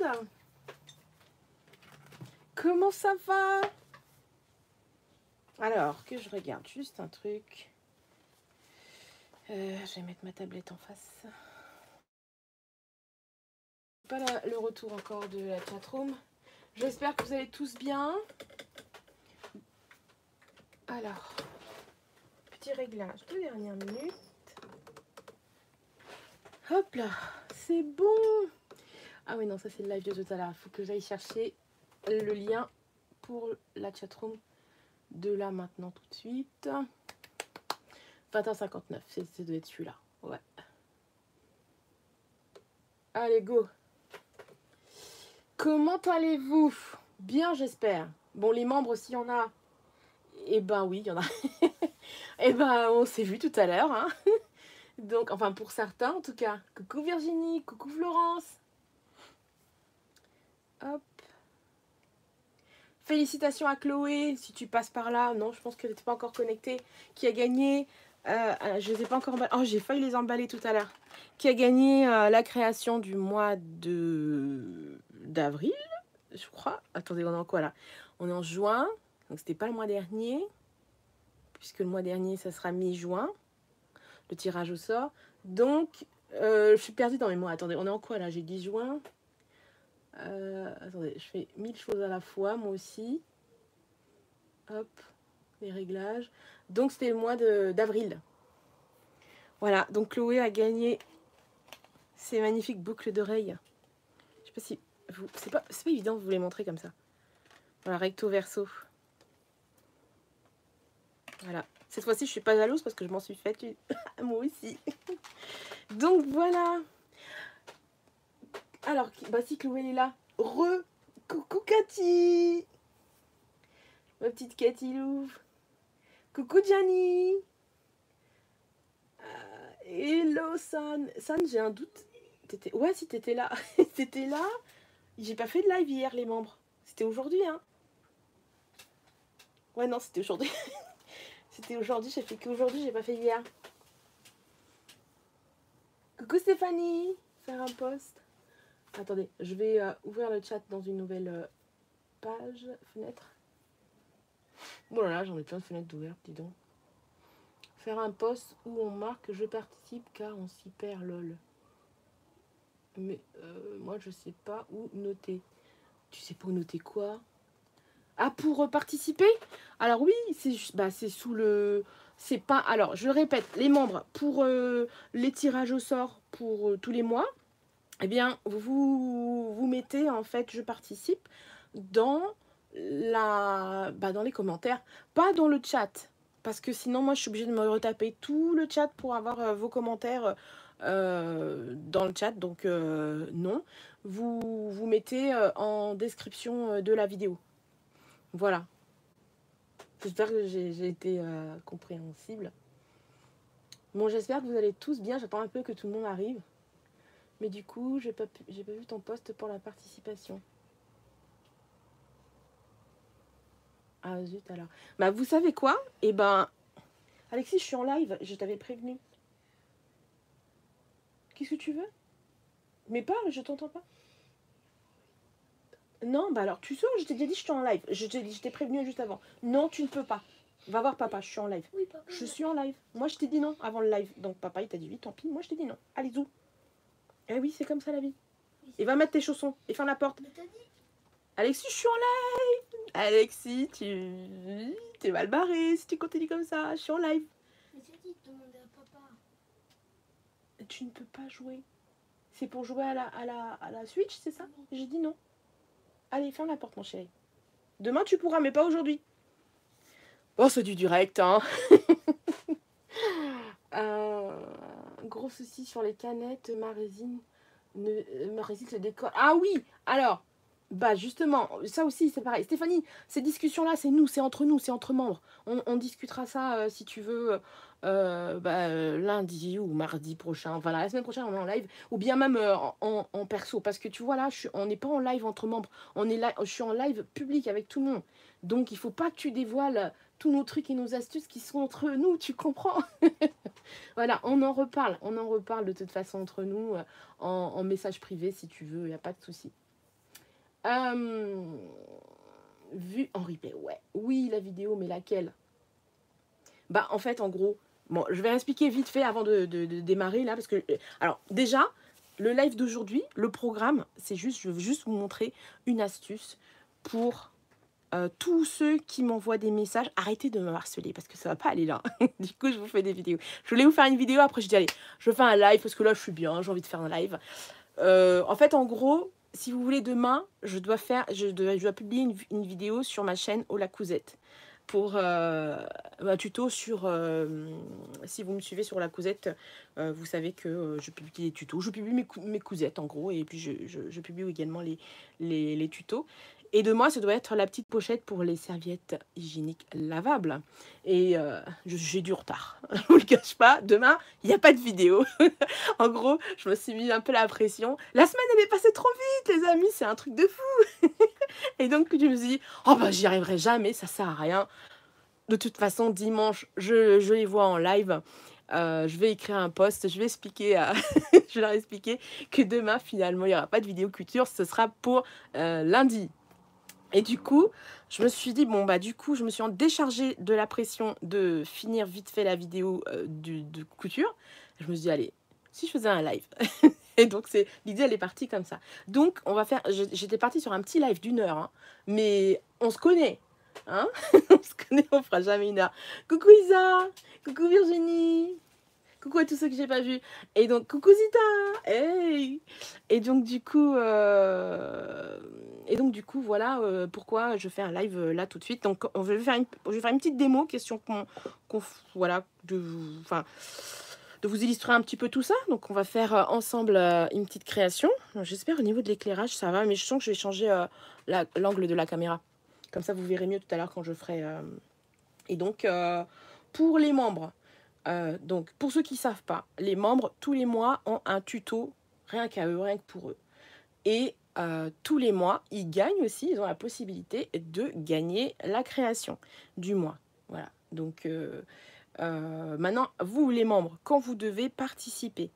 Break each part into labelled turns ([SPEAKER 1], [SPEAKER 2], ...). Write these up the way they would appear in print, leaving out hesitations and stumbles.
[SPEAKER 1] Comment ça va? Alors, que je regarde juste un truc. Je vais mettre ma tablette en face. Pas le retour encore de la chatroom. J'espère que vous allez tous bien. Alors, petit réglage de dernière minute. Hop là, c'est bon. Ah oui, non, ça c'est le live de tout à l'heure. Il faut que j'aille chercher le lien pour la chatroom de là maintenant tout de suite. 21h59, ça doit être celui-là. Ouais. Allez, go. Comment allez-vous? Bien, j'espère. Bon, les membres, s'il y en a, eh ben oui, il y en a. Eh ben, on s'est vu tout à l'heure. Hein. Donc, enfin, pour certains, en tout cas. Coucou Virginie, coucou Florence. Hop. Félicitations à Chloé, si tu passes par là. Non, je pense qu'elle n'était pas encore connectée. Qui a gagné, je ne les ai pas encore emballés. Oh, j'ai failli les emballer tout à l'heure. Qui a gagné la création du mois d'avril, je crois. Attendez, on est en quoi là? On est en juin, donc c'était pas le mois dernier. Puisque le mois dernier, ça sera mi-juin. Le tirage au sort. Donc, je suis perdue dans mes mois. Attendez, on est en quoi là? J'ai dit juin. Attendez, je fais 1000 choses à la fois, moi aussi. Hop, les réglages. Donc, c'était le mois d'avril. Voilà, donc Chloé a gagné ces magnifiques boucles d'oreilles. Je sais pas si... C'est pas évident de vous les montrer comme ça. Voilà, recto verso. Voilà. Cette fois-ci, je suis pas jalouse parce que je m'en suis faite une. Moi aussi. Donc, voilà. Alors, bah si Chloé est là. Coucou Cathy. Ma petite Cathy Lou. Coucou Gianni. Hello San. San, j'ai un doute. Ouais, si t'étais là. T'étais là. J'ai pas fait de live hier, les membres. C'était aujourd'hui, hein. Ouais, non, c'était aujourd'hui. C'était aujourd'hui, j'ai fait qu'aujourd'hui, j'ai pas fait hier. Coucou Stéphanie. Faire un post. Attendez, je vais ouvrir le chat dans une nouvelle page, fenêtre. Bon là là, j'en ai plein de fenêtres d'ouvertes, dis donc. Faire un post où on marque je participe car on s'y perd, lol. Mais moi je sais pas où noter. Tu sais pas où noter quoi? Ah, pour participer? Alors oui, c'est sous le... C'est pas... Alors, je répète, les membres, pour les tirages au sort pour tous les mois, eh bien, vous mettez en fait je participe dans dans les commentaires, pas dans le chat. Parce que sinon, moi, je suis obligée de me retaper tout le chat pour avoir vos commentaires dans le chat. Donc, non. Vous mettez en description de la vidéo. Voilà. J'espère que j'ai été compréhensible. Bon, j'espère que vous allez tous bien. J'attends un peu que tout le monde arrive. Mais du coup, j'ai pas vu ton post pour la participation. Ah zut alors. Bah vous savez quoi? Eh ben, Alexis, je suis en live. Je t'avais prévenu. Qu'est-ce que tu veux? Mais parle, je t'entends pas. Non, bah alors tu sors, je t'ai déjà dit je suis en live. Je t'ai prévenu juste avant. Non, tu ne peux pas. Va voir papa, je suis en live. Oui, papa. Je suis en live. Moi, je t'ai dit non avant le live. Donc papa, il t'a dit oui, tant pis. Moi, je t'ai dit non. Allez, zou. Eh oui, c'est comme ça la vie. Oui, et va mettre tes chaussons et ferme la porte. Mais t'as dit. Alexis, je suis en live. Alexis, t'es mal barré si tu continues comme ça. Je suis en live.
[SPEAKER 2] Mais t'as dit de demander à papa.
[SPEAKER 1] Tu ne peux pas jouer. C'est pour jouer à la Switch, c'est ça? Oui. J'ai dit non. Allez, ferme la porte, mon chéri. Demain, tu pourras, mais pas aujourd'hui. Oh, c'est du direct, hein. Gros souci sur les canettes, ma résine se décolle. Ah oui, alors, bah justement, ça aussi, c'est pareil. Stéphanie, ces discussions-là, c'est nous, c'est entre nous, c'est entre membres. On discutera ça, si tu veux, lundi ou mardi prochain. Enfin, la semaine prochaine, on est en live. Ou bien même en perso. Parce que tu vois, là, on n'est pas en live entre membres. Je suis en live public avec tout le monde. Donc, il faut pas que tu dévoiles tous nos trucs et nos astuces qui sont entre nous, tu comprends? Voilà, on en reparle de toute façon entre nous, en message privé si tu veux, il n'y a pas de souci. Vue en replay, ouais. Oui, la vidéo, mais laquelle? Bah, en fait, en gros, bon, je vais expliquer vite fait avant de démarrer là, parce que, alors, déjà, le live d'aujourd'hui, le programme, c'est juste, je veux juste vous montrer une astuce pour tous ceux qui m'envoient des messages. Arrêtez de me harceler, parce que ça va pas aller là. Du coup, je vous fais des vidéos. Je voulais vous faire une vidéo, après je dis, allez, je fais un live, parce que là, je suis bien, j'ai envie de faire un live. En fait, en gros, si vous voulez, demain, je dois publier une vidéo sur ma chaîne Ola Cousette pour un tuto sur, si vous me suivez sur La Cousette, vous savez que je publie des tutos, je publie mes cousettes en gros, et puis je publie également les tutos. Et demain, ça doit être la petite pochette pour les serviettes hygiéniques lavables. Et j'ai du retard, je vous le cache pas, demain, il n'y a pas de vidéo. En gros, je me suis mis un peu la pression. La semaine, elle est passée trop vite, les amis, c'est un truc de fou. Et donc, je me suis dit, oh bah, j'y arriverai jamais, ça sert à rien. De toute façon, dimanche, je les vois en live. Je vais écrire un post, je vais expliquer, je vais leur expliquer que demain, finalement, il n'y aura pas de vidéo culture, ce sera pour lundi. Et du coup, je me suis dit, bon, bah, du coup, je me suis déchargée de la pression de finir vite fait la vidéo de couture. Je me suis dit, allez, si je faisais un live. Et donc, l'idée, elle est partie comme ça. Donc, on va faire, j'étais partie sur un petit live d'1 heure, hein, mais on se connaît. Hein. On se connaît, on fera jamais 1 heure. Coucou Isa, coucou Virginie, coucou à tous ceux que j'ai pas vus. Et donc, coucou Zita, hey. Et donc, du coup, voilà pourquoi je fais un live là tout de suite. Donc, je vais faire une petite démo, question voilà, de vous illustrer un petit peu tout ça. Donc, on va faire ensemble une petite création. J'espère au niveau de l'éclairage, ça va, mais je sens que je vais changer l'angle de la caméra. Comme ça, vous verrez mieux tout à l'heure quand je ferai. Et donc, pour les membres, donc pour ceux qui ne savent pas, les membres, tous les mois, ont un tuto, rien qu'à eux, rien que pour eux. Et tous les mois, ils gagnent aussi, ils ont la possibilité de gagner la création du mois. Voilà. Donc, maintenant, vous, les membres, quand vous devez participer,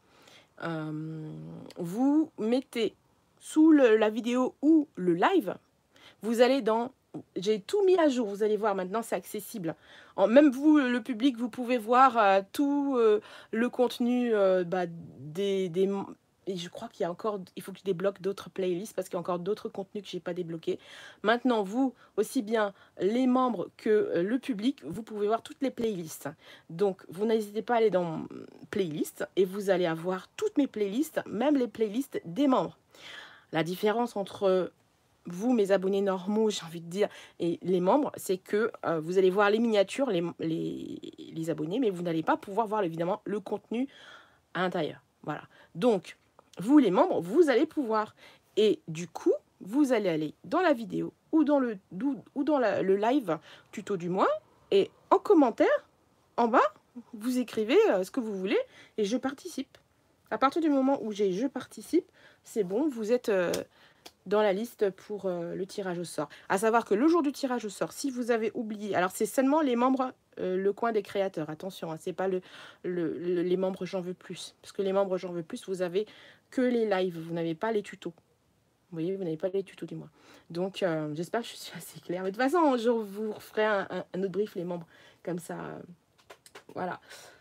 [SPEAKER 1] vous mettez sous la vidéo ou le live, vous allez dans... J'ai tout mis à jour, vous allez voir, maintenant c'est accessible. Même vous, le public, vous pouvez voir tout le contenu et je crois qu'il y a encore, il faut que je débloque d'autres playlists parce qu'il y a encore d'autres contenus que je n'ai pas débloqués. Maintenant, vous, aussi bien les membres que le public, vous pouvez voir toutes les playlists. Donc, vous n'hésitez pas à aller dans playlists et vous allez avoir toutes mes playlists, même les playlists des membres. La différence entre vous, mes abonnés normaux, j'ai envie de dire, et les membres, c'est que vous allez voir les miniatures, les abonnés, mais vous n'allez pas pouvoir voir évidemment le contenu à l'intérieur. Voilà. Donc, vous, les membres, vous allez pouvoir. Et du coup, vous allez aller dans la vidéo ou dans le live tuto du mois et en commentaire, en bas, vous écrivez ce que vous voulez et je participe. À partir du moment où j'ai je participe, c'est bon, vous êtes dans la liste pour le tirage au sort. À savoir que le jour du tirage au sort, si vous avez oublié, alors c'est seulement les membres, le coin des créateurs, attention, hein, c'est pas les membres j'en veux plus. Parce que les membres j'en veux plus, vous avez que les lives, vous n'avez pas les tutos. Vous voyez, vous n'avez pas les tutos du mois. Donc, j'espère que je suis assez claire. Mais de toute façon, je vous referai un autre brief, les membres, comme ça. Voilà.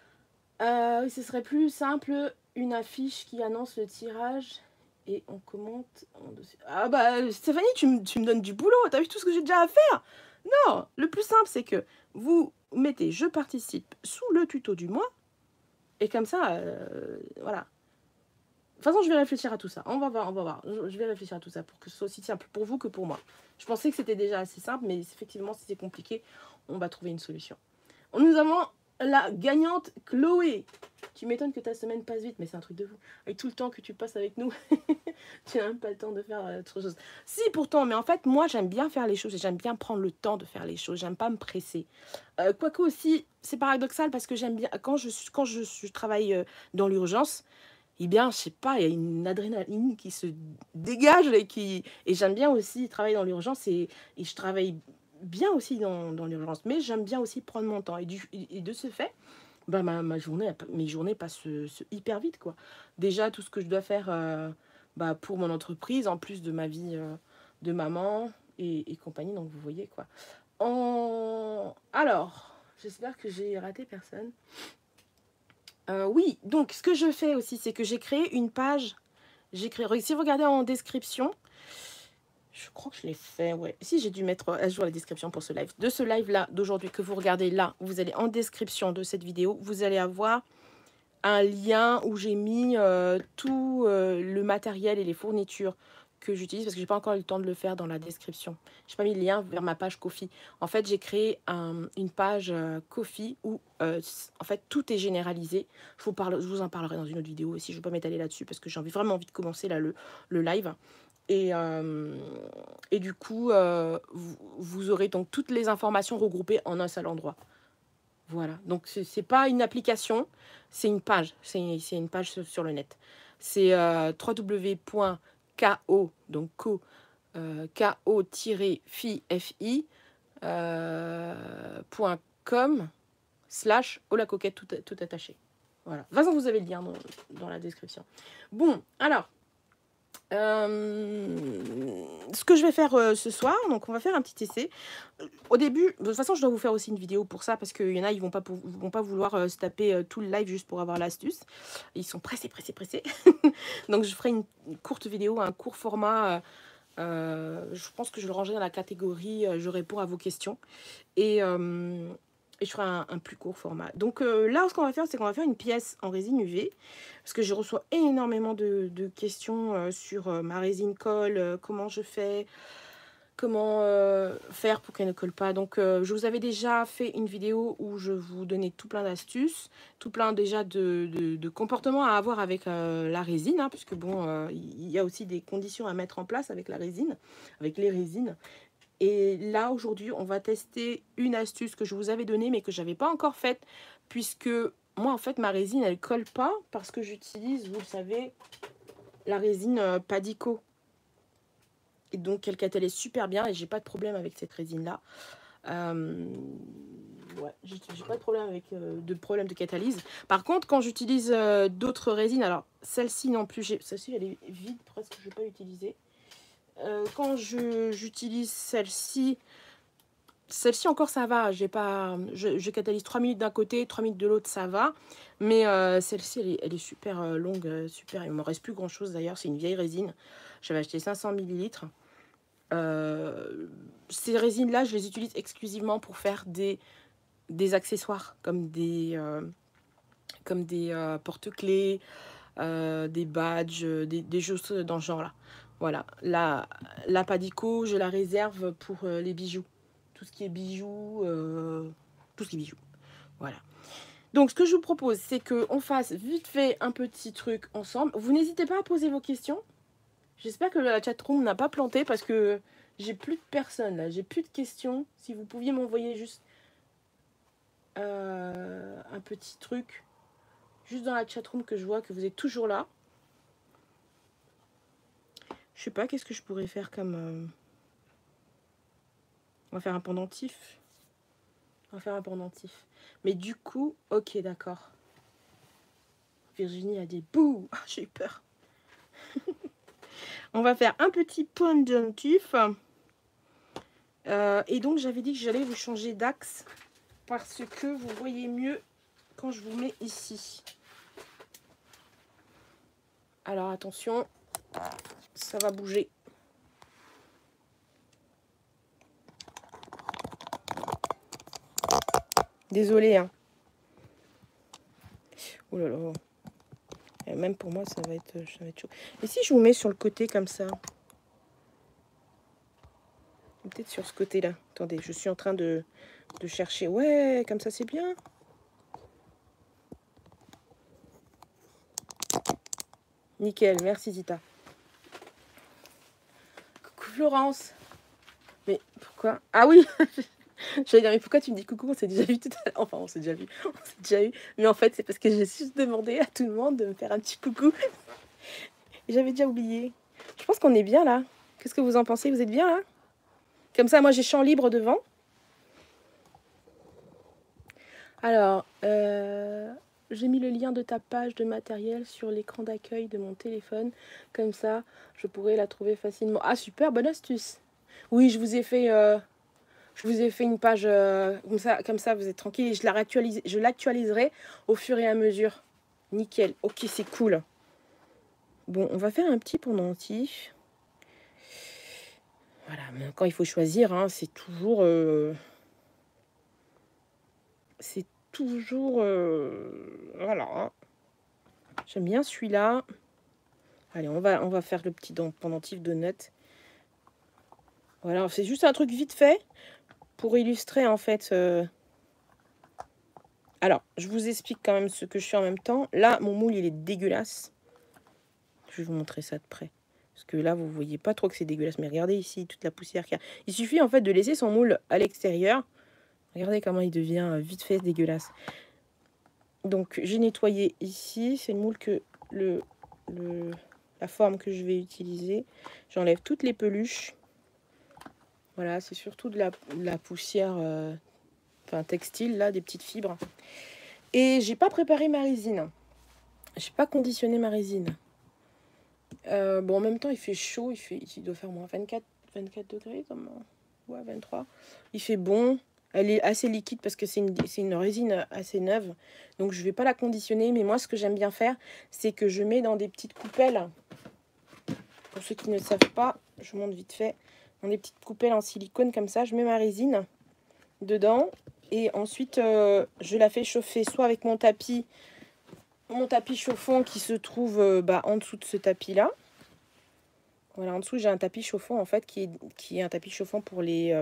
[SPEAKER 1] Oui, ce serait plus simple, une affiche qui annonce le tirage et on commente en dessus. Ah bah, Stéphanie, tu me donnes du boulot. T'as vu tout ce que j'ai déjà à faire? Non, le plus simple, c'est que vous mettez « Je participe » sous le tuto du mois. Et comme ça, voilà. De toute façon, je vais réfléchir à tout ça. On va voir. Je vais réfléchir à tout ça pour que ce soit aussi simple pour vous que pour moi. Je pensais que c'était déjà assez simple, mais effectivement, si c'est compliqué, on va trouver une solution. Nous avons la gagnante Chloé. Tu m'étonnes que ta semaine passe vite, mais c'est un truc de fou. Avec tout le temps que tu passes avec nous, tu n'as même pas le temps de faire autre chose. Si, pourtant, mais en fait, moi, j'aime bien faire les choses et j'aime bien prendre le temps de faire les choses. J'aime pas me presser. Quoique aussi, c'est paradoxal parce que j'aime bien, quand je travaille dans l'urgence, eh bien, je sais pas, il y a une adrénaline qui se dégage et j'aime bien aussi travailler dans l'urgence et je travaille bien aussi dans l'urgence, mais j'aime bien aussi prendre mon temps et de ce fait, bah, mes journées passent hyper vite, quoi. Déjà, tout ce que je dois faire pour mon entreprise, en plus de ma vie de maman et compagnie. Donc, vous voyez quoi. Alors, j'espère que j'ai raté personne. Oui, donc ce que je fais aussi, c'est que j'ai créé une page. Si vous regardez en description, je crois que je l'ai fait, ouais. Si, j'ai dû mettre à jour la description pour ce live. De ce live-là, d'aujourd'hui, que vous regardez là, vous allez en description de cette vidéo, vous allez avoir un lien où j'ai mis tout le matériel et les fournitures que j'utilise, parce que j'ai pas encore eu le temps de le faire dans la description. J'ai pas mis le lien vers ma page Ko-fi. En fait, j'ai créé une page Ko-fi où en fait tout est généralisé. Je vous en parlerai dans une autre vidéo aussi. Je vais pas m'étaler là-dessus parce que j'ai vraiment envie de commencer là le live. Et du coup, vous aurez donc toutes les informations regroupées en un seul endroit. Voilà, donc c'est pas une application, c'est une page, c'est une page sur le net. C'est www.ko, donc ko-fi.com/olacoquette tout attaché. Voilà, de toute façon vous avez le lien dans la description. Bon, alors, ce que je vais faire ce soir, donc on va faire un petit essai. Au début, de toute façon, je dois vous faire aussi une vidéo pour ça, parce qu'il y en a, ils vont pas vouloir se taper tout le live juste pour avoir l'astuce. Ils sont pressés. Donc je ferai une courte vidéo, un court format. Je pense que je le rangerai dans la catégorie je réponds à vos questions. Et je ferai un plus court format. Donc là, ce qu'on va faire, c'est qu'on va faire une pièce en résine UV. Parce que je reçois énormément de questions sur ma résine colle, comment je fais, comment faire pour qu'elle ne colle pas. Donc je vous avais déjà fait une vidéo où je vous donnais tout plein d'astuces, tout plein déjà de comportements à avoir avec la résine, hein, puisque bon, il y a aussi des conditions à mettre en place avec la résine, avec les résines. Et là, aujourd'hui, on va tester une astuce que je vous avais donnée, mais que je n'avais pas encore faite, puisque moi, en fait, ma résine, elle ne colle pas, parce que j'utilise, vous le savez, la résine Padico. Et donc, elle catalyse super bien, et j'ai pas de problème avec cette résine-là. Ouais, j'ai pas de problème avec de catalyse. Par contre, quand j'utilise d'autres résines, alors celle-ci non plus, celle-ci, elle est vide, presque, je ne vais pas l'utiliser. Quand j'utilise celle-ci encore ça va, je catalyse 3 minutes d'un côté, 3 minutes de l'autre, ça va. Mais celle-ci elle est super longue, super, il ne me reste plus grand chose d'ailleurs, c'est une vieille résine. J'avais acheté 500 ml. Ces résines là, je les utilise exclusivement pour faire des accessoires comme des porte-clés, des badges, des choses dans ce genre là. Voilà, la Padico, je la réserve pour les bijoux. Tout ce qui est bijoux, voilà. Donc, ce que je vous propose, c'est qu'on fasse vite fait un petit truc ensemble. Vous n'hésitez pas à poser vos questions. J'espère que la chatroom n'a pas planté parce que j'ai plus de personnes là. J'ai plus de questions. Si vous pouviez m'envoyer juste un petit truc, juste dans la chatroom que je vois que vous êtes toujours là. Je sais pas, qu'est-ce que je pourrais faire comme... On va faire un pendentif. On va faire un pendentif. Mais du coup, ok, d'accord. Virginie a dit bouh. J'ai eu peur. On va faire un petit pendentif. Et donc, j'avais dit que j'allais vous changer d'axe parce que vous voyez mieux quand je vous mets ici. Alors, attention, ça va bouger. Désolée, hein. Oh là là. Et même pour moi, ça va être chaud. Et si je vous mets sur le côté comme ça? Peut-être sur ce côté-là. Attendez, je suis en train de chercher. Ouais, comme ça, c'est bien. Nickel, merci Zita. Coucou Florence. Mais pourquoi? Ah oui. J'allais dire, mais pourquoi tu me dis coucou? On s'est déjà vu tout à l'heure. Enfin, on s'est déjà vu. On s'est déjà eu. Mais en fait, c'est parce que j'ai juste demandé à tout le monde de me faire un petit coucou. Et j'avais déjà oublié. Je pense qu'on est bien là. Qu'est-ce que vous en pensez? Vous êtes bien là? Comme ça, moi, j'ai champ libre devant. Alors, j'ai mis le lien de ta page de matériel sur l'écran d'accueil de mon téléphone. Comme ça, je pourrais la trouver facilement. Ah super, bonne astuce. Oui, je vous ai fait une page comme ça vous êtes tranquille. Et je l'actualiserai au fur et à mesure. Nickel. Ok, c'est cool. Bon, on va faire un petit pendentif. Voilà, mais quand il faut choisir, hein, c'est toujours... voilà. Hein. J'aime bien celui-là. Allez, on va faire le petit pendentif de notes. Voilà, c'est juste un truc vite fait pour illustrer en fait. Alors, je vous explique quand même ce que je fais en même temps. Là, mon moule, il est dégueulasse. Je vais vous montrer ça de près. Parce que là, vous voyez pas trop que c'est dégueulasse. Mais regardez ici, toute la poussière qu'il y a. Il suffit en fait de laisser son moule à l'extérieur. Regardez comment il devient vite fait dégueulasse. Donc, j'ai nettoyé ici. C'est le moule que la forme que je vais utiliser. J'enlève toutes les peluches. Voilà, c'est surtout de la poussière textile, là, des petites fibres. Et j'ai pas préparé ma résine. J'ai pas conditionné ma résine. Bon, en même temps, il fait chaud. Il doit faire moins 24 degrés, ouais, 23. Il fait bon. Elle est assez liquide parce que c'est une résine assez neuve. Donc, je vais pas la conditionner. Mais moi, ce que j'aime bien faire, c'est que je mets dans des petites coupelles. Pour ceux qui ne savent pas, je vous montre vite fait. Dans des petites coupelles en silicone comme ça, je mets ma résine dedans. Et ensuite, je la fais chauffer soit avec mon tapis chauffant qui se trouve en dessous de ce tapis-là. Voilà, en dessous, j'ai un tapis chauffant, en fait, qui est un tapis chauffant pour les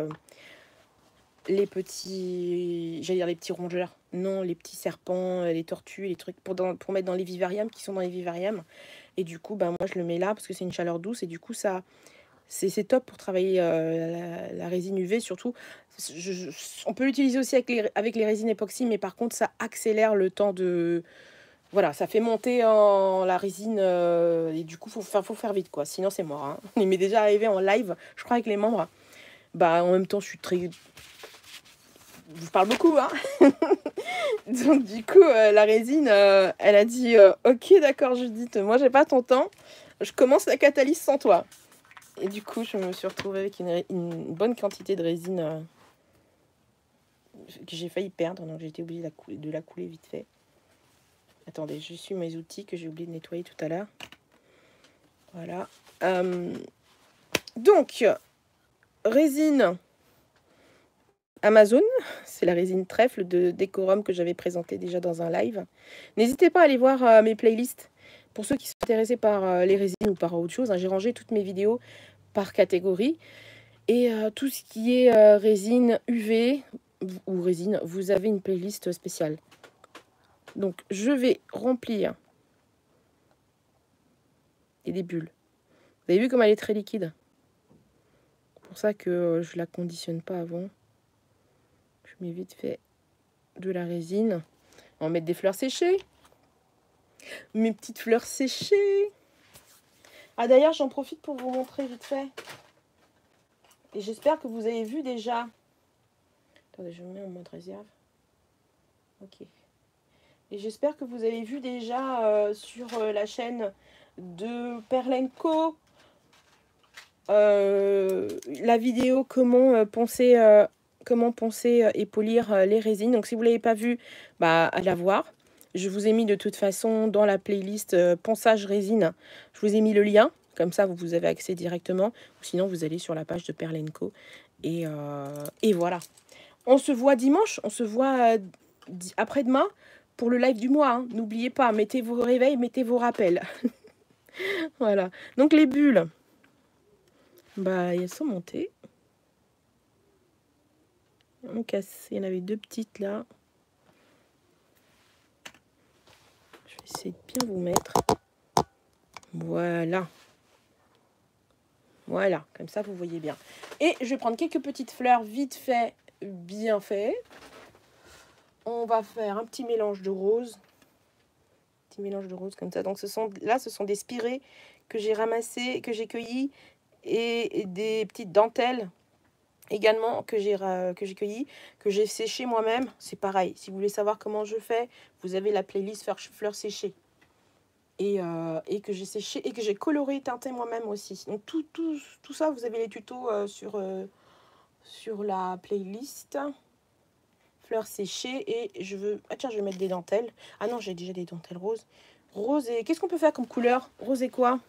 [SPEAKER 1] petits... J'allais dire les petits rongeurs. Non, les petits serpents, les tortues, les trucs pour mettre dans les vivariums, qui sont dans les vivariums. Et du coup, moi, je le mets là parce que c'est une chaleur douce. Et du coup, ça... C'est top pour travailler la résine UV, surtout. On peut l'utiliser aussi avec les résines époxy, mais par contre, ça accélère le temps de... Voilà, ça fait monter la résine et du coup, faut faire vite, quoi. Sinon, c'est mort. Hein. Il m'est déjà arrivé en live, je crois, avec les membres. En même temps, je suis très... Je vous parle beaucoup, hein. Donc, du coup, la résine, elle a dit ok, d'accord, Judith, moi, j'ai pas ton temps. Je commence la catalyse sans toi. Et du coup, je me suis retrouvée avec une bonne quantité de résine que j'ai failli perdre. Donc, j'ai été obligée de la couler vite fait. Attendez, je suis mes outils que j'ai oublié de nettoyer tout à l'heure. Voilà. Donc, résine Amazon. C'est la résine trèfle de Décorum que j'avais présentée déjà dans un live. N'hésitez pas à aller voir mes playlists. Pour ceux qui sont intéressés par les résines ou par autre chose, hein, j'ai rangé toutes mes vidéos par catégorie. Et tout ce qui est résine UV ou résine, vous avez une playlist spéciale. Donc, je vais remplir des bulles. Vous avez vu comme elle est très liquide? C'est pour ça que je la conditionne pas avant. Je mets vite fait de la résine. On va mettre des fleurs séchées. Mes petites fleurs séchées. Ah d'ailleurs, j'en profite pour vous montrer vite fait. Et j'espère que vous avez vu déjà. Attendez, je me mets en mode réserve. Ok. Et j'espère que vous avez vu déjà sur la chaîne de Perlenco la vidéo comment poncer et polir les résines. Donc si vous ne l'avez pas vu, à la voir. Je vous ai mis de toute façon dans la playlist ponçage résine. Je vous ai mis le lien. Comme ça, vous avez accès directement. Ou sinon, vous allez sur la page de Perlenco. Et voilà. On se voit dimanche. On se voit après-demain pour le live du mois. Hein. N'oubliez pas, mettez vos réveils, mettez vos rappels. Voilà. Donc, les bulles. Elles sont montées. On casse. Il y en avait deux petites là. Je vais essayer de bien vous mettre. Voilà. Voilà, comme ça vous voyez bien. Et je vais prendre quelques petites fleurs vite fait, bien fait. On va faire un petit mélange de rose. Petit mélange de rose comme ça. Donc ce sont des spirées que j'ai ramassées, que j'ai cueillies et des petites dentelles également que j'ai cueilli, que j'ai séché moi-même. C'est pareil, si vous voulez savoir comment je fais, vous avez la playlist fleurs séchées. Et que j'ai séché et que j'ai coloré et teinté moi-même aussi. Donc tout ça, vous avez les tutos sur la playlist fleurs séchées. Et je veux... Ah tiens, je vais mettre des dentelles. Ah non, j'ai déjà des dentelles roses. Rose et... Qu'est-ce qu'on peut faire comme couleur? Rose et quoi?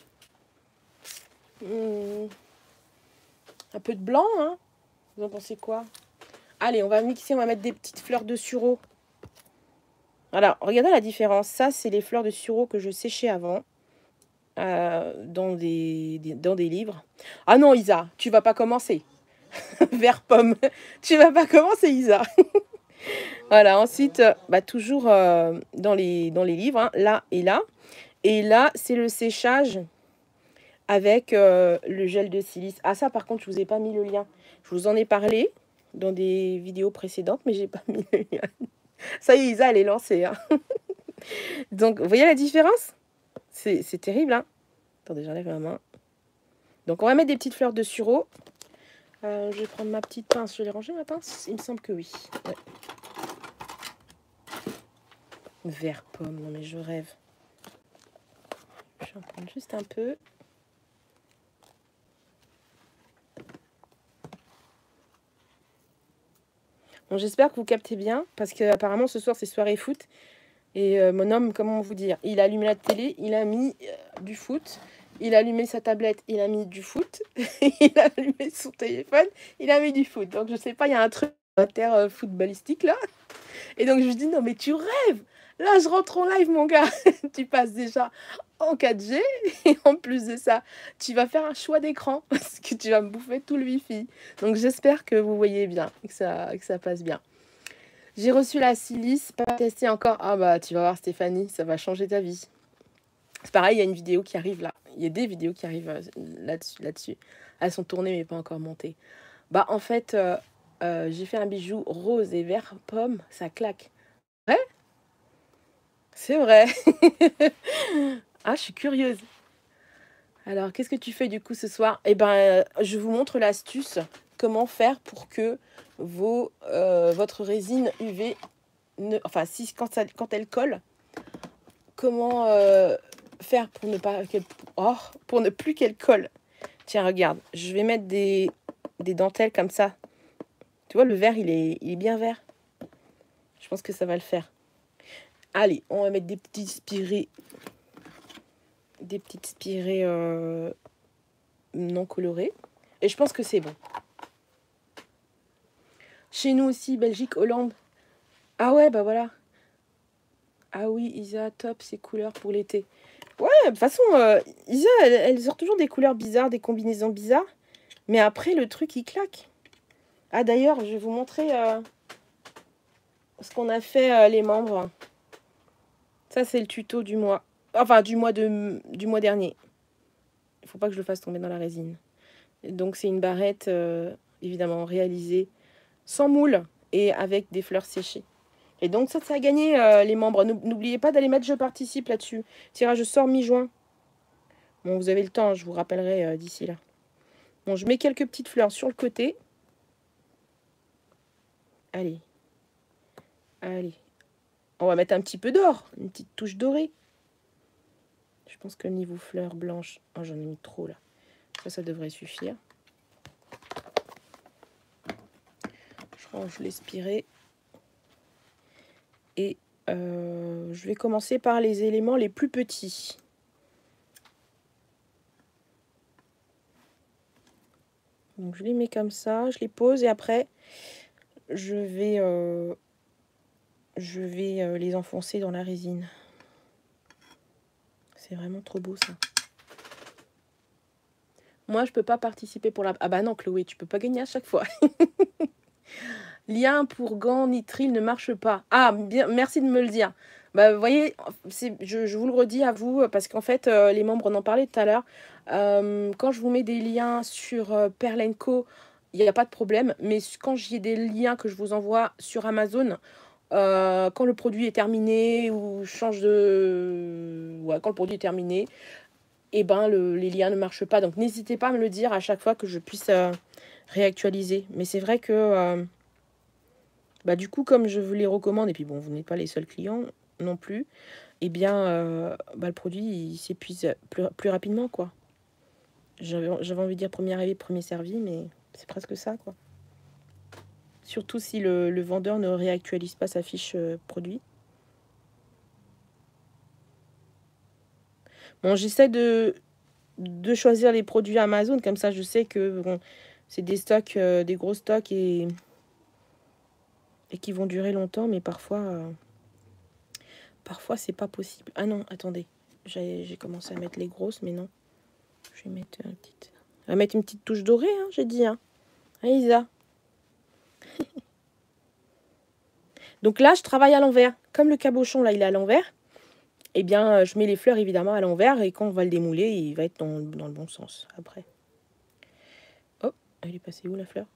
[SPEAKER 1] Un peu de blanc, hein? Vous en pensez quoi? Allez, on va mixer, on va mettre des petites fleurs de sureau. Voilà, regardez la différence. Ça, c'est les fleurs de sureau que je séchais avant. Dans des livres. Ah non, Isa, tu vas pas commencer. Vert pomme. Tu vas pas commencer, Isa. Voilà, ensuite, toujours dans les livres, hein, là et là. Et là, c'est le séchage avec le gel de silice. Ah ça, par contre, je vous ai pas mis le lien. Je vous en ai parlé dans des vidéos précédentes, mais j'ai pas mis le lien. Ça y est, Isa, elle est lancée. Hein. Donc, vous voyez la différence? C'est terrible, hein? Attendez, j'enlève ma main. Donc, on va mettre des petites fleurs de sureau. Je vais prendre ma petite pince. Je l'ai rangée, ma pince? Il me semble que oui. Ouais. Vert pomme, non mais je rêve. Je vais en prendre juste un peu. Bon, j'espère que vous captez bien, parce qu'apparemment ce soir c'est soirée foot. Et mon homme, comment vous dire, il a allumé la télé, il a mis du foot. Il a allumé sa tablette, il a mis du foot. Il a allumé son téléphone, il a mis du foot. Donc je sais pas, il y a un truc footballistique là. Et donc je lui dis, non mais tu rêves. Là je rentre en live mon gars. Tu passes déjà en 4G. Et en plus de ça, tu vas faire un choix d'écran. Parce que tu vas me bouffer tout le wifi. Donc j'espère que vous voyez bien, que ça passe bien. J'ai reçu la silice, pas testé encore. Ah bah tu vas voir Stéphanie, ça va changer ta vie. C'est pareil, il y a une vidéo qui arrive là. Il y a des vidéos qui arrivent là-dessus. Elles sont tournées mais pas encore montées. Bah en fait, j'ai fait un bijou rose et vert pomme, ça claque. Ouais, c'est vrai. Ah, je suis curieuse. Alors, qu'est-ce que tu fais du coup ce soir? Eh ben, je vous montre l'astuce. Comment faire pour que votre résine UV, quand elle colle, comment faire pour pour ne plus qu'elle colle. Tiens, regarde, je vais mettre des dentelles comme ça. Tu vois, le vert, il est bien vert. Je pense que ça va le faire. Allez, on va mettre des petites spirées. Des petites spirées non colorées. Et je pense que c'est bon. Chez nous aussi, Belgique, Hollande. Ah ouais, bah voilà. Ah oui, Isa, top, ces couleurs pour l'été. Ouais, de toute façon, Isa, elle sort toujours des couleurs bizarres, des combinaisons bizarres. Mais après, le truc, il claque. Ah d'ailleurs, je vais vous montrer ce qu'on a fait les membres. Ça, c'est le tuto du mois. Enfin, du mois dernier. Il faut pas que je le fasse tomber dans la résine. Donc, c'est une barrette, évidemment, réalisée sans moule et avec des fleurs séchées. Et donc, ça a gagné les membres. N'oubliez pas d'aller mettre « Je participe » là-dessus. Tirage au sort mi-juin. Bon, vous avez le temps, je vous rappellerai d'ici là. Bon, je mets quelques petites fleurs sur le côté. Allez. Allez. On va mettre un petit peu d'or. Une petite touche dorée. Je pense que niveau fleurs blanches... Oh, j'en ai mis trop, là. Ça devrait suffire. Je range les spirées. Et je vais commencer par les éléments les plus petits. Donc je les mets comme ça, je les pose et après je vais les enfoncer dans la résine. C'est vraiment trop beau ça. Moi je peux pas participer pour la... Ah bah non Chloé, tu peux pas gagner à chaque fois. Lien pour gants nitril ne marche pas. Ah bien, merci de me le dire. Bah vous voyez, je vous le redis à vous parce qu'en fait les membres en ont parlé tout à l'heure. Quand je vous mets des liens sur Perle & Co, il n'y a pas de problème. Mais quand j'ai des liens que je vous envoie sur Amazon, quand le produit est terminé ou change de... Ouais, quand le produit est terminé, et ben les liens ne marchent pas. Donc n'hésitez pas à me le dire à chaque fois que je puisse réactualiser. Mais c'est vrai que bah, du coup, comme je vous les recommande, et puis bon, vous n'êtes pas les seuls clients non plus, eh bien, bah, le produit il s'épuise plus rapidement, quoi. J'avais envie de dire premier arrivé, premier servi, mais c'est presque ça, quoi. Surtout si le vendeur ne réactualise pas sa fiche produit. Bon, j'essaie de choisir les produits Amazon, comme ça je sais que bon, c'est des stocks, des gros stocks et qui vont durer longtemps, mais parfois c'est pas possible. Ah non, attendez, j'ai commencé à mettre les grosses, mais non. Je vais mettre une petite touche dorée, hein, j'ai dit. Hein. Isa. Donc là, je travaille à l'envers. Comme le cabochon, là, il est à l'envers, eh bien, je mets les fleurs, évidemment, à l'envers. Et quand on va le démouler, il va être dans le bon sens, après. Oh, elle est passée où, la fleur?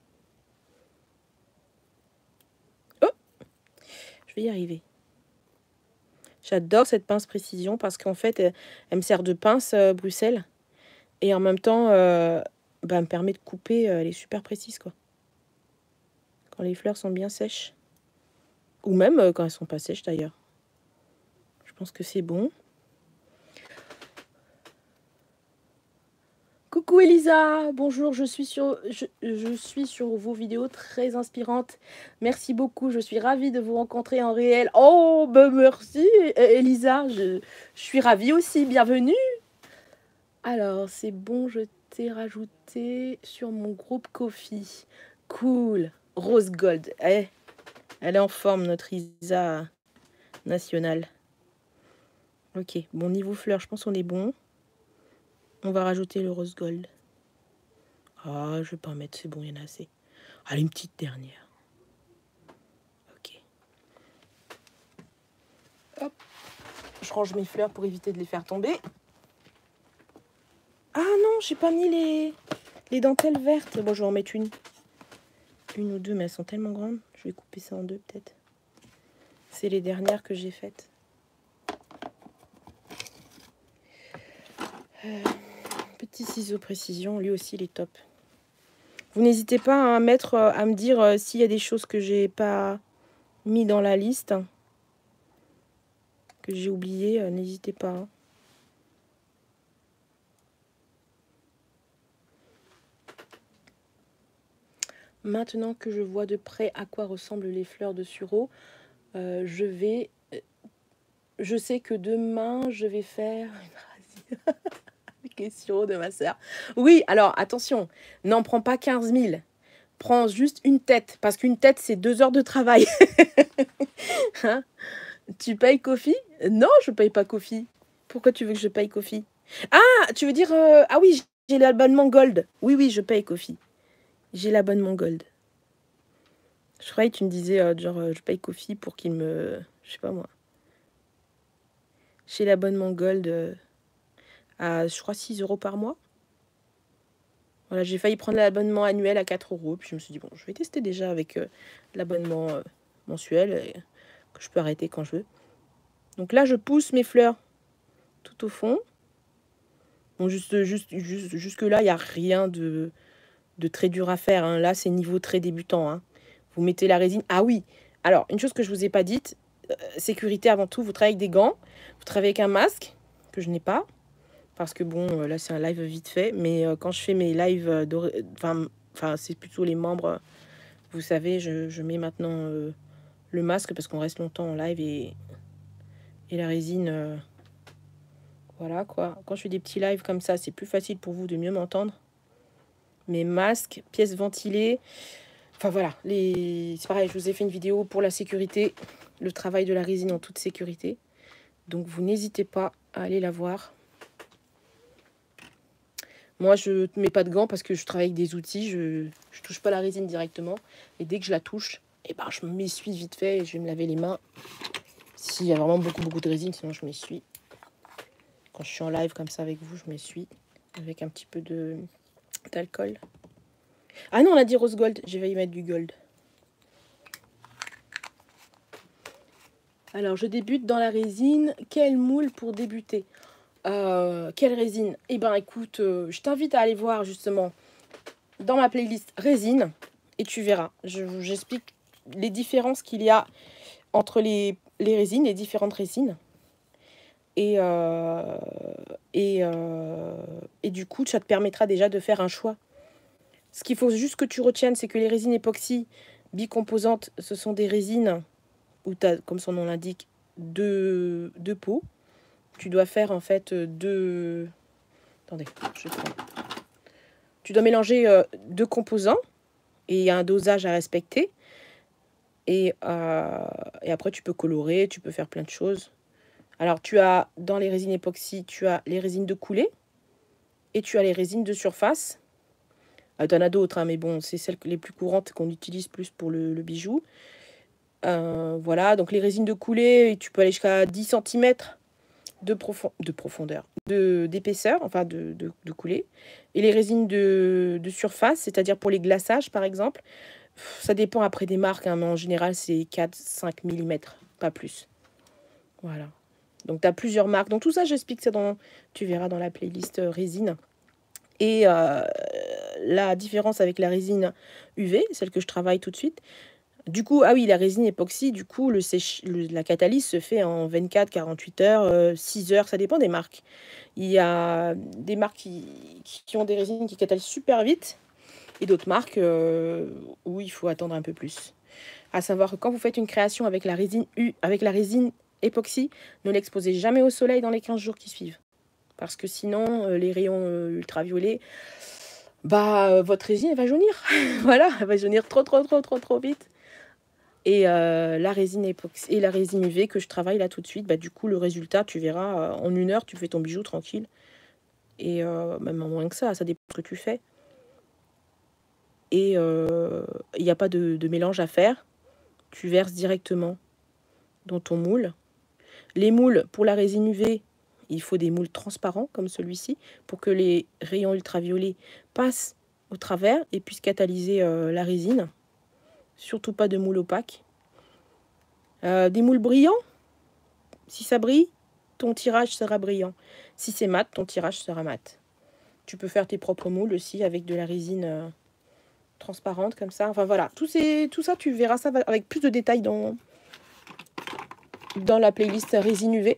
[SPEAKER 1] Oh, je vais y arriver. J'adore cette pince précision parce qu'en fait, elle me sert de pince Bruxelles. Et en même temps, bah, elle me permet de couper. Elle est super précise, quoi. Quand les fleurs sont bien sèches. Ou même quand elles sont pas sèches, d'ailleurs. Je pense que c'est bon. Coucou Elisa, bonjour, je suis sur vos vidéos très inspirantes. Merci beaucoup, je suis ravie de vous rencontrer en réel. Oh, ben merci Elisa, je suis ravie aussi, bienvenue. Alors, c'est bon, je t'ai rajouté sur mon groupe Ko-fi. Cool, Rose Gold, elle est en forme, notre Isa nationale. Ok, bon, niveau fleurs, je pense qu'on est bon. On va rajouter le Rose Gold. Ah, je vais pas en mettre, c'est bon, il y en a assez. Allez, une petite dernière. Ok. Hop. Je range mes fleurs pour éviter de les faire tomber. Ah non, j'ai pas mis les dentelles vertes. Bon, je vais en mettre une. Une ou deux, mais elles sont tellement grandes. Je vais couper ça en deux, peut-être. C'est les dernières que j'ai faites. Petit ciseau précision, lui aussi, il est top. Vous n'hésitez pas à me dire s'il y a des choses que j'ai pas mis dans la liste, que j'ai oublié. N'hésitez pas. Maintenant que je vois de près à quoi ressemblent les fleurs de sureau, je sais que demain, je vais faire une rasure. Question de ma sœur. Oui, alors attention, n'en prends pas 15 000. Prends juste une tête, parce qu'une tête, c'est 2 heures de travail. Hein? Tu payes Ko-fi? Non, je paye pas Ko-fi. Pourquoi tu veux que je paye Ko-fi? Ah, tu veux dire... ah oui, j'ai l'abonnement Gold. Oui, oui, je paye Ko-fi. J'ai l'abonnement Gold. Je croyais que tu me disais, je paye Ko-fi pour qu'il me... Je sais pas moi. J'ai l'abonnement Gold à, je crois, 6 € par mois. Voilà, j'ai failli prendre l'abonnement annuel à 4 €. Puis je me suis dit, bon, je vais tester déjà avec l'abonnement mensuel, que je peux arrêter quand je veux. Donc là, je pousse mes fleurs tout au fond. Bon, jusque-là, il n'y a rien de très dur à faire. Hein. Là, c'est niveau très débutant. Hein. Vous mettez la résine. Ah oui, alors, une chose que je ne vous ai pas dite, sécurité avant tout, vous travaillez avec des gants, vous travaillez avec un masque, que je n'ai pas. Parce que bon, là, c'est un live vite fait. Mais quand je fais mes lives, enfin, c'est plutôt les membres. Vous savez, je mets maintenant le masque parce qu'on reste longtemps en live et la résine... voilà quoi. Quand je fais des petits lives comme ça, c'est plus facile pour vous de mieux m'entendre. Mes masques, pièces ventilées. Enfin voilà, c'est pareil, je vous ai fait une vidéo pour la sécurité. Le travail de la résine en toute sécurité. Donc vous n'hésitez pas à aller la voir. Moi, je ne mets pas de gants parce que je travaille avec des outils. Je touche pas la résine directement. Et dès que je la touche, eh ben, je m'essuie vite fait et je vais me laver les mains. S'il y a vraiment beaucoup de résine, sinon je m'essuie. Quand je suis en live comme ça avec vous, je m'essuie avec un petit peu d'alcool. Ah non, on a dit rose gold. J'ai failli mettre du gold. Alors, je débute dans la résine. Quel moule pour débuter? Quelle résine? Eh ben, écoute, je t'invite à aller voir justement. dans ma playlist résine et tu verras. J'explique les différences qu'il y a entre les résines, les différentes résines. Et du coup, ça te permettra déjà de faire un choix. Ce qu'il faut juste que tu retiennes, c'est que les résines époxy bicomposantes, ce sont des résines où tu as, comme son nom l'indique, deux pots. Tu dois faire en fait deux... Attendez, je prends. Tu dois mélanger deux composants et il y a un dosage à respecter. Et après, tu peux colorer, tu peux faire plein de choses. Alors, tu as, dans les résines époxy, tu as les résines de coulée et tu as les résines de surface. Tu en as d'autres, hein, mais bon, c'est celles les plus courantes qu'on utilise plus pour le bijou. Voilà, donc les résines de coulée, tu peux aller jusqu'à 10 cm de profondeur, d'épaisseur, enfin de coulée. Et les résines de surface, c'est-à-dire pour les glaçages, par exemple, ça dépend après des marques, hein, mais en général, c'est 4-5 mm, pas plus. Voilà. Donc, tu as plusieurs marques. Donc, tout ça, j'explique ça tu verras dans la playlist résine. Et la différence avec la résine UV, celle que je travaille tout de suite. Du coup, ah oui, la résine époxy, du coup, la catalyse se fait en 24, 48 heures, 6 heures, ça dépend des marques. Il y a des marques qui ont des résines qui catalysent super vite et d'autres marques où il faut attendre un peu plus. À savoir que quand vous faites une création avec la résine époxy, ne l'exposez jamais au soleil dans les 15 jours qui suivent. Parce que sinon, les rayons ultraviolets, votre résine elle va jaunir. Voilà, elle va jaunir trop vite. Et la résine époxy et la résine UV que je travaille là tout de suite, du coup, le résultat, tu verras, en 1 heure, tu fais ton bijou tranquille. Et même en moins que ça dépend de ce que tu fais. Et il n'y a pas de mélange à faire. Tu verses directement dans ton moule. Les moules, pour la résine UV, il faut des moules transparents comme celui-ci pour que les rayons ultraviolets passent au travers et puissent catalyser la résine. Surtout pas de moule opaque. Des moules brillants, si ça brille, ton tirage sera brillant. Si c'est mat, ton tirage sera mat. Tu peux faire tes propres moules aussi avec de la résine transparente comme ça. Enfin voilà, tout ça, tu verras ça avec plus de détails dans la playlist résine UV.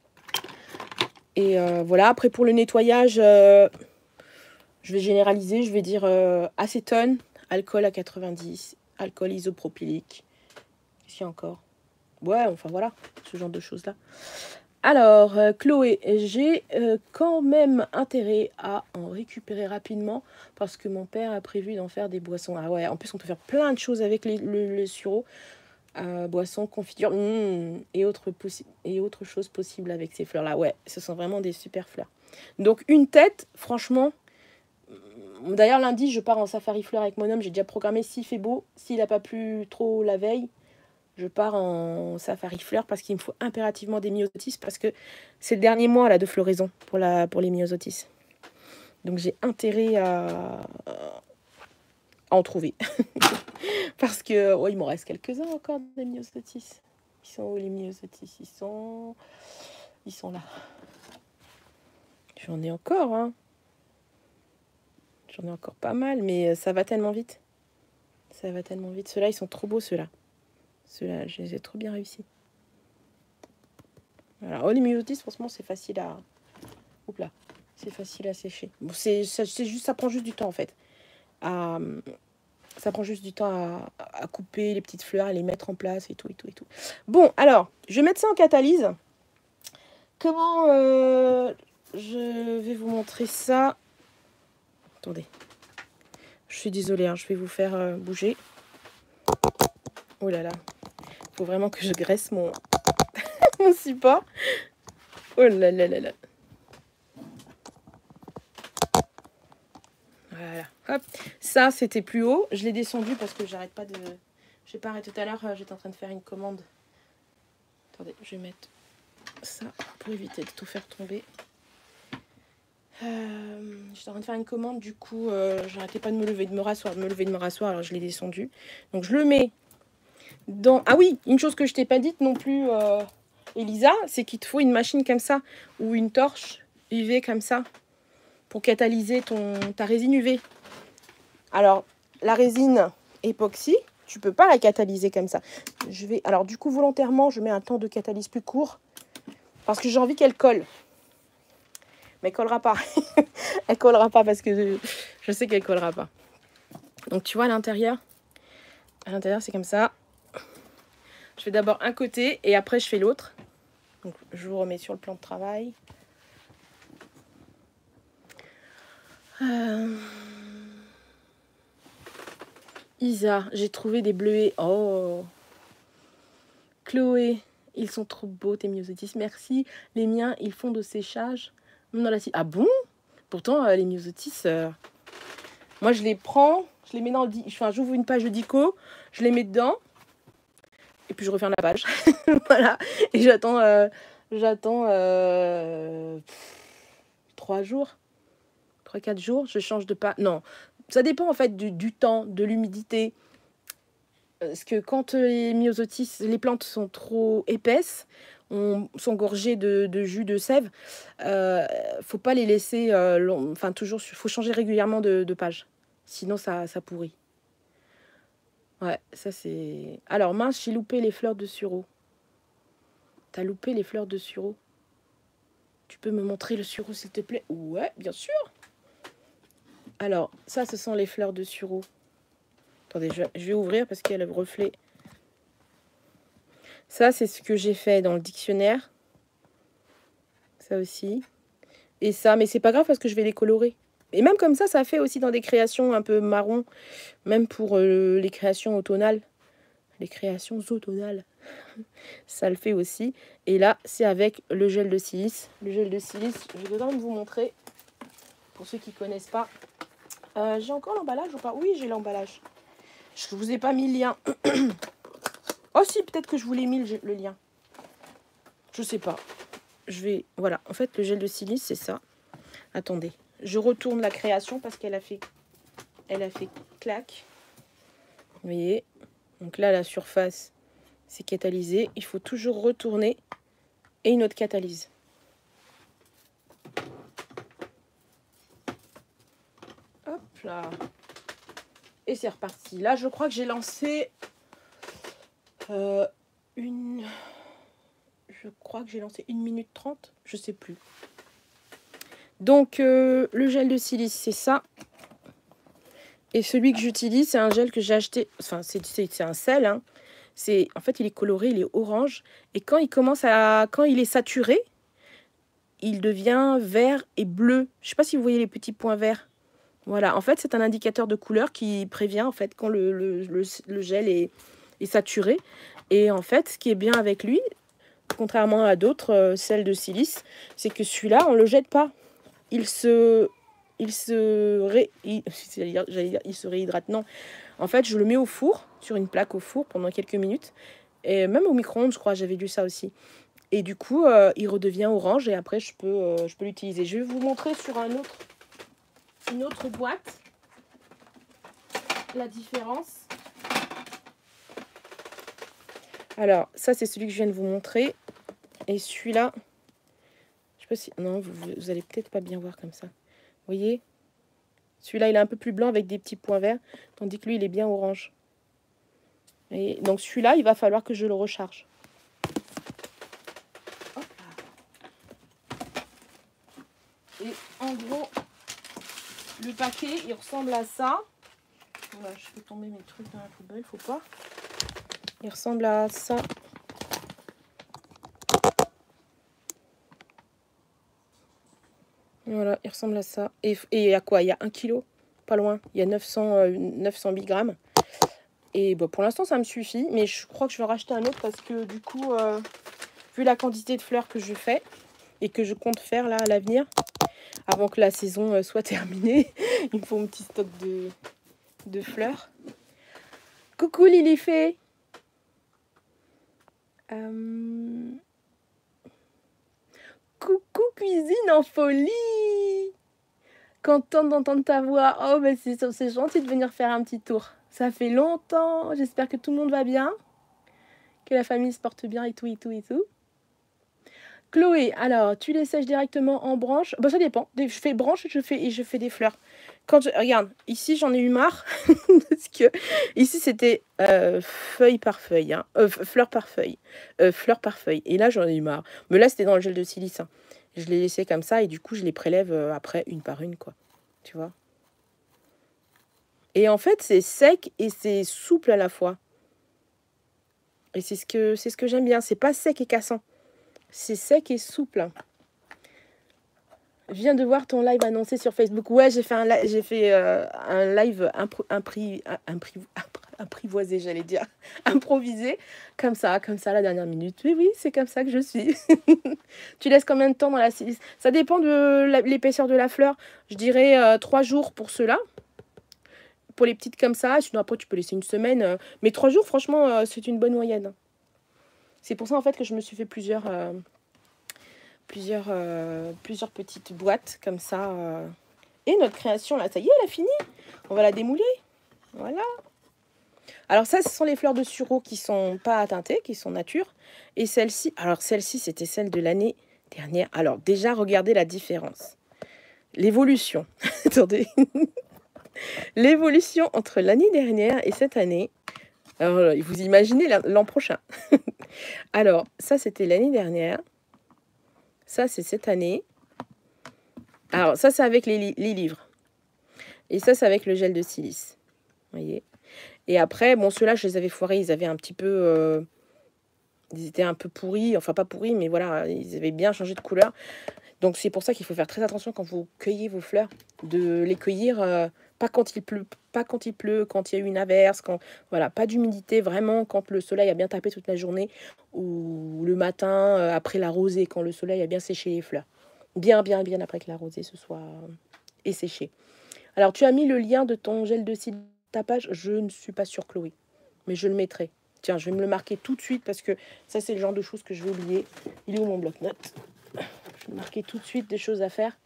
[SPEAKER 1] Et voilà, après pour le nettoyage, je vais généraliser, je vais dire acétone, alcool à 90, alcool isopropylique. Qu'est-ce qu'il y a encore? Ouais, enfin voilà, ce genre de choses-là. Alors, Chloé, j'ai quand même intérêt à en récupérer rapidement parce que mon père a prévu d'en faire des boissons. Ah ouais, en plus on peut faire plein de choses avec le sureau. Boissons, confiture et autres choses possibles avec ces fleurs-là. Ouais, ce sont vraiment des super fleurs. Donc une tête, franchement. D'ailleurs, lundi, je pars en safari fleur avec mon homme. J'ai déjà programmé s'il fait beau, s'il n'a pas plu trop la veille. Je pars en safari fleurs parce qu'il me faut impérativement des myosotis parce que c'est le dernier mois là de floraison pour les myosotis. Donc j'ai intérêt à en trouver. Parce que il m'en reste quelques-uns encore des myosotis. Ils sont où les myosotis? Ils sont là. J'en ai encore, hein. J'en ai encore pas mal, mais ça va tellement vite. Ça va tellement vite. Ceux-là, ils sont trop beaux, ceux-là. Ceux-là, je les ai trop bien réussis. Voilà. Les myosotis, franchement, c'est facile à... Oups là. C'est facile à sécher. Bon, ça prend juste du temps, en fait. Ça prend juste du temps à couper les petites fleurs, à les mettre en place et tout. Bon, alors, je vais mettre ça en catalyse. Comment je vais vous montrer ça? Attendez. Je suis désolée, hein, je vais vous faire bouger. Oh là là. Il faut vraiment que je graisse mon support. Oh là là là là. Voilà. Hop. Ça, c'était plus haut. Je l'ai descendu parce que j'arrête pas de... J'ai pas arrêté tout à l'heure. J'étais en train de faire une commande. Attendez, je vais mettre ça pour éviter de tout faire tomber. J'étais en train de faire une commande. Du coup, j'arrêtais pas de me lever, de me rasseoir. Alors, je l'ai descendu. Donc, je le mets dans... Ah oui, une chose que je t'ai pas dite non plus, Elisa, c'est qu'il te faut une machine comme ça ou une torche UV comme ça pour catalyser ta résine UV. Alors, la résine époxy, tu peux pas la catalyser comme ça. Alors du coup, volontairement, je mets un temps de catalyse plus court parce que j'ai envie qu'elle colle. Mais elle collera pas. Elle collera pas parce que je sais qu'elle collera pas. Donc tu vois, à l'intérieur, c'est comme ça. Je fais d'abord un côté et après je fais l'autre. Donc je vous remets sur le plan de travail. Isa, j'ai trouvé des bleuets. Oh, Chloé, ils sont trop beaux tes myosotis. Merci. Les miens, ils font de séchage. Dans la... Ah bon? Pourtant, les myosotis, moi je les prends, je les mets dans le... Enfin, j'ouvre une page de dico, je les mets dedans, et puis je referme la page. Voilà. Et j'attends 3 jours, 3-4 jours, je change de page. Non, ça dépend en fait du temps, de l'humidité. Parce que quand les myosotis, les plantes sont trop épaisses, sont gorgées de jus de sève, faut pas les laisser enfin toujours, faut changer régulièrement de page, sinon ça pourrit. Ouais, ça c'est... Alors mince, j'ai loupé les fleurs de sureau. T'as loupé les fleurs de sureau? Tu peux me montrer le sureau s'il te plaît? Ouais, bien sûr. Alors ça, ce sont les fleurs de sureau. Attendez, je vais ouvrir parce qu'il y a le reflet. Ça, c'est ce que j'ai fait dans le dictionnaire. Ça aussi. Et ça, mais c'est pas grave parce que je vais les colorer. Et même comme ça fait aussi dans des créations un peu marron. Même pour les créations automnales. Les créations automnales. Ça le fait aussi. Et là, c'est avec le gel de silice. Le gel de silice, je vais dedans vous montrer. Pour ceux qui ne connaissent pas. J'ai encore l'emballage ou pas? Oui, j'ai l'emballage. Je ne vous ai pas mis le lien. Oh si, peut-être que je vous l'ai mis le lien. Je sais pas. Voilà, en fait, le gel de silice, c'est ça. Attendez, je retourne la création parce qu'elle a fait clac. Vous voyez? Donc là, la surface, c'est catalysé. Il faut toujours retourner et une autre catalyse. Hop là. Et c'est reparti. Là, je crois que j'ai lancé Je crois que j'ai lancé 1 minute 30. Je sais plus. Donc, le gel de silice, c'est ça. Et celui que j'utilise, c'est un gel que j'ai acheté. Enfin, c'est un sel. Hein. En fait, il est coloré, il est orange. Et quand il est saturé, il devient vert et bleu. Je ne sais pas si vous voyez les petits points verts. Voilà, en fait, c'est un indicateur de couleur qui prévient en fait quand le gel est saturé. Et en fait, ce qui est bien avec lui, contrairement à d'autres sels de silice, c'est que celui-là, on ne le jette pas. Il se réhydrate. Non, en fait, je le mets au four, sur une plaque au four pendant quelques minutes. Et même au micro-ondes, je crois, j'avais lu ça aussi. Et du coup, il redevient orange et après, je peux l'utiliser. Je vais vous montrer sur une autre boîte la différence. Alors, ça, c'est celui que je viens de vous montrer. Et celui-là, je sais pas si... Non, vous allez peut-être pas bien voir comme ça. Vous voyez? Celui-là, il est un peu plus blanc avec des petits points verts, tandis que lui, il est bien orange. Et donc, celui-là, il va falloir que je le recharge. Hop là. Et en gros, le paquet, il ressemble à ça. Voilà, je fais tomber mes trucs dans la poubelle, faut pas. Il ressemble à ça. Voilà, il ressemble à ça. Et il y a quoi? Il y a 1 kg, pas loin. Il y a 908 grammes. Et bon, pour l'instant, ça me suffit. Mais je crois que je vais racheter un autre parce que du coup, vu la quantité de fleurs que je fais et que je compte faire là à l'avenir, avant que la saison soit terminée, il me faut un petit stock de fleurs. Coucou Lilifée. Coucou cuisine en folie. Contente d'entendre ta voix. Oh, mais c'est gentil de venir faire un petit tour. Ça fait longtemps. J'espère que tout le monde va bien. Que la famille se porte bien et tout, et tout, et tout. Chloé, alors, tu les sèches directement en branche? Bah, ça dépend. Je fais branche et je fais des fleurs. Regarde, ici, j'en ai eu marre. Parce que ici, c'était feuille par feuille. Hein, fleur par feuille. Fleur par feuille. Et là, j'en ai eu marre. Mais là, c'était dans le gel de silice. Hein. Je les laissais comme ça. Et du coup, je les prélève après, une par une, quoi. Tu vois. Et en fait, c'est sec et c'est souple à la fois. Et c'est ce que j'aime bien. C'est pas sec et cassant. C'est sec et souple. Je viens de voir ton live annoncé sur Facebook. Ouais, j'ai fait un live apprivoisé, j'allais dire. Improvisé. Comme ça, à la dernière minute. Oui, oui, c'est comme ça que je suis. Tu laisses combien de temps dans la silice? Ça dépend de l'épaisseur de la fleur. Je dirais 3 jours pour ceux-là. Pour les petites comme ça. Sinon, après, tu peux laisser une semaine. Mais 3 jours, franchement, c'est une bonne moyenne. C'est pour ça, en fait, que je me suis fait plusieurs petites boîtes comme ça. Et notre création, là, ça y est, elle a fini. On va la démouler. Voilà. Alors ça, ce sont les fleurs de sureau qui sont pas teintées, qui sont nature. Et celle-ci, alors celle-ci, c'était celle de l'année dernière. Alors déjà, regardez la différence. L'évolution. Attendez. L'évolution entre l'année dernière et cette année. Alors, vous imaginez l'an prochain. Alors, ça, c'était l'année dernière. Ça, c'est cette année. Alors, ça, c'est avec les livres. Et ça, c'est avec le gel de silice. Vous voyez. Et après, bon, ceux-là, je les avais foirés. Ils avaient un petit peu... ils étaient un peu pourris. Enfin, pas pourris, mais voilà, ils avaient bien changé de couleur. Donc, c'est pour ça qu'il faut faire très attention quand vous cueillez vos fleurs. De les cueillir pas quand il pleut, quand il y a eu une averse. Voilà, pas d'humidité, vraiment, quand le soleil a bien tapé toute la journée. Ou le matin, après la rosée, quand le soleil a bien séché les fleurs. Bien après que la rosée se soit séchée. Alors, tu as mis le lien de ton gel de cils ta page? Je ne suis pas sûre, Chloé. Mais je le mettrai. Tiens, je vais me le marquer tout de suite parce que ça, c'est le genre de choses que je vais oublier. Il est où mon bloc-notes? Je vais marquer tout de suite des choses à faire.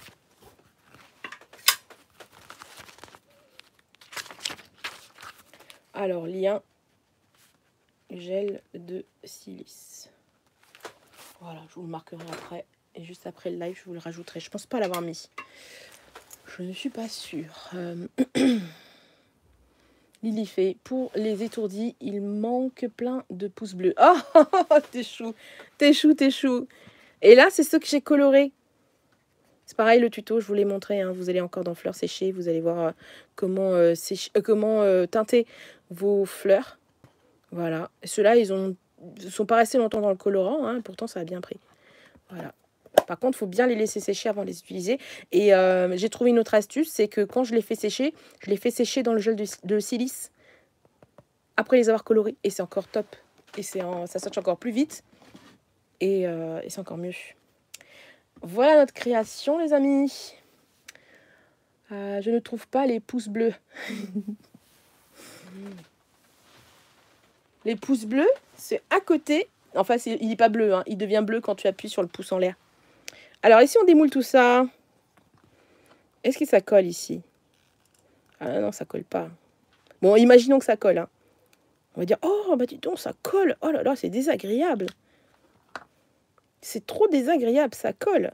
[SPEAKER 1] Alors, lien gel de silice. Voilà, je vous le marquerai après. Et juste après le live, je vous le rajouterai. Je pense pas l'avoir mis. Je ne suis pas sûre. Lily fait, pour les étourdis, il manque plein de pouces bleus. Oh, t'es chou. Et là, c'est ce que j'ai coloré. C'est pareil, le tuto, je vous l'ai montré. Hein. Vous allez encore dans fleurs séchées. Vous allez voir comment teinter vos fleurs. Voilà. Ceux-là, ils sont pas restés longtemps dans le colorant. Hein. Pourtant, ça a bien pris. Voilà. Par contre, il faut bien les laisser sécher avant de les utiliser. Et j'ai trouvé une autre astuce, c'est que quand je les fais sécher, je les fais sécher dans le gel de silice après les avoir colorés. Et c'est encore top. Et ça sèche encore plus vite. Et c'est encore mieux. Voilà notre création, les amis. Je ne trouve pas les pouces bleus. Les pouces bleus, c'est à côté. Enfin, il n'est pas bleu. Hein. Il devient bleu quand tu appuies sur le pouce en l'air. Alors ici, on démoule tout ça. Est-ce que ça colle ici? Ah non, ça colle pas. Bon, imaginons que ça colle. Hein. On va dire, oh, bah dis donc, ça colle. Oh là là, c'est désagréable. C'est trop désagréable, ça colle.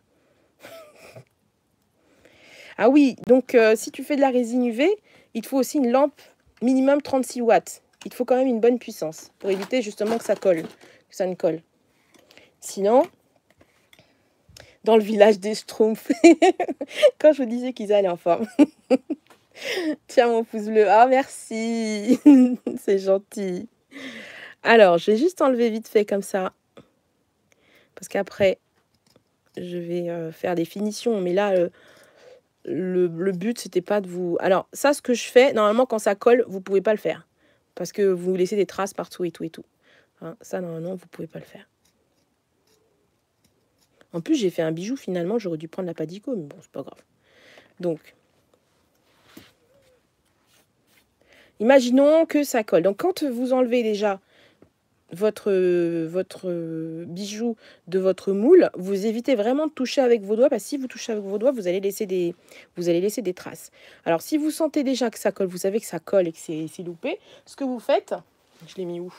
[SPEAKER 1] Ah oui, donc si tu fais de la résine UV, il te faut aussi une lampe minimum 36 watts. Il te faut quand même une bonne puissance pour éviter justement que ça colle, que ça ne colle. Sinon, dans le village des Schtroumpfs, quand je vous disais qu'ils allaient en forme. Tiens mon pouce bleu, ah merci, c'est gentil. Alors, je vais juste enlever vite fait comme ça, parce qu'après, je vais faire des finitions, mais là, le but, c'était pas de vous... Alors, ça, ce que je fais, normalement, quand ça colle, vous pouvez pas le faire, parce que vous laissez des traces partout et tout et tout. Hein, ça, normalement, vous pouvez pas le faire. En plus, j'ai fait un bijou, finalement, j'aurais dû prendre la Padico, mais bon, c'est pas grave. Donc, imaginons que ça colle. Donc, quand vous enlevez déjà votre bijou de votre moule, vous évitez vraiment de toucher avec vos doigts, parce que si vous touchez avec vos doigts, vous allez laisser des traces. Alors, si vous sentez déjà que ça colle, vous savez que ça colle et que c'est loupé, ce que vous faites... Je l'ai mis où?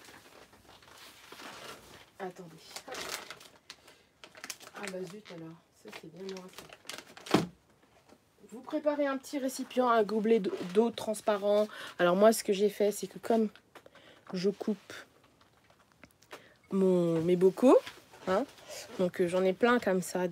[SPEAKER 1] Attendez. Ah bah zut alors, ça c'est bien noir ça. vous préparez un petit récipient, un gobelet d'eau transparent. Alors moi, ce que j'ai fait, c'est que comme je coupe mes bocaux, hein, donc j'en ai plein comme ça,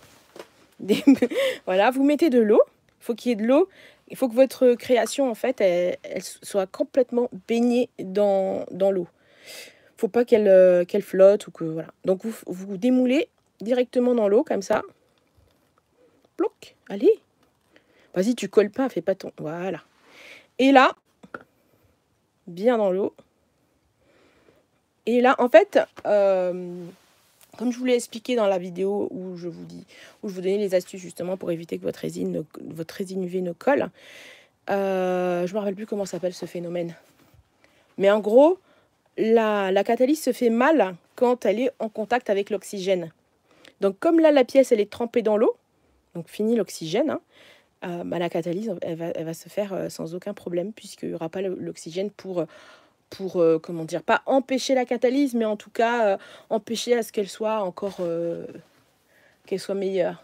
[SPEAKER 1] voilà, vous mettez de l'eau. Il faut qu'il y ait de l'eau. Il faut que votre création, en fait, elle soit complètement baignée dans l'eau. Il ne faut pas qu'elle flotte ou que voilà. Donc vous démoulez directement dans l'eau comme ça. Ploc, allez. Vas-y, tu colles pas, fais pas ton... Voilà. Et là, bien dans l'eau. Et là, en fait, comme je vous l'ai expliqué dans la vidéo où je vous donnais les astuces justement pour éviter que votre résine UV ne colle, je ne me rappelle plus comment s'appelle ce phénomène. Mais en gros, la catalyse se fait mal quand elle est en contact avec l'oxygène. Donc comme là, la pièce, elle est trempée dans l'eau, donc fini l'oxygène, hein, la catalyse, elle va se faire sans aucun problème, puisqu'il n'y aura pas l'oxygène pour comment dire, pas empêcher la catalyse, mais en tout cas, empêcher à ce qu'elle soit encore, qu'elle soit meilleure.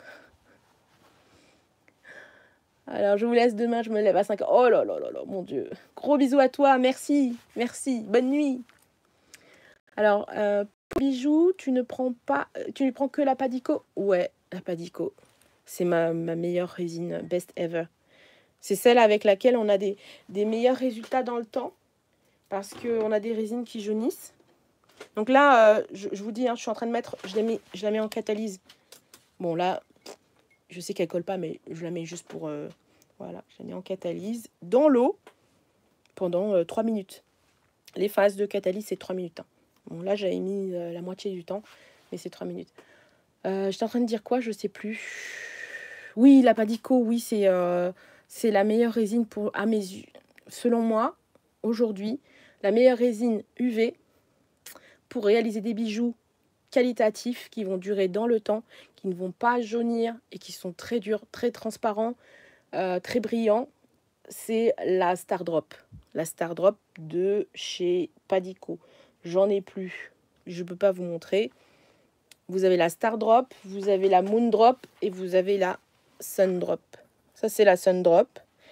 [SPEAKER 1] Alors, je vous laisse demain, je me lève à 5h. Oh là là là là, mon Dieu. Gros bisous à toi, merci, bonne nuit. Alors, pour bijoux, tu ne prends que la Padico? Ouais, la Padico. C'est ma meilleure résine, best ever. C'est celle avec laquelle on a des meilleurs résultats dans le temps. Parce qu'on a des résines qui jaunissent. Donc là, je vous dis, hein, je suis en train de mettre... Je la mets en catalyse. Bon, là, je sais qu'elle colle pas, mais je la mets juste pour... voilà, je la mets en catalyse dans l'eau pendant 3 minutes. Les phases de catalyse, c'est 3 minutes. Hein. Bon, là, j'avais mis la moitié du temps, mais c'est 3 minutes. J'étais en train de dire quoi? Je sais plus. Oui, la Padico, oui, c'est la meilleure résine à mes yeux. Selon moi, aujourd'hui, la meilleure résine UV pour réaliser des bijoux qualitatifs qui vont durer dans le temps, qui ne vont pas jaunir et qui sont très durs, très transparents, très brillants, c'est la Star Drop. La Star Drop de chez Padico. J'en ai plus. Je ne peux pas vous montrer. Vous avez la Star Drop, vous avez la Moon Drop et vous avez la Sun Drop. Ça, c'est la Sun Drop.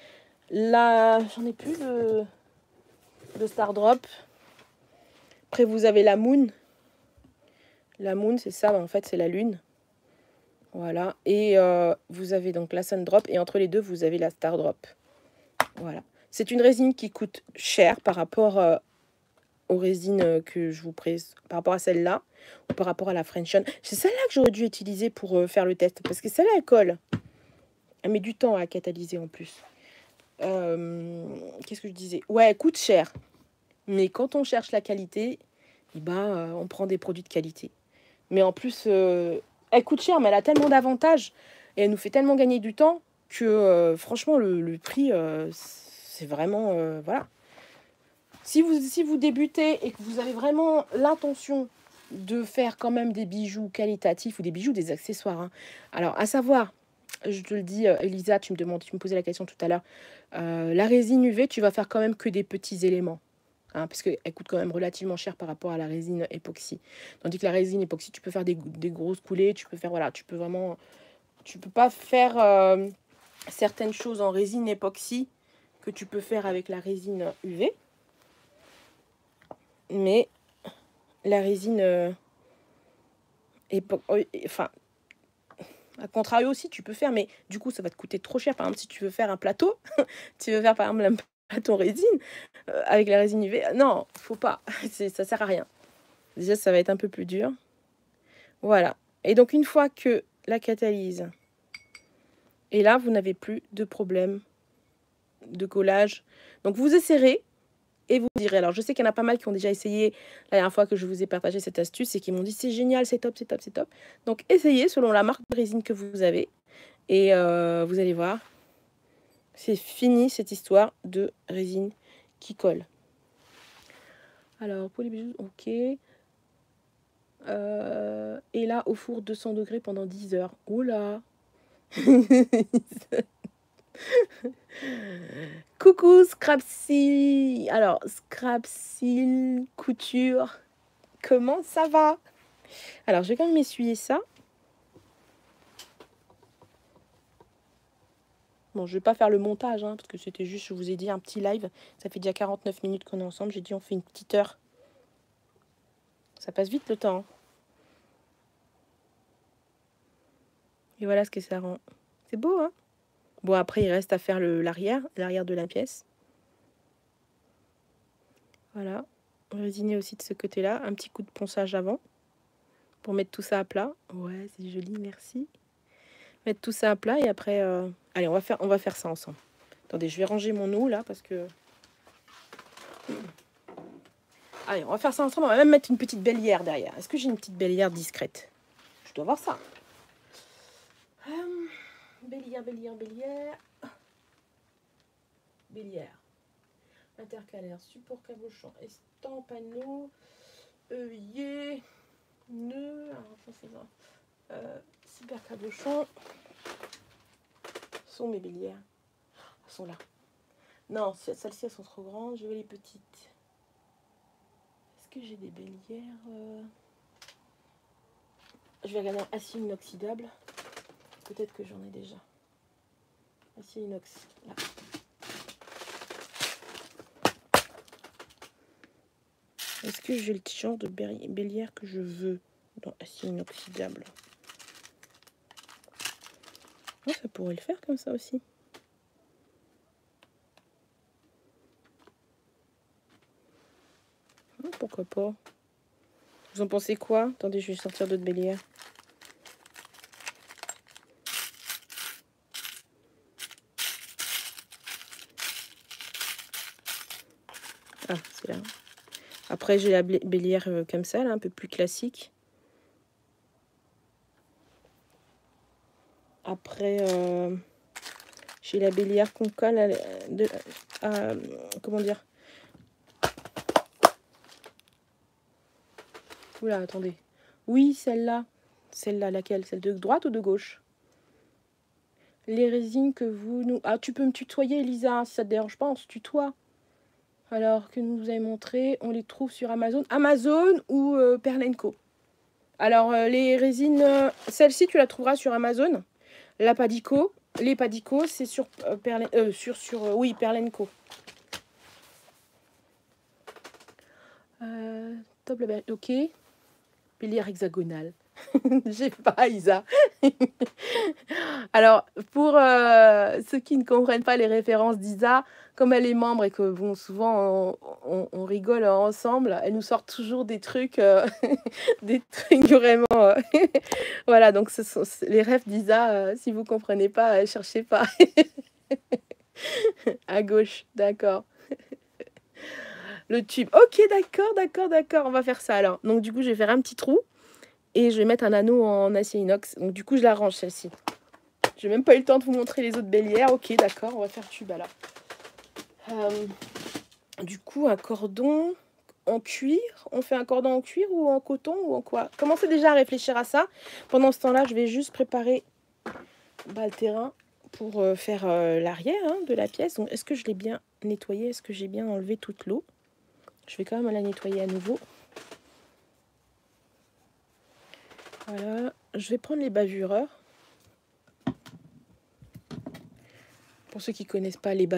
[SPEAKER 1] Là, j'en ai plus de Star Drop. Après, vous avez la Moon. La Moon, c'est ça, en fait, c'est la lune. Voilà. Et vous avez donc la Sun Drop. Et entre les deux, vous avez la Star Drop. Voilà. C'est une résine qui coûte cher par rapport aux résines que je vous présente, par rapport à celle-là, ou par rapport à la French On. C'est celle-là que j'aurais dû utiliser pour faire le test. Parce que celle-là, elle colle. Elle met du temps à catalyser en plus. Qu'est-ce que je disais? Ouais, elle coûte cher. Mais quand on cherche la qualité, on prend des produits de qualité. Mais en plus, elle coûte cher, mais elle a tellement d'avantages. Et elle nous fait tellement gagner du temps que franchement, le prix, c'est vraiment... voilà. Si vous débutez et que vous avez vraiment l'intention de faire quand même des bijoux qualitatifs ou des accessoires, hein. Alors, à savoir, je te le dis, Elisa, tu me posais la question tout à l'heure, la résine UV, tu vas faire quand même que des petits éléments. Hein, parce qu'elle coûte quand même relativement cher par rapport à la résine époxy. Tandis que la résine époxy, tu peux faire des grosses coulées, tu peux faire, voilà, tu peux pas faire certaines choses en résine époxy que tu peux faire avec la résine UV. Mais la résine enfin, à contrario aussi, tu peux faire, mais du coup, ça va te coûter trop cher. Par exemple, si tu veux faire un plateau, tu veux faire par exemple un plateau résine, avec la résine UV, non, faut pas, ça sert à rien. Déjà, ça va être un peu plus dur. Voilà. Et donc, une fois que la catalyse est là, vous n'avez plus de problème de collage. Donc, vous essayerez et vous direz. Alors, je sais qu'il y en a pas mal qui ont déjà essayé la dernière fois que je vous ai partagé cette astuce et qui m'ont dit c'est génial, c'est top, c'est top, c'est top. Donc, essayez selon la marque de résine que vous avez et vous allez voir. C'est fini cette histoire de résine qui colle. Alors, pour les bijoux, ok. Et là, au four 200 degrés pendant 10 heures. Oula. Coucou Scrapsil. Alors, Scrapsil Couture. Comment ça va? Alors, je vais quand même essuyer ça. Bon, je vais pas faire le montage, hein, parce que c'était juste, je vous ai dit, un petit live. Ça fait déjà 49 minutes qu'on est ensemble. J'ai dit, on fait une petite heure. Ça passe vite le temps. Hein. Et voilà ce que ça rend. C'est beau, hein? Bon, après, il reste à faire l'arrière de la pièce. Voilà. Résiner aussi de ce côté-là. Un petit coup de ponçage avant. Pour mettre tout ça à plat. Ouais, c'est joli, merci. Mettre tout ça à plat et après... Allez, on va faire ça ensemble. Attendez, je vais ranger mon eau, là, parce que... Allez, on va faire ça ensemble. On va même mettre une petite bélière derrière. Est-ce que j'ai une petite bélière discrète? Je dois voir ça. Bélière. Bélière. Intercalaire, support cabochon, estampe, panneau, œillet, nœud. Alors, ça c'est ça. Super cabochon. Sont mes bélières. Elles sont là. Non, celles-ci elles sont trop grandes. Je veux les petites. Est-ce que j'ai des bélières Je vais regarder un acier inoxydable. Peut-être que j'en ai déjà. Acier inox. Là. Est-ce que j'ai le genre de bélière que je veux dans acier inoxydable? Oh, ça pourrait le faire comme ça aussi. Oh, pourquoi pas? Vous en pensez quoi? Attendez, je vais sortir d'autres bélières. Ah, c'est là. Après, j'ai la bélière comme ça, là, un peu plus classique. Après, j'ai la bélière qu'on colle comment dire? Oula, attendez. Oui, celle-là. Celle-là, laquelle? Celle de droite ou de gauche? Les résines que vous nous... Ah, tu peux me tutoyer, Elisa, si ça te dérange pas, on se tutoie. Alors, que nous vous avez montré, on les trouve sur Amazon. Amazon ou Perlenco. Alors, les résines... Celle-ci, tu la trouveras sur Amazon. La Padico. Les Padico, c'est sur, Perlenco. Top label, ok. Bélière hexagonale. J'ai pas, Isa. Alors, pour ceux qui ne comprennent pas les références d'Isa, comme elle est membre et que bon, souvent on rigole ensemble, elle nous sort toujours des trucs, des trucs vraiment. Voilà, donc ce sont les rêves d'Isa. Si vous comprenez pas, cherchez pas. À gauche, d'accord. Le tube. Ok, d'accord. On va faire ça alors. Donc du coup, je vais faire un petit trou. Et je vais mettre un anneau en acier inox. Donc du coup, je la range celle-ci. J'ai même pas eu le temps de vous montrer les autres bélières. Ok, d'accord, on va faire tube alors. Du coup, un cordon en cuir. On fait un cordon en cuir ou en coton ou en quoi? Commencez déjà à réfléchir à ça. Pendant ce temps-là, je vais juste préparer le terrain pour faire l'arrière de la pièce. Donc, est-ce que je l'ai bien nettoyé? Est-ce que j'ai bien enlevé toute l'eau? Je vais quand même la nettoyer à nouveau. Voilà, je vais prendre les bavureurs. Pour ceux qui connaissent pas les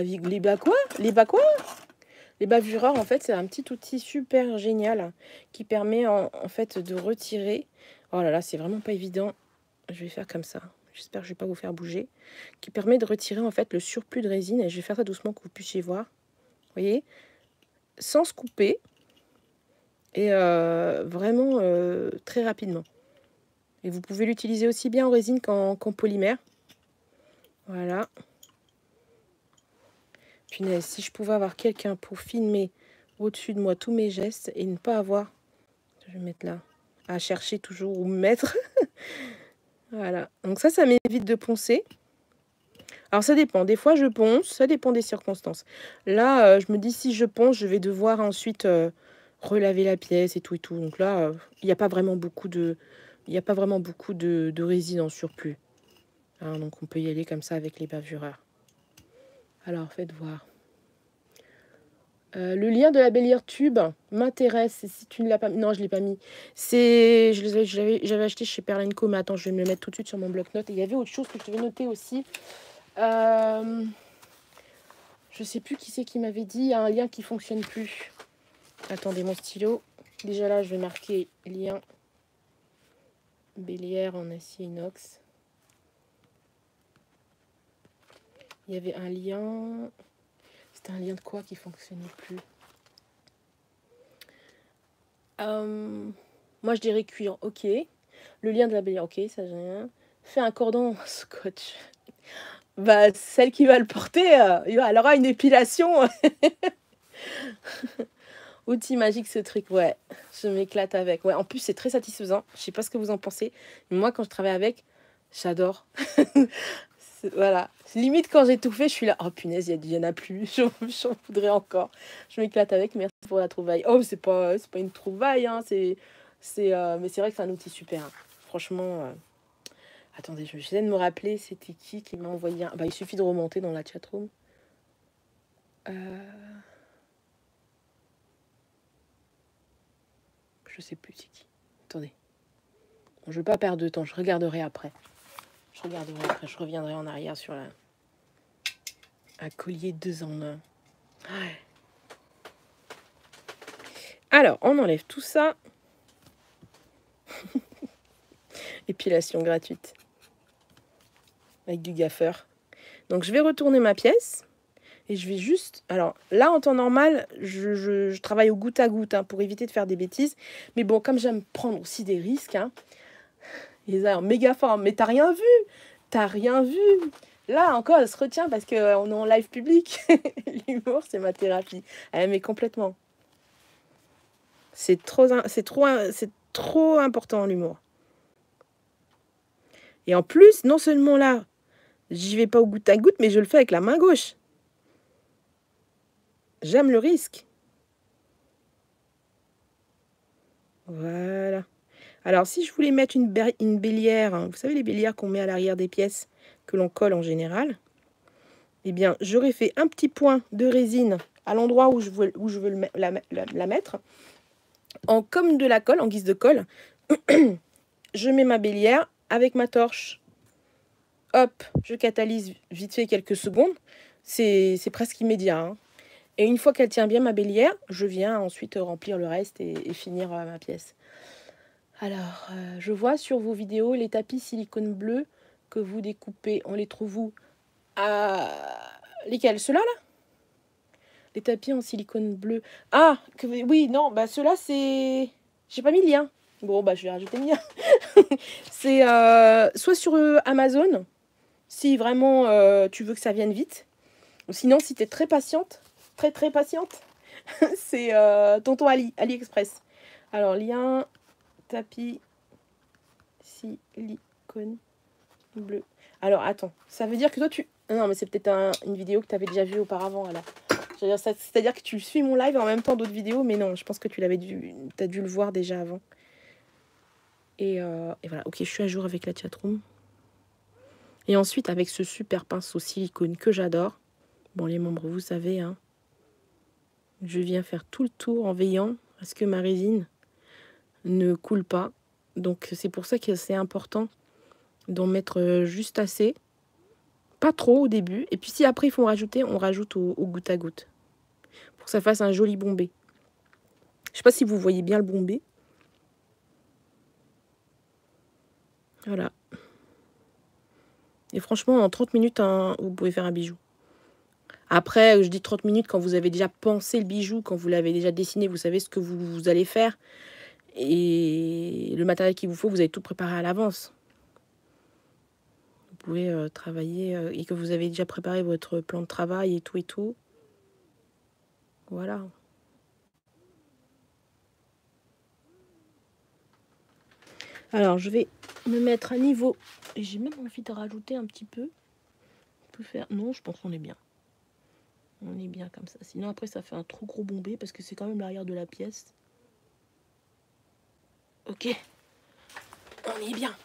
[SPEAKER 1] bavureurs, en fait, c'est un petit outil super génial qui permet en fait de retirer. Oh là là, c'est vraiment pas évident. Je vais faire comme ça. J'espère que je vais pas vous faire bouger. Qui permet de retirer en fait le surplus de résine. Et je vais faire ça doucement que vous puissiez voir. Vous voyez, sans se couper et vraiment très rapidement. Et vous pouvez l'utiliser aussi bien en résine qu'en polymère. Voilà. Punaise, si je pouvais avoir quelqu'un pour filmer au-dessus de moi tous mes gestes et ne pas avoir, je vais mettre là, à chercher toujours où me mettre. Voilà. Donc ça m'évite de poncer. Alors ça dépend. Des fois je ponce, ça dépend des circonstances. Là, je me dis si je ponce, je vais devoir ensuite relaver la pièce et tout. Donc là, il n'y a pas vraiment beaucoup de... Il n'y a pas vraiment beaucoup de résine en surplus. Hein, donc on peut y aller comme ça avec les bavureurs. Alors faites voir. Le lien de la bélière tube m'intéresse. Si tu ne l'as pas mis... Non, je ne l'ai pas mis. J'avais acheté chez Perlenco, mais attends, je vais me le mettre tout de suite sur mon bloc-notes. Et il y avait autre chose que je devais noter aussi. Je sais plus qui c'est qui m'avait dit, il y a un lien qui fonctionne plus. Attendez mon stylo. Déjà là, je vais marquer lien Bélière en acier inox. Il y avait un lien. C'était un lien de quoi qui fonctionnait plus? Moi, je dirais cuir. Ok. Le lien de la Bélière. Ok, ça j'ai rien. Fais un cordon scotch. Bah, celle qui va le porter, elle aura une épilation. Outil magique ce truc, ouais. Je m'éclate avec. Ouais, en plus, c'est très satisfaisant. Je sais pas ce que vous en pensez. Mais moi, quand je travaille avec, j'adore. Voilà. Limite, quand j'ai tout fait, je suis là. Oh punaise, il y en a plus. J'en voudrais encore. Je m'éclate avec. Merci pour la trouvaille. Oh, c'est pas une trouvaille. Hein. Mais c'est vrai que c'est un outil super. Hein. Franchement. Attendez, je vais essayer de me rappeler. C'était qui m'a envoyé un. Bah, il suffit de remonter dans la chatroom. Je sais plus c'est qui. Attendez. Bon, je ne vais pas perdre de temps. Je regarderai après. Je reviendrai en arrière sur un collier 2 en 1. Ouais. Alors, on enlève tout ça. Épilation gratuite. Avec du gaffeur. Donc, je vais retourner ma pièce. Et je vais juste... Alors, là, en temps normal, je travaille au goutte à goutte hein, pour éviter de faire des bêtises. Mais bon, comme j'aime prendre aussi des risques... Hein, ils ont méga fort. Mais t'as rien vu? T'as rien vu? Là, encore, elle se retient parce qu'on est en live public. L'humour, c'est ma thérapie. Mais complètement. C'est trop important, l'humour. Et en plus, non seulement là, j'y vais pas au goutte à goutte, mais je le fais avec la main gauche. J'aime le risque. Voilà. Alors, si je voulais mettre une bélière, hein, vous savez les bélières qu'on met à l'arrière des pièces, que l'on colle en général, eh bien, j'aurais fait un petit point de résine à l'endroit où je veux la mettre, comme de la colle, en guise de colle. Je mets ma bélière avec ma torche. Hop, je catalyse vite fait quelques secondes. C'est presque immédiat. Hein. Et une fois qu'elle tient bien ma bélière, je viens ensuite remplir le reste et finir ma pièce. Alors, je vois sur vos vidéos les tapis silicone bleu que vous découpez. On les trouve où? Lesquels? Ceux-là, là? Les tapis en silicone bleu. Ah, oui, non, bah ceux-là, c'est... J'ai pas mis le lien. Bon, bah je vais rajouter le lien. C'est soit sur Amazon, si vraiment tu veux que ça vienne vite. Ou sinon, si tu es très patiente, très patiente, c'est Tonton AliExpress. Alors, lien, tapis, silicone bleu. Alors, attends, ça veut dire que toi, Non, mais c'est peut-être une vidéo que tu avais déjà vue auparavant, là. C'est-à-dire que tu suis mon live en même temps d'autres vidéos, mais non, je pense que tu as dû le voir déjà avant. Et voilà, ok, je suis à jour avec la chatroom. Et ensuite, avec ce super pinceau silicone que j'adore, bon, les membres, vous savez, hein, je viens faire tout le tour en veillant à ce que ma résine ne coule pas. Donc, c'est pour ça que c'est important d'en mettre juste assez. Pas trop au début. Et puis, si après, il faut en rajouter, on rajoute au goutte à goutte. Pour que ça fasse un joli bombé. Je sais pas si vous voyez bien le bombé. Voilà. Et franchement, en 30 minutes, hein, vous pouvez faire un bijou. Après, je dis 30 minutes quand vous avez déjà pensé le bijou, quand vous l'avez déjà dessiné, vous savez ce que vous allez faire. Et le matériel qu'il vous faut, vous avez tout préparé à l'avance. Vous pouvez travailler et que vous avez déjà préparé votre plan de travail et tout. Voilà. Alors, je vais me mettre à niveau. Et j'ai même envie de rajouter un petit peu. On peut faire... Non, je pense qu'on est bien. On est bien comme ça. Sinon, après, ça fait un trop gros bombé parce que c'est quand même l'arrière de la pièce. Ok. On est bien.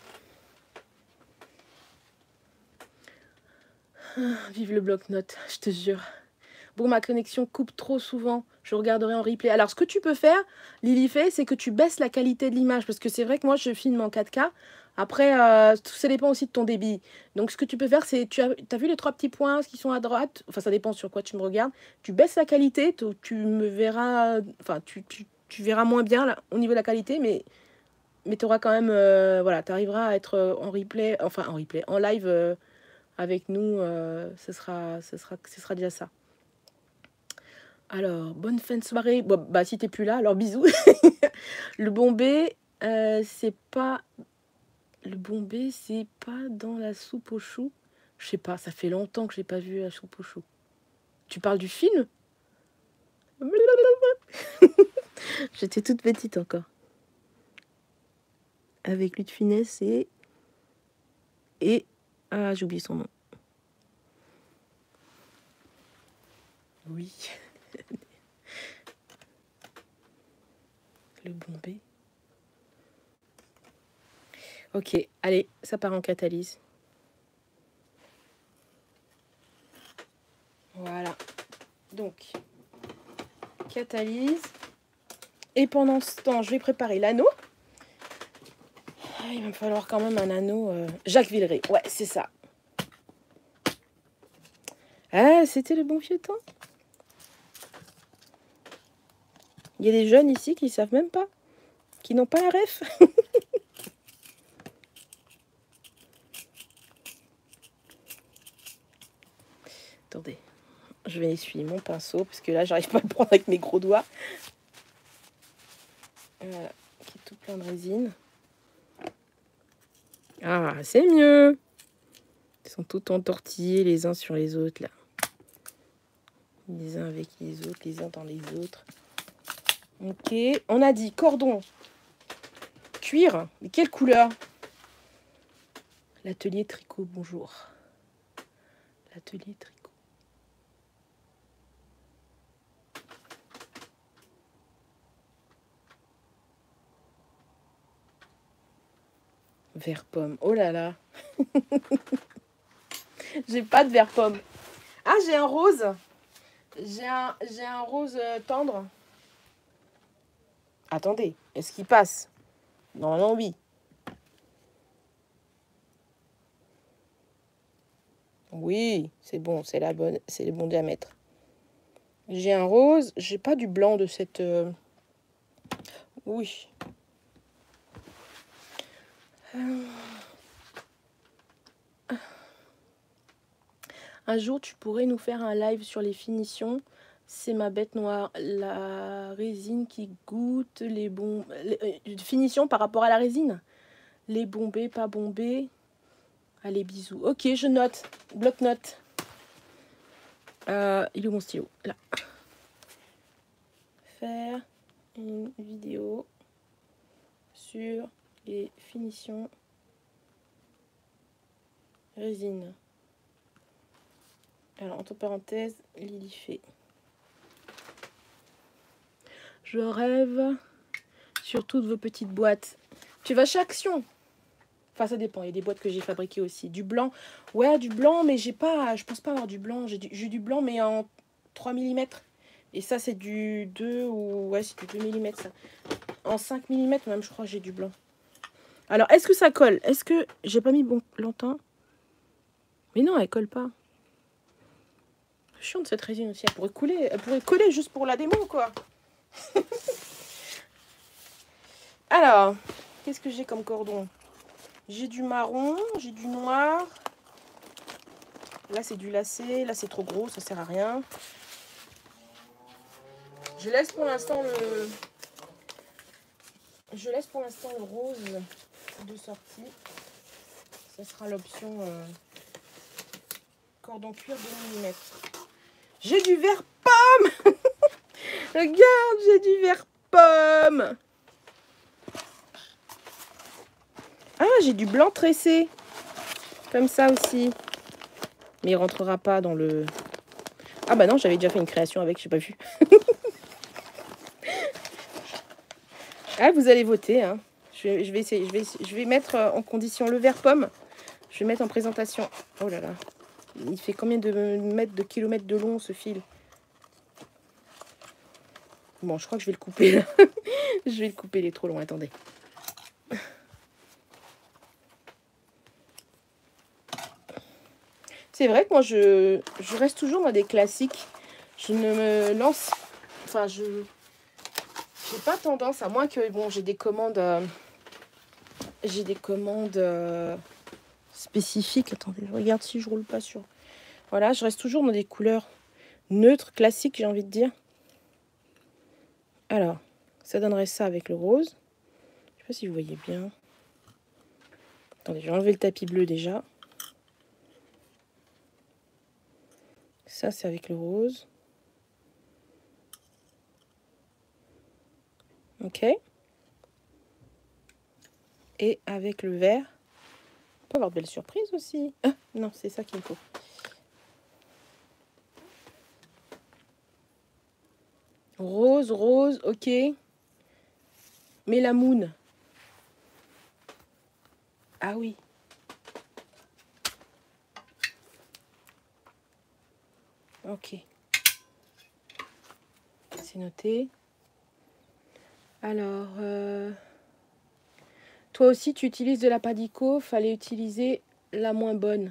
[SPEAKER 1] Vive le bloc-notes, je te jure. Bon, ma connexion coupe trop souvent. Je regarderai en replay. Alors, ce que tu peux faire, Lily fait, c'est que tu baisses la qualité de l'image. Parce que c'est vrai que moi, je filme en 4K. Après, ça dépend aussi de ton débit. Donc, ce que tu peux faire, c'est, tu as vu les 3 petits points qui sont à droite? Enfin, ça dépend sur quoi tu me regardes. Tu baisses la qualité, tu me verras, enfin, tu verras moins bien là, au niveau de la qualité, mais tu auras quand même, voilà, tu arriveras à être en replay, enfin, en replay, en live avec nous. Ce sera déjà ça. Alors, bonne fin de soirée. Bon, bah, si t'es plus là, alors bisous. Le Bombay, c'est pas... Le Bombay, c'est pas dans la soupe aux choux. Je sais pas, ça fait longtemps que j'ai pas vu la soupe aux choux. Tu parles du film? J'étais toute petite encore. Avec lui de finesse et... Ah, j'ai oublié son nom. Oui. Le Bombay. Ok, allez, ça part en catalyse. Voilà. Donc, catalyse. Et pendant ce temps, je vais préparer l'anneau. Il va me falloir quand même un anneau. Jacques Villeray, ouais, c'est ça. Ah, c'était le bon vieux temps. Il y a des jeunes ici qui ne savent même pas, qui n'ont pas la ref. Attendez, je vais essuyer mon pinceau, parce que là, j'arrive pas à le prendre avec mes gros doigts. Voilà, qui est tout plein de résine. Ah, c'est mieux. Ils sont tous entortillés les uns sur les autres, là. Les uns avec les autres, les uns dans les autres. Ok, on a dit cordon, cuir. Mais quelle couleur? L'atelier tricot, bonjour. L'atelier tricot. Vert pomme, oh là là. J'ai pas de vert pomme. Ah, j'ai un rose. J'ai un rose tendre. Attendez, est-ce qu'il passe? Non, oui. Oui, c'est bon, c'est le bon diamètre. J'ai un rose, j'ai pas du blanc de cette... Oui. Un jour, tu pourrais nous faire un live sur les finitions. C'est ma bête noire. La résine qui goûte les bons... finitions par rapport à la résine. Les bombés, pas bombés. Allez, bisous. Ok, je note. Bloc-notes. Il est où mon stylo? Là. Faire une vidéo sur les finitions résine. Alors, entre parenthèses, Lily fait. Je rêve sur toutes vos petites boîtes. Tu vas chez Action? Enfin, ça dépend. Il y a des boîtes que j'ai fabriquées aussi. Du blanc. Ouais, du blanc, mais j'ai pas... Je pense pas avoir du blanc. J'ai du blanc, mais en 3 mm. Et ça, c'est du 2 ou... Ouais, c'est du 2 mm, ça. En 5 mm, même, je crois que j'ai du blanc. Alors, est-ce que ça colle? Est-ce que... J'ai pas mis bon longtemps? Mais non, elle colle pas. Chiante, cette résine aussi. Elle pourrait coller juste pour la démo, quoi. Alors, qu'est-ce que j'ai comme cordon? J'ai du marron, j'ai du noir. Là, c'est du lacet. Là, c'est trop gros, ça sert à rien. Je laisse pour l'instant le rose de sortie. Ce sera l'option cordon cuir 2 mm. J'ai du vert pomme. Regarde, j'ai du vert pomme. Ah, j'ai du blanc tressé. Comme ça aussi. Mais il rentrera pas dans le... Ah bah non, j'avais déjà fait une création avec, j'ai pas vu. Ah, vous allez voter, hein. Je vais essayer, je vais mettre en condition le vert pomme. Je vais mettre en présentation. Oh là là. Il fait combien de mètres, de kilomètres de long, ce fil? Bon, je crois que je vais le couper, là. Je vais le couper, il est trop long, attendez. C'est vrai que moi, je reste toujours dans des classiques. Je ne me lance... Enfin, je n'ai pas tendance, à moins que, bon, j'ai des commandes... spécifiques. Attendez, je regarde si je roule pas sur... Voilà, je reste toujours dans des couleurs neutres, classiques, j'ai envie de dire. Alors, ça donnerait ça avec le rose. Je sais pas si vous voyez bien. Attendez, je vais enlever le tapis bleu déjà. Ça, c'est avec le rose. Ok. Et avec le vert. On peut avoir de belles surprises aussi. Ah, non, c'est ça qu'il me faut. Rose, rose, ok. Mélamoun. Ah oui. Ok. C'est noté. Alors, toi aussi, tu utilises de la Padico. Fallait utiliser la moins bonne.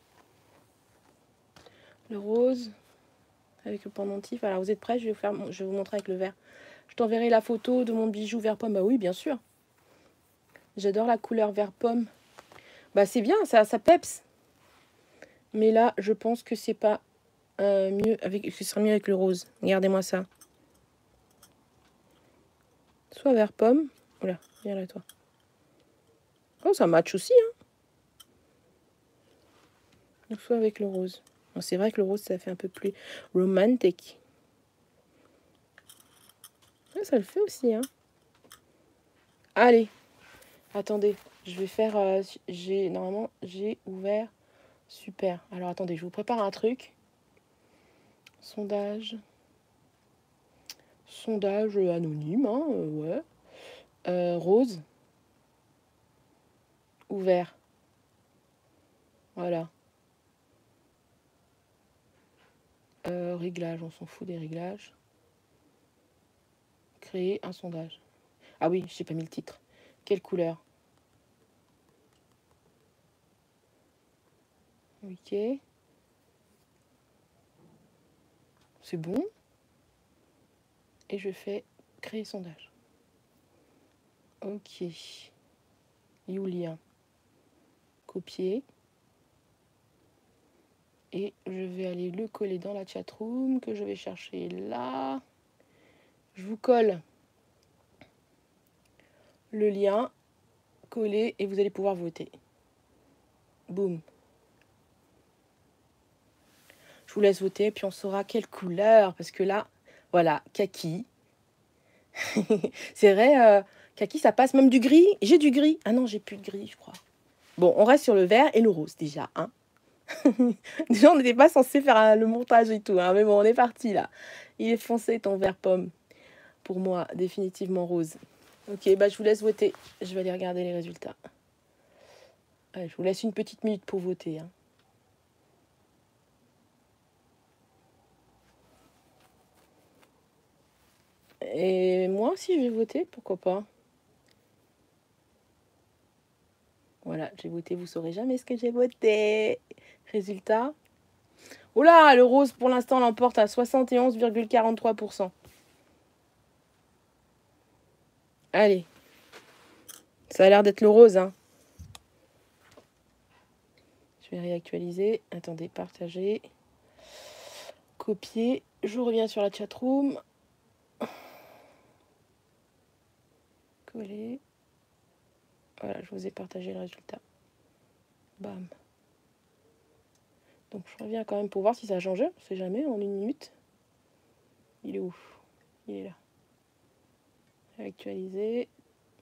[SPEAKER 1] Le rose avec le pendentif. Alors, vous êtes prêts? Je vais vous montrer avec le vert. Je t'enverrai la photo de mon bijou vert pomme. Bah oui, bien sûr. J'adore la couleur vert pomme. Bah c'est bien, ça peps. Mais là, je pense que c'est pas mieux avec, ce serait mieux avec le rose. Regardez-moi ça. Soit vert pomme. Oula, viens là toi. Oh, ça match aussi, hein. Donc, soit avec le rose. Bon, c'est vrai que le rose, ça fait un peu plus romantique. Ouais, ça le fait aussi, hein. Allez. Attendez, je vais faire... normalement, j'ai ouvert... Super. Alors, attendez, je vous prépare un truc. Sondage. Sondage anonyme, hein, ouais. Rose. Ouvert. Voilà. Réglage, on s'en fout des réglages. Créer un sondage. Ah oui, j'ai pas mis le titre. Quelle couleur? Ok. C'est bon. Et je fais créer sondage. Ok. Julia. Copier. Et je vais aller le coller dans la chatroom que je vais chercher là. Je vous colle le lien, coller et vous allez pouvoir voter. Boum. Je vous laisse voter puis on saura quelle couleur. Parce que là, voilà, kaki. C'est vrai, kaki ça passe, même du gris. J'ai du gris. Ah non, j'ai plus de gris, je crois. Bon, on reste sur le vert et le rose déjà, hein. Déjà, on n'était pas censé faire le montage et tout, hein, mais bon, on est parti là. Il est foncé ton vert pomme. Pour moi, définitivement rose. Ok, bah je vous laisse voter. Je vais aller regarder les résultats. Allez, je vous laisse une petite minute pour voter, hein. Et moi aussi, je vais voter, pourquoi pas. Voilà, j'ai voté, vous saurez jamais ce que j'ai voté. Résultat. Oula, le rose pour l'instant l'emporte à 71,43%. Allez. Ça a l'air d'être le rose, hein. Je vais réactualiser. Attendez, partager. Copier. Je reviens sur la chatroom. Coller. Voilà, je vous ai partagé le résultat. Bam. Donc je reviens quand même pour voir si ça a changé. On sait jamais en une minute. Il est où? Il est là. Actualiser.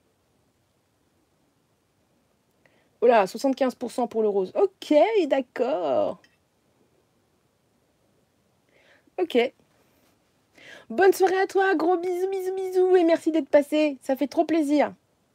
[SPEAKER 1] Oh là, 75% pour le rose. Ok, d'accord. Ok. Bonne soirée à toi. Gros bisous, bisous, bisous. Et merci d'être passé. Ça fait trop plaisir.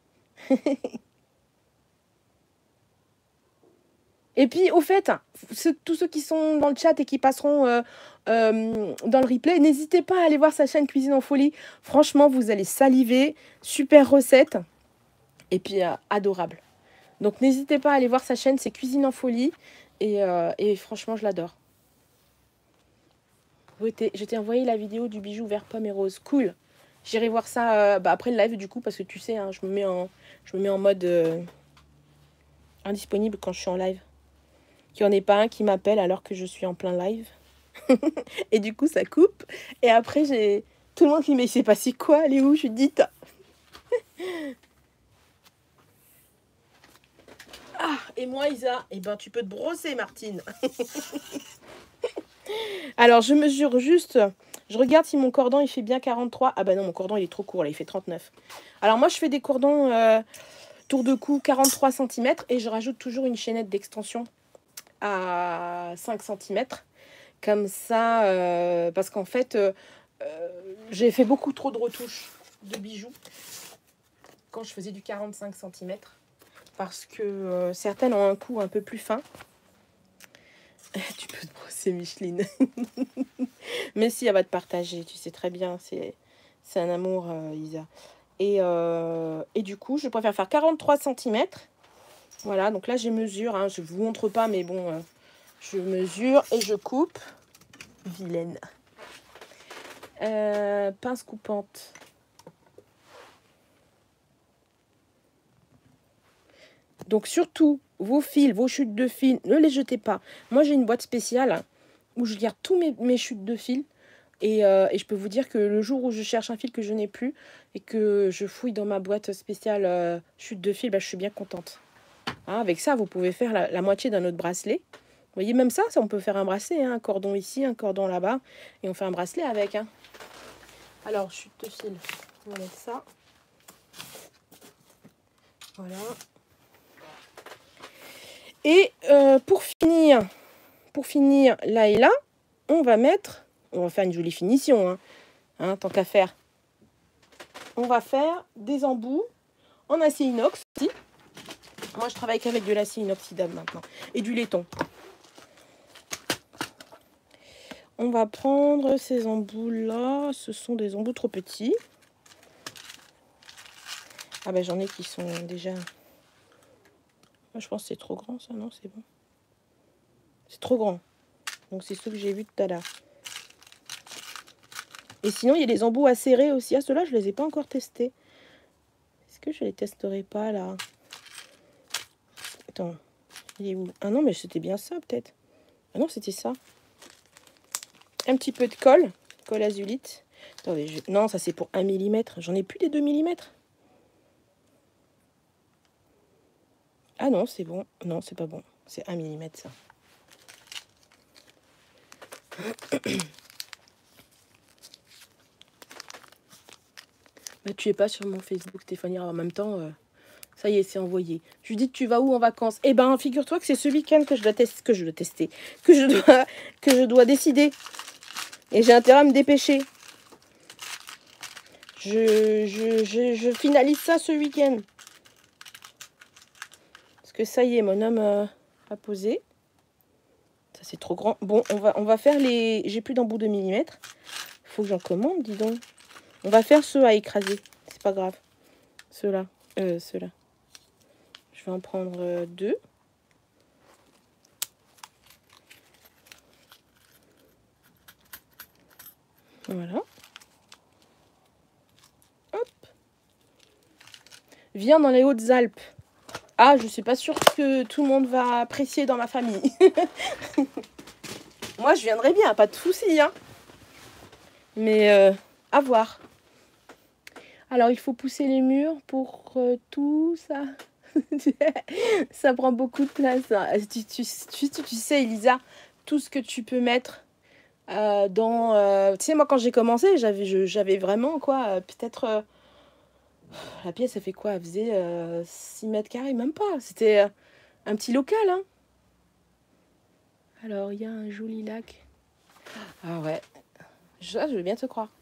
[SPEAKER 1] Et puis, au fait, tous ceux qui sont dans le chat et qui passeront dans le replay, n'hésitez pas à aller voir sa chaîne Cuisine en Folie. Franchement, vous allez saliver. Super recette. Et puis, adorable. Donc, n'hésitez pas à aller voir sa chaîne, c'est Cuisine en Folie. Et franchement, je l'adore. Je t'ai envoyé la vidéo du bijou vert pomme et rose. Cool. J'irai voir ça après le live du coup, parce que tu sais, hein, je me mets en mode indisponible quand je suis en live. Qu'il n'y en ait pas un qui m'appelle alors que je suis en plein live. Et du coup, ça coupe. Et après, j'ai tout le monde qui me dit, c'est passé quoi? Elle est où, Judith? Ah, et moi, Isa, eh ben, tu peux te brosser, Martine. Alors, je mesure juste... Je regarde si mon cordon, il fait bien 43. Ah bah non, mon cordon, il est trop court, là, il fait 39. Alors, moi, je fais des cordons tour de cou 43 cm et je rajoute toujours une chaînette d'extension à 5 cm. Comme ça, parce qu'en fait, j'ai fait beaucoup trop de retouches de bijoux quand je faisais du 45 cm. Parce que certaines ont un cou un peu plus fin. Tu peux te brosser, Micheline. Mais si, elle va te partager, tu sais très bien. C'est un amour, Isa. Et du coup, je préfère faire 43 cm. Voilà, donc là, j'ai mesure. Hein, je ne vous montre pas, mais bon, je mesure et je coupe. Vilaine. Pince coupante. Donc surtout, vos fils, vos chutes de fils, ne les jetez pas. Moi, j'ai une boîte spéciale où je garde tous mes chutes de fils. Et je peux vous dire que le jour où je cherche un fil que je n'ai plus et que je fouille dans ma boîte spéciale chute de fil, bah, je suis bien contente. Hein, avec ça, vous pouvez faire la moitié d'un autre bracelet. Vous voyez, même ça, on peut faire un bracelet. Hein, un cordon ici, un cordon là-bas. Et on fait un bracelet avec. Hein. Alors, chute de fil. On va mettre ça. Voilà. Et pour finir là et là, on va faire une jolie finition, hein, tant qu'à faire. On va faire des embouts en acier inox aussi. Moi, je travaille qu'avec de l'acier inoxydable maintenant et du laiton. On va prendre ces embouts-là. Ce sont des embouts trop petits. Ah ben, j'en ai qui sont déjà... Moi, je pense que c'est trop grand, ça, non? C'est bon. C'est trop grand. Donc, c'est ceux que j'ai vus tout à l'heure. Et sinon, il y a des embouts à serrer aussi. Ah, ceux-là, je ne les ai pas encore testés. Est-ce que je les testerai pas, là? Attends. Il est où? Ah non, mais c'était bien ça, peut-être. Ah non, c'était ça. Un petit peu de colle azulite. Attendez, non, ça c'est pour 1 mm. J'en ai plus des 2 mm. Ah non, c'est bon. Non, c'est pas bon. C'est 1 mm, ça. Bah, tu es pas sur mon Facebook, Stéphanie. En même temps, ça y est, c'est envoyé. Judith, tu vas où en vacances? Eh ben, figure-toi que c'est ce week-end que je dois tester, que je dois décider. Et j'ai intérêt à me dépêcher. Je finalise ça ce week-end. Parce que ça y est, mon homme a posé. Ça, c'est trop grand. Bon, on va faire les... J'ai plus d'embout de millimètres. Faut que j'en commande, dis donc. On va faire ceux à écraser. C'est pas grave. Ceux-là. Ceux-là. Je vais en prendre 2. Voilà. Hop. Viens dans les Hautes-Alpes. Ah, je suis pas sûre que tout le monde va apprécier dans ma famille. Moi, je viendrai bien, pas de souci, hein. Mais à voir. Alors, il faut pousser les murs pour tout ça. Ça prend beaucoup de place. Hein. Tu sais, Elisa, tout ce que tu peux mettre dans... tu sais, moi, quand j'ai commencé, j'avais vraiment, quoi, peut-être... la pièce, elle fait quoi? Elle faisait 6 mètres carrés, même pas. C'était un petit local, hein. Alors, il y a un joli lac. Ah ouais. Je veux bien te croire.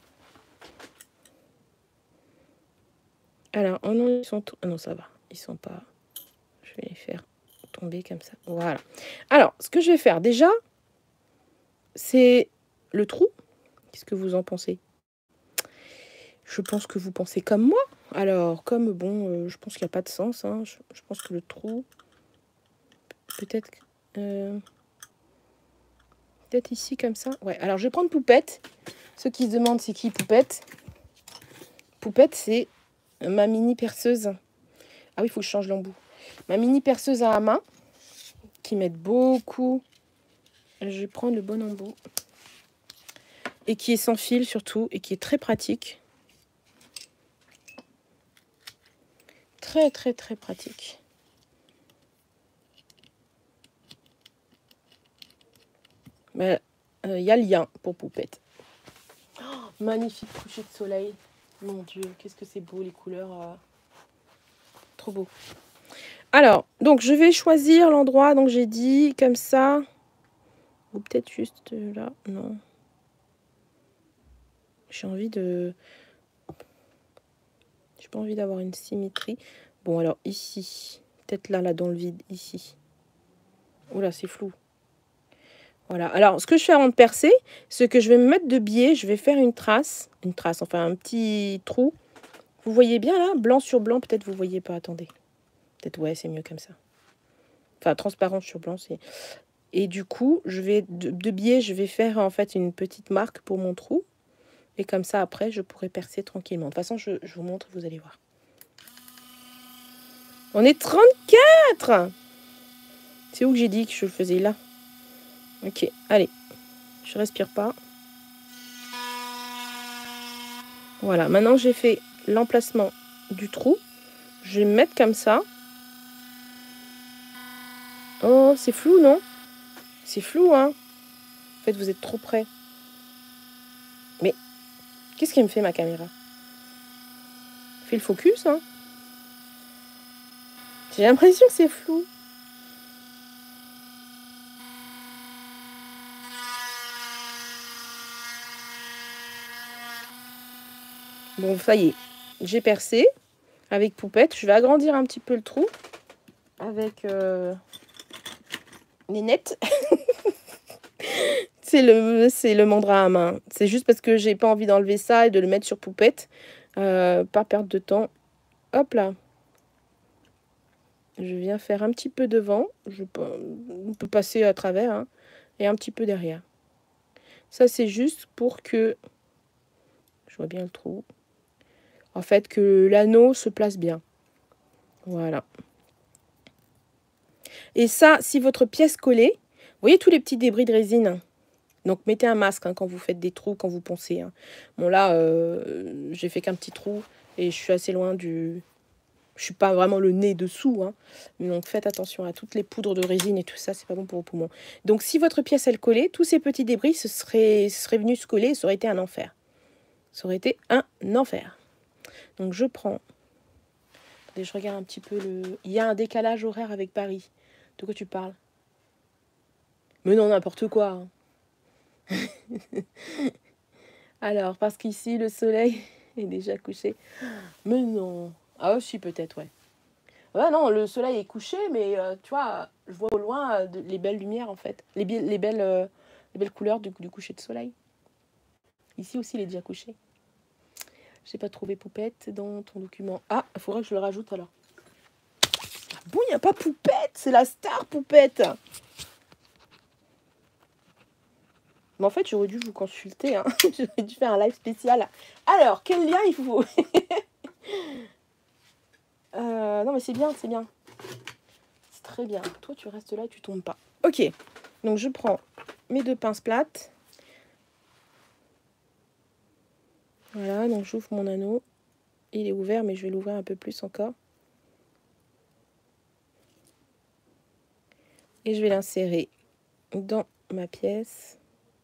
[SPEAKER 1] Alors, oh non, ils sont... Ah non, ça va. Ils sont pas... Je vais les faire tomber comme ça. Voilà. Alors, ce que je vais faire, déjà, c'est le trou. Qu'est-ce que vous en pensez? Je pense que vous pensez comme moi. Alors, bon, je pense qu'il n'y a pas de sens. Hein. Je pense que le trou... Peut-être... Peut-être ici comme ça. Ouais, alors je vais prendre Poupette. Ceux qui se demandent c'est qui Poupette. Poupette, c'est ma mini perceuse. Ah oui, il faut que je change l'embout. Ma mini perceuse à main qui m'aide beaucoup. Je vais prendre le bon embout. Et qui est sans fil surtout et qui est très pratique. Très très très pratique. Mais y a le lien pour Poupette. Oh, magnifique coucher de soleil. Mon Dieu, qu'est-ce que c'est beau les couleurs. Trop beau. Alors, donc je vais choisir l'endroit. Donc j'ai dit comme ça. Ou peut-être juste là. Non. J'ai envie de... J'ai pas envie d'avoir une symétrie. Bon, alors ici. Peut-être là, dans le vide, ici. Oula, c'est flou. Voilà. Alors, ce que je fais avant de percer, c'est que je vais me mettre de biais. Je vais faire une trace, enfin un petit trou. Vous voyez bien là, blanc sur blanc. Peut-être vous voyez pas. Attendez. Peut-être ouais, c'est mieux comme ça. Enfin, transparent sur blanc, c'est. Et du coup, je vais de biais, je vais faire en fait une petite marque pour mon trou. Et comme ça, après, je pourrai percer tranquillement. De toute façon, je vous montre, vous allez voir. On est 34. C'est où que j'ai dit que je le faisais là? Ok, allez. Je respire pas. Voilà, maintenant j'ai fait l'emplacement du trou. Je vais me mettre comme ça. Oh, c'est flou, non? C'est flou, hein? En fait, vous êtes trop près. Mais, qu'est-ce qu'elle me fait, ma caméra? Fais le focus, hein? J'ai l'impression que c'est flou. Bon, ça y est. J'ai percé avec Poupette. Je vais agrandir un petit peu le trou avec Nénette. C'est le mandrin à main. C'est juste parce que j'ai pas envie d'enlever ça et de le mettre sur Poupette. Pas perdre de temps. Hop là. Je viens faire un petit peu devant. On peut passer à travers. Hein, et un petit peu derrière. Ça, c'est juste pour que... Je vois bien le trou. En fait, que l'anneau se place bien. Voilà. Et ça, si votre pièce collée... Vous voyez tous les petits débris de résine? Donc, mettez un masque quand vous faites des trous, quand vous poncez. Bon, là, j'ai fait qu'un petit trou. Et je suis assez loin du... Je suis pas vraiment le nez dessous. Donc, faites attention à toutes les poudres de résine et tout ça. C'est pas bon pour vos poumons. Donc, si votre pièce, elle collait, tous ces petits débris seraient venus se coller. Ça aurait été un enfer. Ça aurait été un enfer. Donc, je prends... Attendez, je regarde un petit peu le... Il y a un décalage horaire avec Paris. De quoi tu parles? Mais non, n'importe quoi. Alors, parce qu'ici, le soleil est déjà couché. Mais non. Ah, si, peut-être, ouais. Ouais, non, le soleil est couché, mais tu vois, je vois au loin les belles lumières, en fait. Les belles couleurs du coucher de soleil. Ici aussi, il est déjà couché. J'ai pas trouvé Poupette dans ton document. Ah, il faudrait que je le rajoute, alors. Ah bon, il n'y a pas Poupette. C'est la star, Poupette. Mais en fait, j'aurais dû vous consulter. Hein. J'aurais dû faire un live spécial. Alors, quel lien il faut? Non, mais c'est bien, c'est bien. C'est très bien. Toi, tu restes là et tu tombes pas. Ok. Donc, je prends mes 2 pinces plates. Voilà, donc j'ouvre mon anneau. Il est ouvert, mais je vais l'ouvrir un peu plus encore. Et je vais l'insérer dans ma pièce.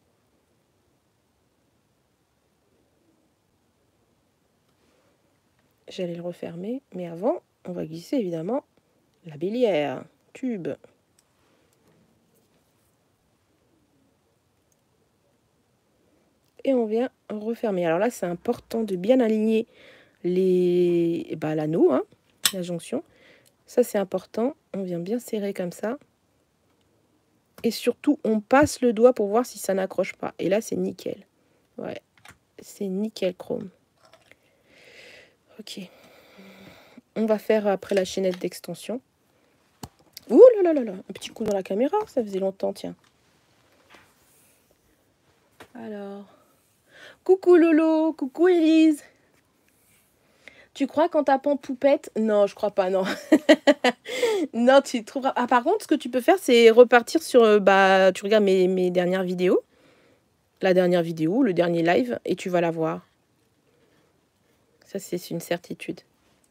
[SPEAKER 1] J'allais le refermer, mais avant, on va glisser évidemment la bélière, tube. Et on vient refermer. Alors là, c'est important de bien aligner l'anneau, hein, la jonction. Ça, c'est important. On vient bien serrer comme ça. Et surtout, on passe le doigt pour voir si ça n'accroche pas. Et là, c'est nickel. Ouais, c'est nickel chrome. Ok. On va faire après la chaînette d'extension. Ouh là là là là, un petit coup dans la caméra, ça faisait longtemps, tiens. Alors, coucou Lolo, coucou Élise. Tu crois qu'en tapant poupette? Non, je crois pas, non. Non, tu trouveras. Ah, par contre, ce que tu peux faire, c'est repartir sur. Bah, tu regardes mes dernières vidéos. La dernière vidéo, le dernier live, et tu vas la voir. Ça, c'est une certitude.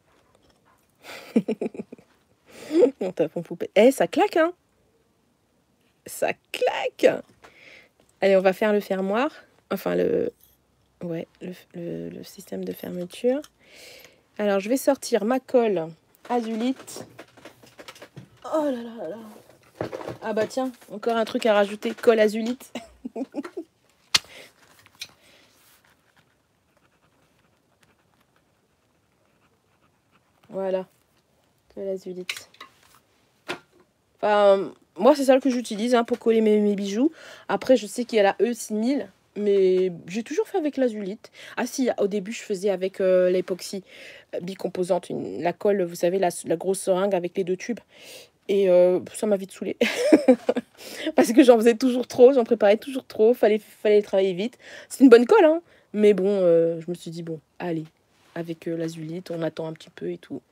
[SPEAKER 1] En tapant poupette. Eh, ça claque, hein? Ça claque! Allez, on va faire le fermoir. Enfin, ouais, le système de fermeture. Alors, je vais sortir ma colle azulite. Oh là là là là. Ah bah tiens, encore un truc à rajouter, colle azulite. Voilà, colle azulite. Enfin, moi, c'est celle que j'utilise hein, pour coller mes bijoux. Après, je sais qu'il y a la E6000, mais j'ai toujours fait avec l'azulite. Ah si, au début, je faisais avec l'époxy bicomposante, la colle, vous savez, la grosse seringue avec les 2 tubes. Et ça m'a vite saoulée. Parce que j'en faisais toujours trop, j'en préparais toujours trop, fallait travailler vite. C'est une bonne colle, hein. Mais bon, je me suis dit, bon, allez, avec l'azulite, on attend un petit peu et tout.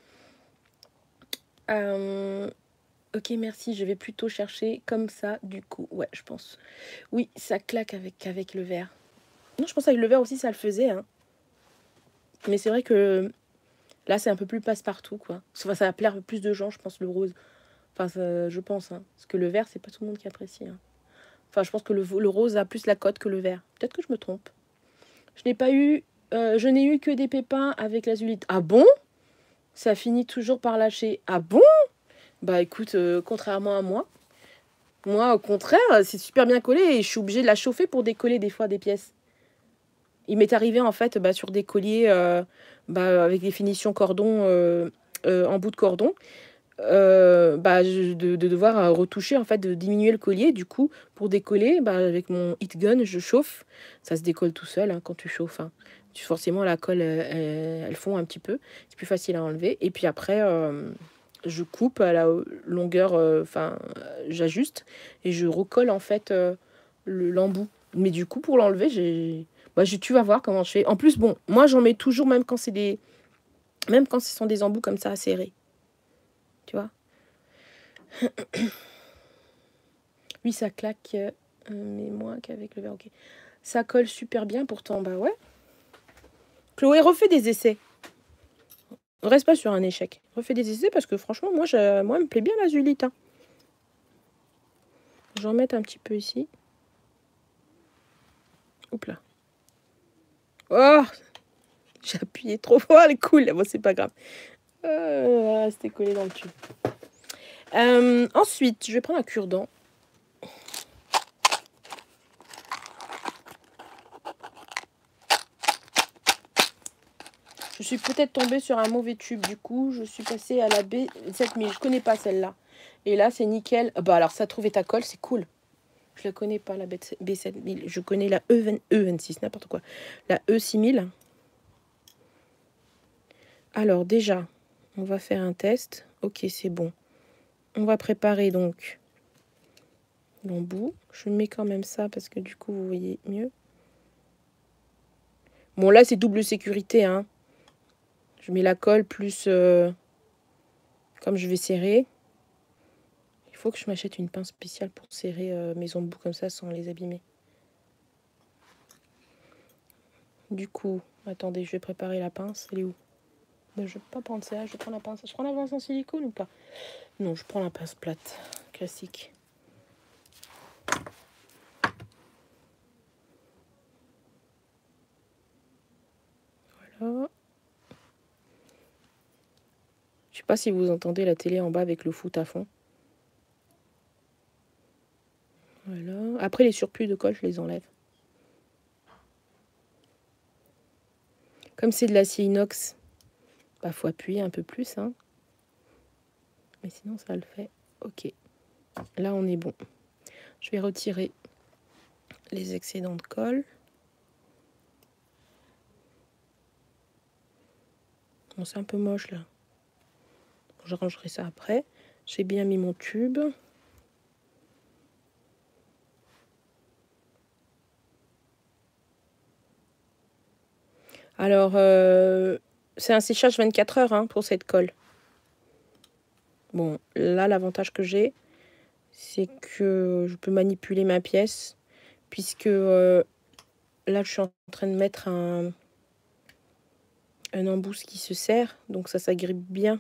[SPEAKER 1] Ok, merci, je vais plutôt chercher comme ça, du coup. Ouais, je pense. Oui, ça claque avec le vert. Non, je pense qu'avec le vert aussi, ça le faisait, hein. Mais c'est vrai que là, c'est un peu plus passe-partout, quoi. Enfin, ça va plaire plus de gens, je pense, le rose. Enfin, je pense, hein. Parce que le vert, c'est pas tout le monde qui apprécie, hein. Enfin, je pense que le rose a plus la cote que le vert. Peut-être que je me trompe. Je n'ai eu que des pépins avec l'azulite. Ah bon? Ça finit toujours par lâcher. Ah bon? Bah écoute, contrairement à moi, au contraire, c'est super bien collé et je suis obligée de la chauffer pour décoller des fois des pièces. Il m'est arrivé en fait sur des colliers avec des finitions cordon en bout de cordon. De devoir retoucher, en fait, de diminuer le collier. Du coup, pour décoller, avec mon heat gun, je chauffe. Ça se décolle tout seul hein, quand tu chauffes. Hein. Forcément, la colle, elle fond un petit peu. C'est plus facile à enlever. Et puis après, je coupe à la longueur, j'ajuste et je recolle, en fait, l'embout. Mais du coup, pour l'enlever, tu vas voir comment je fais. En plus, bon, moi, j'en mets toujours, même quand ce sont des embouts comme ça, à serrer. Tu vois? Oui, ça claque, mais moins qu'avec le verre, ok. Ça colle super bien pourtant, bah ouais. Chloé, refais des essais. Reste pas sur un échec. Refais des essais parce que franchement, moi, me plaît bien l'azulite. Hein. J'en mets un petit peu ici. Oups là. Oh, j'ai appuyé trop fort, elle est cool. Bon, c'est pas grave. C'était collé dans le tube. Ensuite, je vais prendre un cure-dent. Je suis peut-être tombée sur un mauvais tube. Du coup, je suis passée à la B7000. Je connais pas celle-là. Et là, c'est nickel. Bah alors, ça trouvait ta colle, c'est cool. Je la connais pas, la B7000. Je connais la E26, n'importe quoi. La E6000. Alors, déjà, on va faire un test. Ok, c'est bon. On va préparer donc l'embout. Je mets quand même ça parce que du coup, vous voyez mieux. Bon, là, c'est double sécurité, hein. Je mets la colle plus... comme je vais serrer. Il faut que je m'achète une pince spéciale pour serrer mes embouts comme ça sans les abîmer. Du coup, attendez, je vais préparer la pince. Elle est où? Ben, je vais pas prendre ça, je vais prendre la pince. Je prends la pince en silicone ou pas? Non, je prends la pince plate, classique. Voilà. Je sais pas si vous entendez la télé en bas avec le foot à fond. Voilà. Après, les surplus de colle, je les enlève. Comme c'est de l'acier inox, bah faut appuyer un peu plus, hein. Mais sinon, ça le fait. Ok. Là, on est bon. Je vais retirer les excédents de colle. Bon, c'est un peu moche, là. Je rangerai ça après. J'ai bien mis mon tube. Alors, c'est un séchage 24 heures hein, pour cette colle. Bon, là, l'avantage que j'ai, c'est que je peux manipuler ma pièce, puisque là, je suis en train de mettre un embout qui se serre, donc ça s'agrippe bien.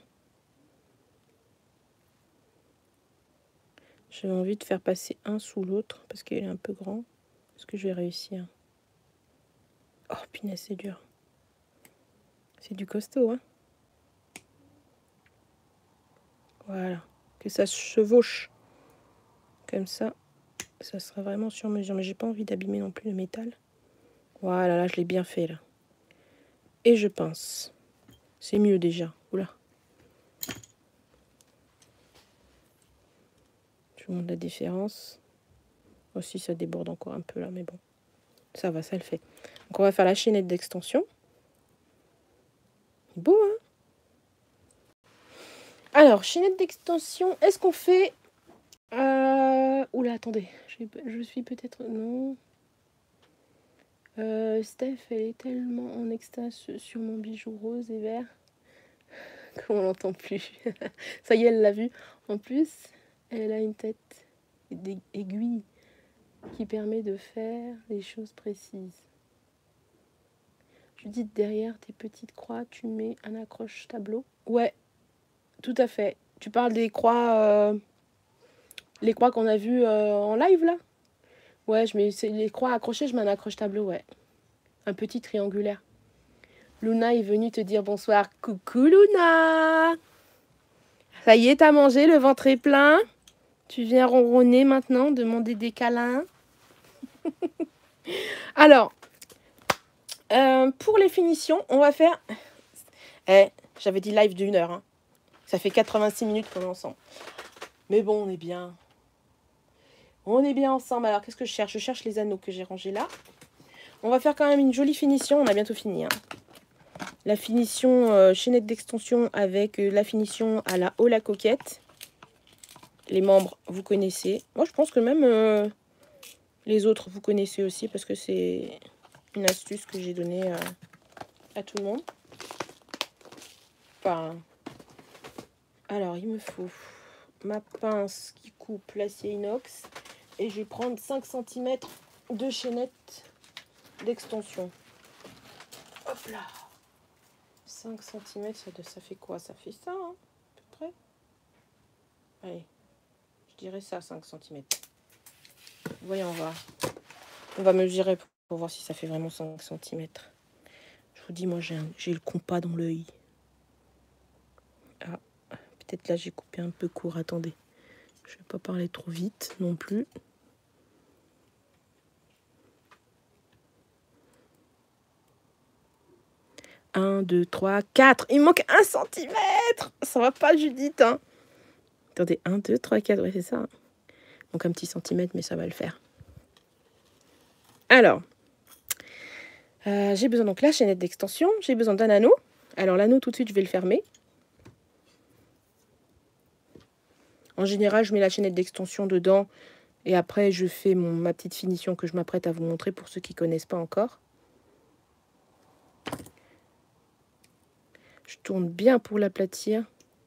[SPEAKER 1] J'avais envie de faire passer un sous l'autre, parce qu'il est un peu grand. Est-ce que je vais réussir? Oh, punaise, c'est dur. C'est du costaud, hein. Voilà. Que ça se chevauche. Comme ça, ça sera vraiment sur mesure. Mais j'ai pas envie d'abîmer non plus le métal. Voilà, là, je l'ai bien fait, là. Et je pince. C'est mieux déjà. Oula. Je vous montre la différence. Aussi, ça déborde encore un peu, là, mais bon. Ça va, ça le fait. Donc, on va faire la chaînette d'extension. Beau, hein? Alors, chaînette d'extension, est-ce qu'on fait... Oula, attendez. Je suis peut-être... Non. Steph, elle est tellement en extase sur mon bijou rose et vert qu'on l'entend plus. Ça y est, elle l'a vu. En plus, elle a une tête aiguille qui permet de faire les choses précises. Judith, derrière tes petites croix, tu mets un accroche tableau. Ouais, tout à fait. Tu parles des croix, les croix qu'on a vues en live là. Ouais, je mets les croix accrochées, je mets un accroche tableau, ouais. Un petit triangulaire. Luna est venue te dire bonsoir. Coucou Luna! Ça y est, t'as mangé, le ventre est plein. Tu viens ronronner maintenant, demander des câlins. Alors, pour les finitions, on va faire... j'avais dit live d'1 heure. Hein. Ça fait 86 minutes qu'on est ensemble. Mais bon, on est bien. On est bien ensemble. Alors, qu'est-ce que je cherche? Je cherche les anneaux que j'ai rangés là. On va faire quand même une jolie finition. On a bientôt fini. Hein. La finition chaînette d'extension avec la finition à la haut la coquette. Les membres, vous connaissez. Moi, je pense que même les autres, vous connaissez aussi parce que c'est une astuce que j'ai donnée à tout le monde. Enfin, alors, il me faut ma pince qui coupe l'acier inox et je vais prendre 5 cm de chaînette d'extension. Hop là. 5 cm, ça fait quoi? Ça fait ça, hein, à peu près. Allez, je dirais ça, 5 cm. Voyons, on va mesurer pour voir si ça fait vraiment 5 cm. Je vous dis, moi, j'ai le compas dans l'œil. Ah, peut-être là, j'ai coupé un peu court. Attendez, je vais pas parler trop vite non plus. Un, 2, 3, 4. Il me manque 1 cm. Ça va pas, Judith. Hein. Attendez, 1, 2, 3, 4. Ouais, c'est ça. Hein. Donc un petit centimètre, mais ça va le faire. Alors, j'ai besoin donc la chaînette d'extension. J'ai besoin d'un anneau. Alors l'anneau, tout de suite, je vais le fermer. En général, je mets la chaînette d'extension dedans. Et après, je fais ma petite finition que je m'apprête à vous montrer pour ceux qui ne connaissent pas encore. Je tourne bien pour l'aplatir.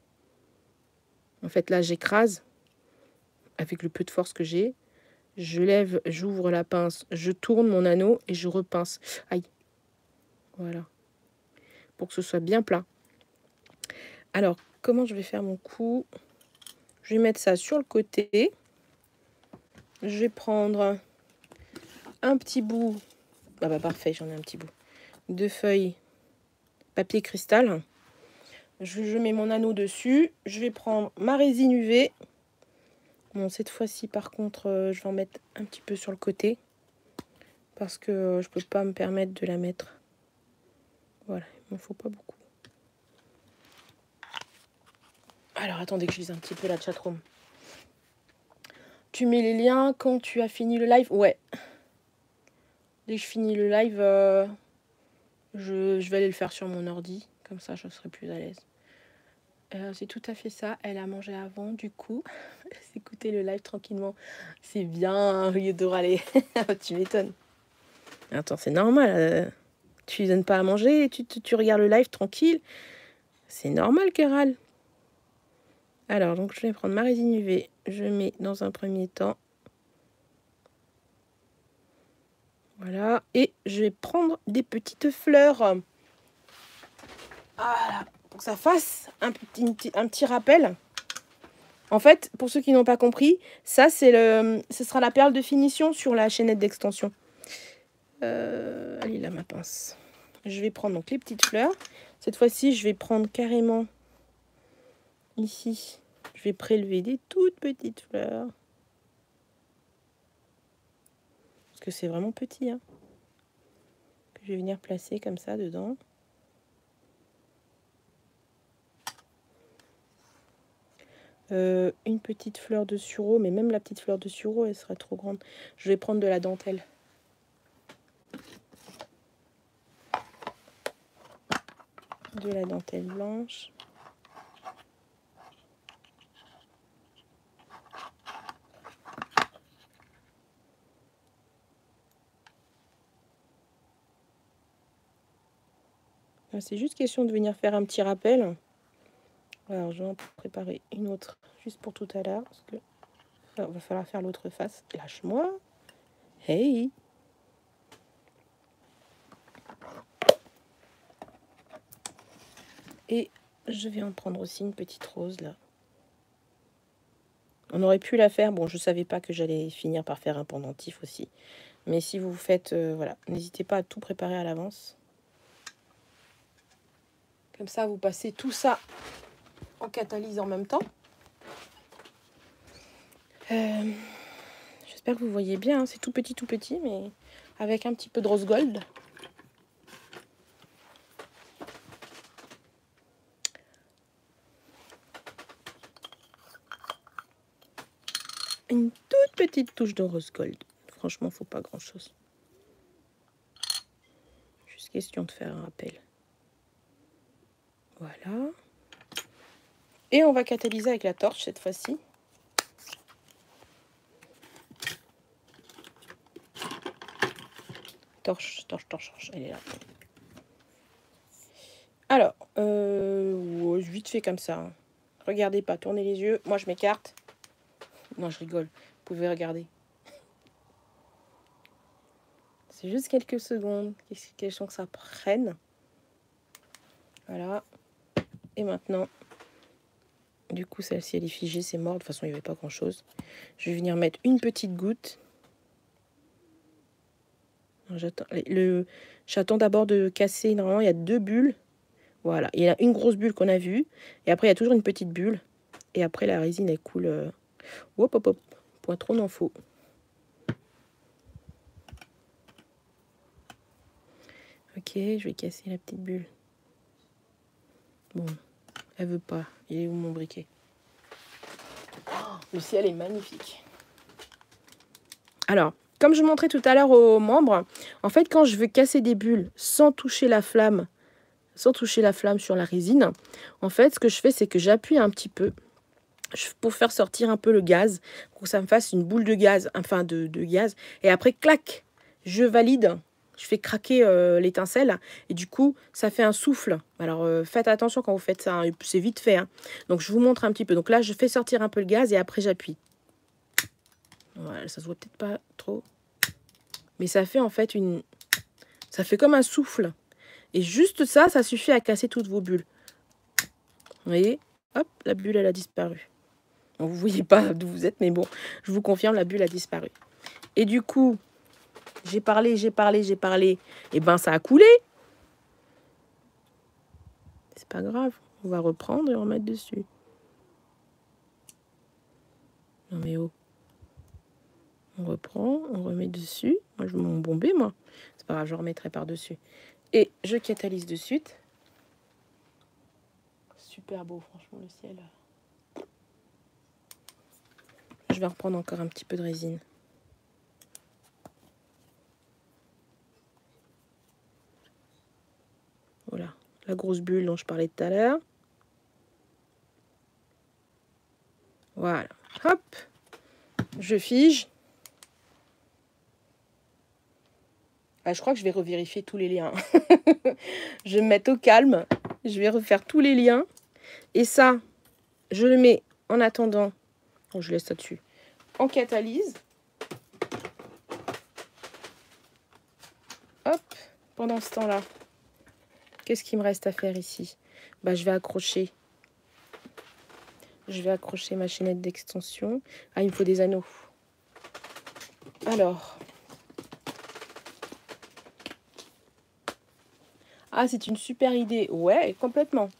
[SPEAKER 1] En fait, là, j'écrase avec le peu de force que j'ai. Je lève, j'ouvre la pince, je tourne mon anneau et je repince. Aïe. Voilà. Pour que ce soit bien plat. Alors, comment je vais faire mon coup? Je vais mettre ça sur le côté. Je vais prendre un petit bout. Ah bah parfait, j'en ai un petit bout. De feuilles papier cristal. Je mets mon anneau dessus. Je vais prendre ma résine UV. Bon, cette fois-ci, par contre, je vais en mettre un petit peu sur le côté. Parce que je peux pas me permettre de la mettre. Voilà, il m'en faut pas beaucoup. Alors, attendez que je lise un petit peu la chatroom. Tu mets les liens quand tu as fini le live? Ouais. Dès que je finis le live, je vais aller le faire sur mon ordi. Comme ça, je serai plus à l'aise. C'est tout à fait ça. Elle a mangé avant, du coup. Écouter le live tranquillement. C'est bien, au lieu de râler. Tu m'étonnes. Attends, c'est normal. Tu lui donnes pas à manger, tu regardes le live tranquille. C'est normal qu'elle râle. Alors, donc je vais prendre ma résine UV. Je mets dans un premier temps. Voilà. Et je vais prendre des petites fleurs. Voilà. Pour que ça fasse un petit rappel. En fait, pour ceux qui n'ont pas compris, ça, ce sera la perle de finition sur la chaînette d'extension. Allez, là, ma pince. Je vais prendre donc les petites fleurs. Cette fois-ci, je vais prendre carrément ici. Je vais prélever des toutes petites fleurs. Parce que c'est vraiment petit, hein. Que je vais venir placer comme ça dedans. Une petite fleur de sureau, mais même la petite fleur de sureau, elle sera trop grande. Je vais prendre de la dentelle. De la dentelle blanche. C'est juste question de venir faire un petit rappel. Alors, je vais en préparer une autre juste pour tout à l'heure. Parce que il va falloir faire l'autre face. Lâche-moi. Hey! Et je vais en prendre aussi une petite rose là. On aurait pu la faire. Bon, je ne savais pas que j'allais finir par faire un pendentif aussi. Mais si vous faites, voilà, n'hésitez pas à tout préparer à l'avance. Comme ça, vous passez tout ça en catalyse en même temps. J'espère que vous voyez bien. Hein. C'est tout petit, mais avec un petit peu de rose gold. Une toute petite touche de rose gold. Franchement, faut pas grand-chose. Juste question de faire un rappel. Voilà. Et on va catalyser avec la torche cette fois-ci. Torche, elle est là. Alors, vite fait comme ça. Hein. Regardez pas, tournez les yeux. Moi, je m'écarte. Non, je rigole. Vous pouvez regarder. C'est juste quelques secondes. Question que ça prenne. Voilà. Et maintenant, du coup, celle-ci, elle est figée, c'est mort. De toute façon, il n'y avait pas grand-chose. Je vais venir mettre une petite goutte. J'attends d'abord de casser. Normalement, il y a 2 bulles. Voilà. Il y a une grosse bulle qu'on a vue. Et après, il y a toujours une petite bulle. Et après, la résine, elle coule. Hop, hop, hop. Point trop n'en faut. Ok, je vais casser la petite bulle. Bon, elle veut pas. Il est où mon briquet? Oh, le ciel est magnifique. Alors, comme je montrais tout à l'heure aux membres, en fait, quand je veux casser des bulles sans toucher la flamme sur la résine, en fait, ce que je fais, c'est que j'appuie un petit peu pour faire sortir un peu le gaz, pour que ça me fasse une boule de gaz, enfin de gaz. Et après, clac, je valide. Je fais craquer l'étincelle et du coup, ça fait un souffle. Alors, faites attention quand vous faites ça. Hein, c'est vite fait. Hein. Donc, je vous montre un petit peu. Donc là, je fais sortir un peu le gaz et après, j'appuie. Voilà, ça se voit peut-être pas trop. Mais ça fait en fait ça fait comme un souffle. Et juste ça, ça suffit à casser toutes vos bulles. Vous voyez? Hop, la bulle, elle a disparu. Bon, vous ne voyez pas d'où vous êtes, mais bon, je vous confirme, la bulle a disparu. Et du coup, j'ai parlé. Et ben, ça a coulé. C'est pas grave. On va reprendre et remettre dessus. Non mais oh. On reprend, on remet dessus. Moi, je veux mon bombé, moi. C'est pas grave, je remettrai par-dessus. Et je catalyse de suite. Super beau, franchement, le ciel. Je vais reprendre encore un petit peu de résine. Voilà, la grosse bulle dont je parlais tout à l'heure. Voilà. Hop. Je fige. Ah, je crois que je vais revérifier tous les liens. Je vais me mettre au calme. Je vais refaire tous les liens. Et ça, je le mets en attendant. Oh, je laisse ça dessus. En catalyse. Hop. Pendant ce temps-là, qu'est-ce qu'il me reste à faire ici? Bah, je vais accrocher. Je vais accrocher ma chaînette d'extension. Ah, il me faut des anneaux. Alors. Ah, c'est une super idée. Ouais, complètement.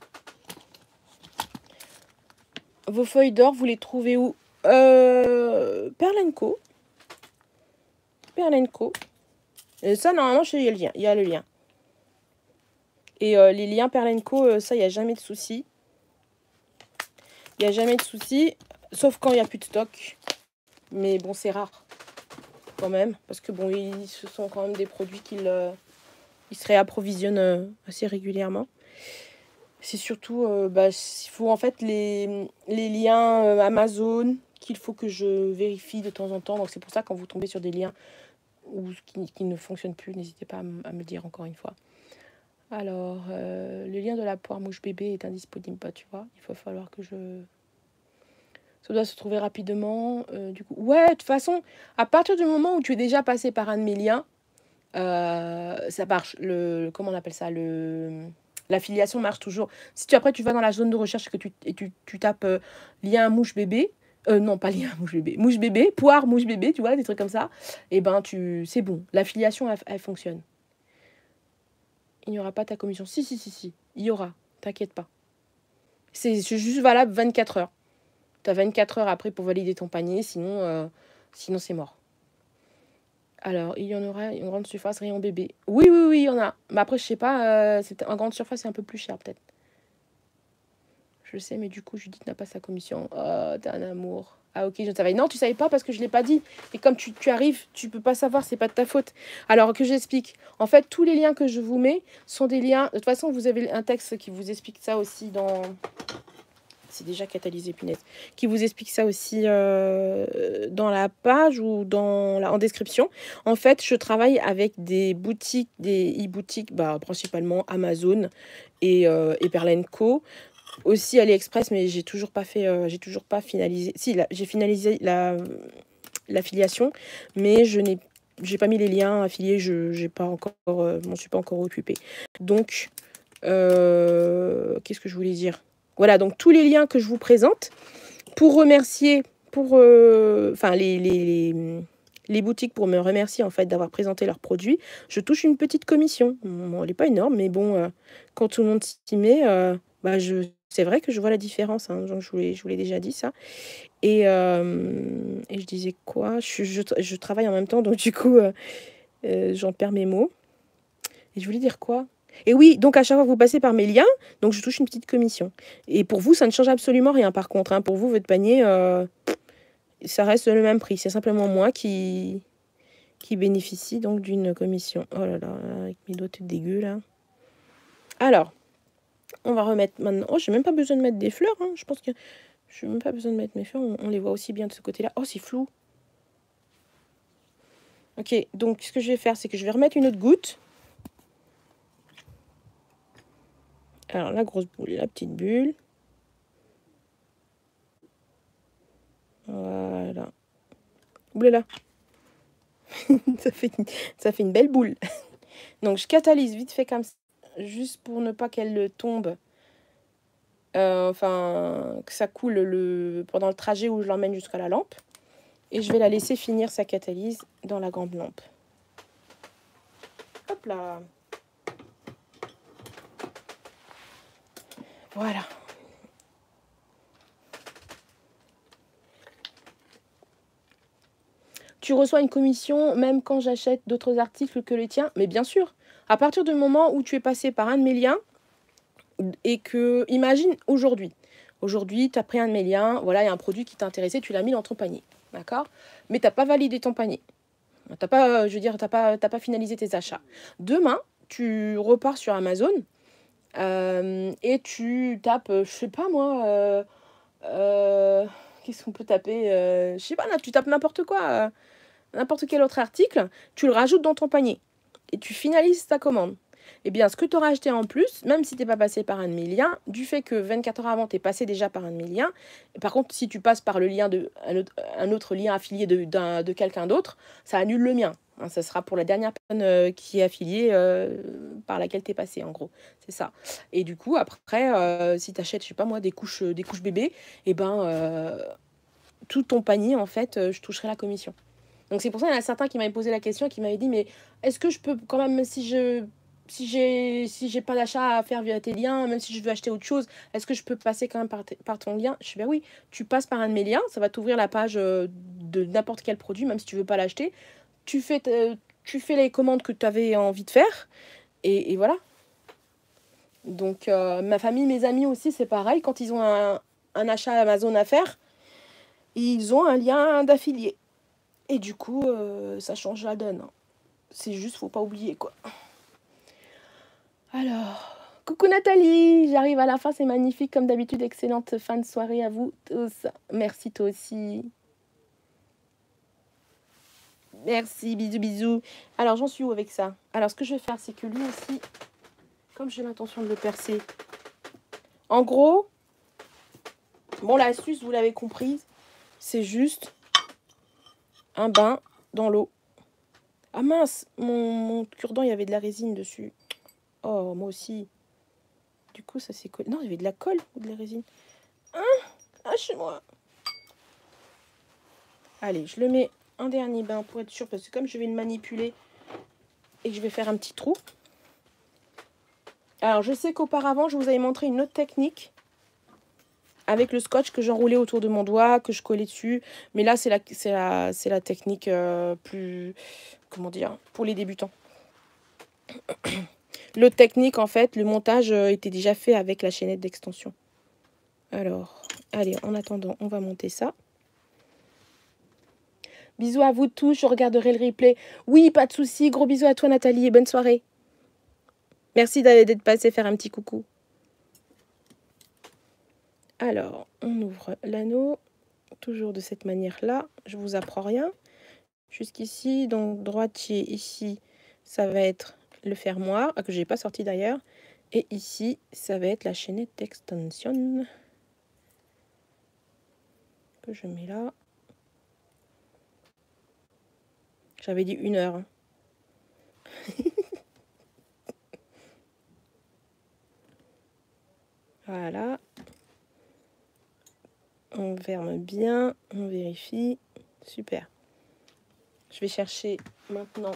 [SPEAKER 1] Vos feuilles d'or, vous les trouvez où? Perle & Co. Perle & Co. Et ça, normalement, il y a le lien. Il y a le lien. Et les liens Perle & Co, ça, il n'y a jamais de souci. Il n'y a jamais de souci. Sauf quand il n'y a plus de stock. Mais bon, c'est rare. Quand même. Parce que bon, ce sont quand même des produits qu'ils se réapprovisionnent assez régulièrement. C'est surtout, il faut en fait les liens Amazon qu'il faut que je vérifie de temps en temps. Donc c'est pour ça quand vous tombez sur des liens qui ne fonctionnent plus, n'hésitez pas à me le dire encore une fois. Alors, le lien de la poire mouche bébé est indisponible, tu vois. Il va falloir que je... Ça doit se trouver rapidement. Du coup, ouais, de toute façon, à partir du moment où tu es déjà passé par un de mes liens, ça marche. Comment on appelle ça? L'affiliation marche toujours. Si après tu vas dans la zone de recherche et tu tapes lien mouche bébé, non pas lien mouche bébé, poire mouche bébé, tu vois, des trucs comme ça, et ben c'est bon. L'affiliation elle fonctionne. Il n'y aura pas ta commission. Si, il y aura. T'inquiète pas. C'est juste valable 24 heures. Tu as 24 heures après pour valider ton panier, sinon c'est mort. Alors, il y en aura une grande surface, rayon bébé. Oui, il y en a. Mais après, je sais pas, en grande surface, c'est un peu plus cher, peut-être. Je sais, mais du coup, Judith n'a pas sa commission. Oh, t'es un amour. Ah, ok, je ne savais. Non, tu savais pas parce que je ne l'ai pas dit. Et comme tu arrives, tu peux pas savoir, c'est pas de ta faute. Alors, que j'explique. En fait, tous les liens que je vous mets sont des liens... De toute façon, vous avez un texte qui vous explique ça aussi dans... C'est déjà catalysé, punaise. Qui vous explique ça aussi dans la page ou en description. En fait, je travaille avec des boutiques, des e-boutiques, principalement Amazon et Perle & Co. Aussi AliExpress, mais j'ai toujours pas finalisé. Si, j'ai finalisé l'affiliation, mais j'ai pas mis les liens affiliés. J'ai pas encore, m'en suis pas encore occupée. Donc, qu'est-ce que je voulais dire? Voilà, donc tous les liens que je vous présente pour remercier, les boutiques pour me remercier en fait d'avoir présenté leurs produits, je touche une petite commission. Bon, elle n'est pas énorme, mais bon, quand tout le monde s'y met, c'est vrai que je vois la différence. Hein, donc je vous l'ai déjà dit ça. Et je disais quoi? Je travaille en même temps, donc du coup, j'en perds mes mots. Et je voulais dire quoi? Et oui, donc à chaque fois que vous passez par mes liens, donc je touche une petite commission. Et pour vous, ça ne change absolument rien par contre. Hein. Pour vous, votre panier, ça reste le même prix. C'est simplement moi qui bénéficie donc d'une commission. Oh là là, avec mes doigts tout dégueux là. Alors, on va remettre maintenant... Oh, j'ai même pas besoin de mettre des fleurs. Hein. Je pense que je n'ai même pas besoin de mettre mes fleurs. On les voit aussi bien de ce côté-là. Oh, c'est flou. Ok, donc ce que je vais faire, c'est que je vais remettre une autre goutte. Alors, la grosse boule, la petite bulle. Voilà. Oulala. ça fait une belle boule. Donc, je catalyse vite fait comme ça, juste pour ne pas qu'elle tombe. Que ça coule pendant le trajet où je l'emmène jusqu'à la lampe. Et je vais la laisser finir sa catalyse dans la grande lampe. Hop là. Voilà. Tu reçois une commission même quand j'achète d'autres articles que les tiens. Mais bien sûr, à partir du moment où tu es passé par un de mes liens et que, imagine aujourd'hui. Aujourd'hui, tu as pris un de mes liens, voilà, il y a un produit qui t'intéressait, tu l'as mis dans ton panier. D'accord? Mais tu n'as pas validé ton panier. T'as pas, t'as pas finalisé tes achats. Demain, tu repars sur Amazon et tu tapes, je sais pas moi, Qu'est-ce qu'on peut taper je sais pas, là, tu tapes n'importe quoi. N'importe quel autre article, tu le rajoutes dans ton panier. Et tu finalises ta commande. Eh bien, ce que tu auras acheté en plus, même si tu n'es pas passé par un de mes liens, du fait que 24 heures avant, tu es passé déjà par un de mes liens, et par contre, si tu passes par le lien un autre lien affilié de quelqu'un d'autre, ça annule le mien. Hein, ça sera pour la dernière personne qui est affiliée par laquelle tu es passé, en gros. C'est ça. Et du coup, après, si tu achètes, je sais pas moi, des couches bébés, eh ben, tout ton panier, en fait, je toucherai la commission. Donc c'est pour ça qu'il y en a certains qui m'avaient posé la question et qui m'avaient dit mais est-ce que je peux quand même si j'ai pas d'achat à faire via tes liens, même si je veux acheter autre chose, est-ce que je peux passer quand même par ton lien? Je dis ben oui, tu passes par un de mes liens, ça va t'ouvrir la page de n'importe quel produit, même si tu veux pas l'acheter. Tu fais les commandes que tu avais envie de faire et voilà. Donc ma famille, mes amis aussi, c'est pareil. Quand ils ont un achat Amazon à faire, ils ont un lien d'affilié. Et du coup, ça change la donne. C'est juste, faut pas oublier, quoi. Alors, coucou Nathalie, j'arrive à la fin, c'est magnifique comme d'habitude. Excellente fin de soirée à vous tous. Merci toi aussi. Merci, bisous, bisous. Alors, j'en suis où avec ça? Alors, ce que je vais faire, c'est que lui aussi, comme j'ai l'intention de le percer, en gros, bon, l'astuce, vous l'avez comprise, c'est juste un bain dans l'eau. Ah mince, mon cure-dent, il y avait de la résine dessus. Oh, moi aussi. Du coup, ça s'est collé. Non, il y avait de la colle ou de la résine. Ah, chez moi. Allez, je le mets un dernier bain pour être sûr, parce que comme je vais le manipuler et que je vais faire un petit trou. Alors, je sais qu'auparavant, je vous avais montré une autre technique avec le scotch que j'enroulais autour de mon doigt, que je collais dessus. Mais là, c'est la technique plus... Comment dire? Pour les débutants. L'autre technique, en fait, le montage était déjà fait avec la chaînette d'extension. Alors, allez, en attendant, on va monter ça. Bisous à vous tous, je regarderai le replay. Oui, pas de souci. Gros bisous à toi, Nathalie, et bonne soirée. Merci d'être passé faire un petit coucou. Alors, on ouvre l'anneau, toujours de cette manière-là. Je vous apprends rien. Jusqu'ici, donc droitier, ici, ça va être le fermoir, que je n'ai pas sorti d'ailleurs. Et ici, ça va être la chaînette d'extension que je mets là. J'avais dit 1 heure. Voilà. On ferme bien, on vérifie. Super. Je vais chercher maintenant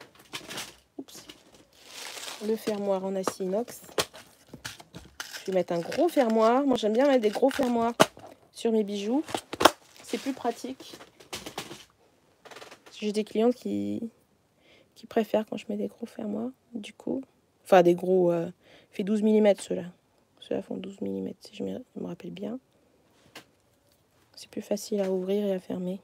[SPEAKER 1] le fermoir en acier inox. Je vais mettre un gros fermoir. Moi, j'aime bien mettre des gros fermoirs sur mes bijoux. C'est plus pratique. J'ai des clientes qui préfèrent quand je mets des gros fermoirs. Du coup, enfin des gros... fait 12 mm ceux-là. Ceux-là font 12 mm si je me rappelle bien. C'est plus facile à ouvrir et à fermer.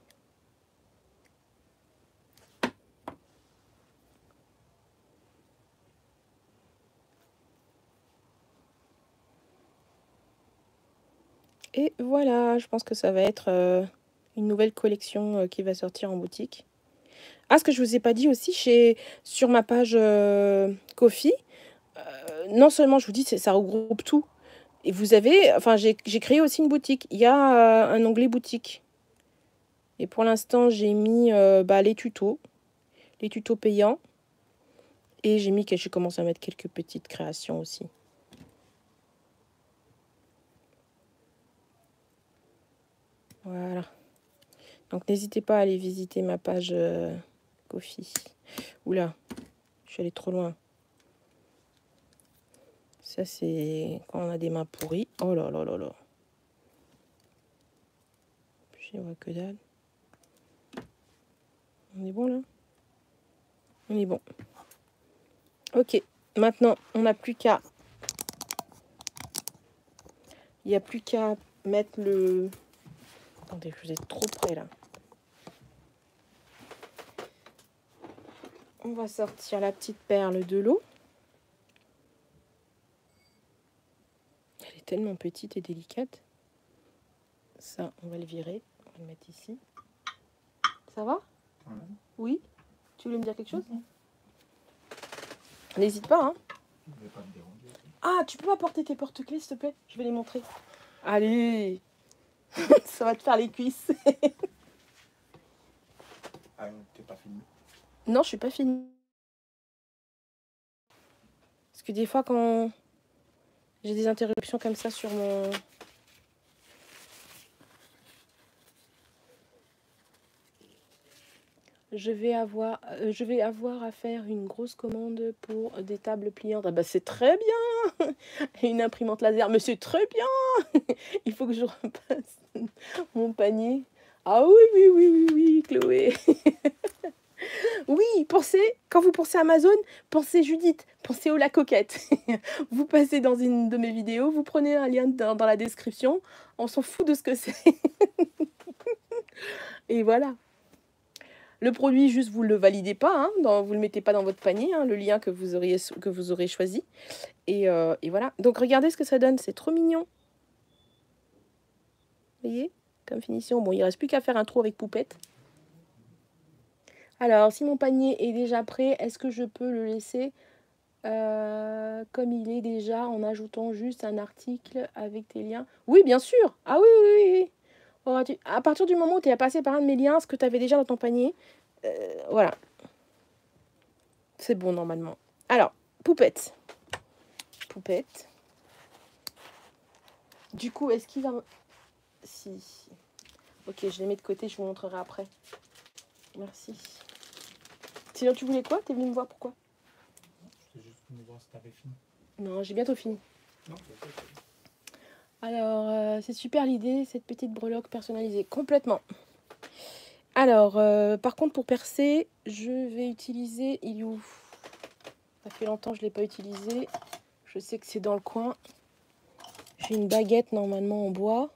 [SPEAKER 1] Et voilà, je pense que ça va être une nouvelle collection qui va sortir en boutique. Ah, ce que je vous ai pas dit aussi, sur ma page Ko-fi, non seulement je vous dis, ça regroupe tout. Et vous avez, enfin j'ai créé aussi une boutique. Il y a un onglet boutique. Et pour l'instant, j'ai mis les tutos payants. Et j'ai commencé à mettre quelques petites créations aussi. Voilà. Donc n'hésitez pas à aller visiter ma page Ko-fi. Oula, je suis allée trop loin. Ça, c'est quand on a des mains pourries. Oh là là là là. Je vois que dalle. On est bon là? On est bon. Ok, maintenant, on n'a plus qu'à... Il n'y a plus qu'à mettre le... Attendez, vous êtes trop près là. On va sortir la petite perle de l'eau. Elle est tellement petite et délicate. Ça, on va le virer. On va le mettre ici. Ça va?
[SPEAKER 3] Ouais.
[SPEAKER 1] Oui? Tu voulais me dire quelque chose?
[SPEAKER 3] Mhm.
[SPEAKER 1] N'hésite pas, hein.
[SPEAKER 3] Je vais pas me déranger.
[SPEAKER 1] Ah, tu peux apporter tes porte-clés, s'il te plaît? Je vais les montrer. Allez! Ça va te faire les cuisses.
[SPEAKER 3] Ah, t'es pas fini.
[SPEAKER 1] Non, je suis pas finie. Parce que des fois, quand j'ai des interruptions comme ça sur mon... Je vais avoir à faire une grosse commande pour des tables pliantes. Ah bah c'est très bien! Et une imprimante laser, mais c'est très bien! Il faut que je repasse mon panier. Ah oui, oui, oui, oui, oui, Chloé. Oui, quand vous pensez Amazon, pensez Judith, pensez au La Coquette. Vous passez dans une de mes vidéos, vous prenez un lien dans la description, on s'en fout de ce que c'est. Et voilà. Le produit, juste, vous ne le validez pas, hein, vous ne le mettez pas dans votre panier, hein, le lien que vous aurez choisi. Et voilà. Donc, regardez ce que ça donne, c'est trop mignon. Vous voyez, comme finition. Bon, il ne reste plus qu'à faire un trou avec poupette. Alors, si mon panier est déjà prêt, est-ce que je peux le laisser comme il est déjà en ajoutant juste un article avec tes liens? Oui, bien sûr. Ah oui, oui, oui, oui. À partir du moment où tu es passé par un de mes liens, ce que tu avais déjà dans ton panier, voilà. C'est bon normalement. Alors, poupette. Poupette. Du coup, est-ce qu'il va... Si. Ok, je les mets de côté, je vous montrerai après. Merci. Sinon, tu voulais quoi? T'es venu me voir pourquoi?
[SPEAKER 3] C'est juste pour voir si t'avais fini.
[SPEAKER 1] Non, j'ai bientôt fini.
[SPEAKER 3] Non, c'est ok.
[SPEAKER 1] Alors, c'est super l'idée, cette petite breloque personnalisée. Complètement. Alors, par contre, pour percer, je vais utiliser... Il est où? Ça fait longtemps que je ne l'ai pas utilisé. Je sais que c'est dans le coin. J'ai une baguette normalement en bois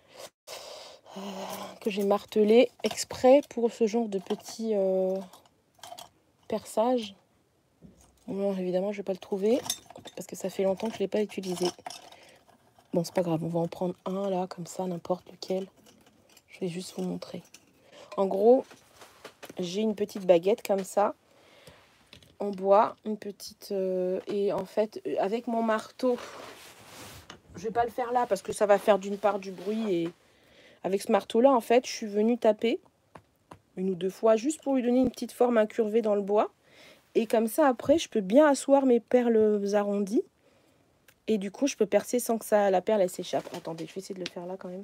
[SPEAKER 1] que j'ai martelée exprès pour ce genre de petit perçage. Bon, évidemment, je ne vais pas le trouver parce que ça fait longtemps que je ne l'ai pas utilisé. Bon, c'est pas grave, on va en prendre un là, comme ça, n'importe lequel. Je vais juste vous montrer. En gros, j'ai une petite baguette comme ça, en bois, une petite... et en fait, avec mon marteau, je vais pas le faire là parce que ça va faire d'une part du bruit. Et avec ce marteau-là, en fait, je suis venue taper une ou deux fois juste pour lui donner une petite forme incurvée dans le bois. Et comme ça, après, je peux bien asseoir mes perles arrondies. Et du coup, je peux percer sans que la perle, elle s'échappe. Attendez, je vais essayer de le faire là quand même.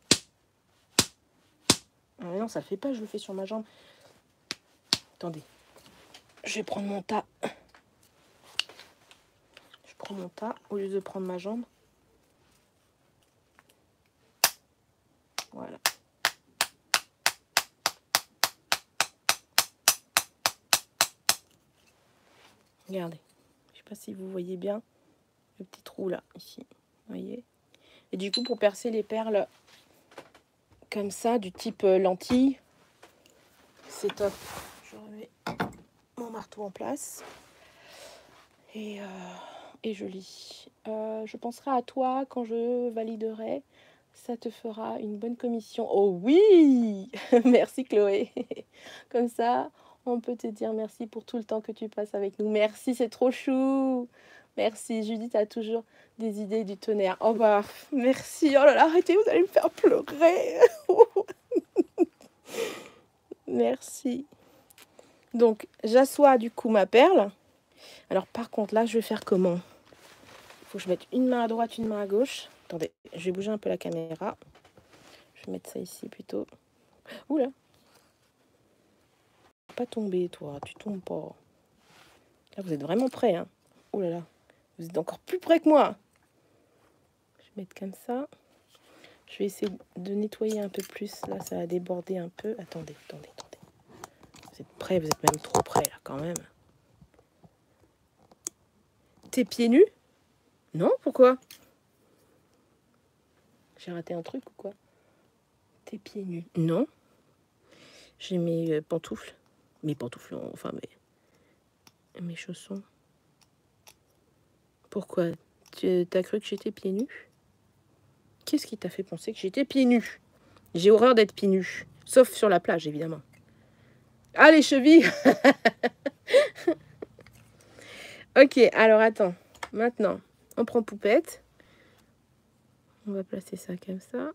[SPEAKER 1] Ah non, ça le fait pas, je le fais sur ma jambe. Attendez. Je vais prendre mon tas. Je prends mon tas au lieu de prendre ma jambe. Voilà. Regardez. Je sais pas si vous voyez bien le petit trou là, ici. Vous voyez? Et du coup, pour percer les perles comme ça, du type lentille, c'est top. Je remets mon marteau en place. Et je lis. Je penserai à toi quand je validerai. Ça te fera une bonne commission. Oh oui! Merci Chloé. Comme ça, on peut te dire merci pour tout le temps que tu passes avec nous. Merci, c'est trop chou. Merci. Judith a toujours des idées du tonnerre. Oh bah, merci. Oh là là, arrêtez, vous allez me faire pleurer. Merci. Donc, j'assois du coup ma perle. Alors par contre, là, je vais faire comment? Il faut que je mette une main à droite, une main à gauche. Attendez, je vais bouger un peu la caméra. Je vais mettre ça ici plutôt. Oula! Pas tomber, toi. Tu tombes pas. Là, vous êtes vraiment près, hein? Ouh là là. Vous êtes encore plus près que moi. Je vais mettre comme ça. Je vais essayer de nettoyer un peu plus. Là, ça a débordé un peu. Attendez. Vous êtes près, vous êtes même trop près, là, quand même. T'es pieds nus? Non, pourquoi? J'ai raté un truc ou quoi? T'es pieds nus? Non. J'ai mes pantoufles. Mes pantoufles, enfin mes chaussons. Pourquoi? Tu as cru que j'étais pieds nus? Qu'est-ce qui t'a fait penser que j'étais pieds nus? J'ai horreur d'être pieds nus. Sauf sur la plage, évidemment. Ah, les chevilles. Ok, alors attends. Maintenant, on prend Poupette. On va placer ça comme ça.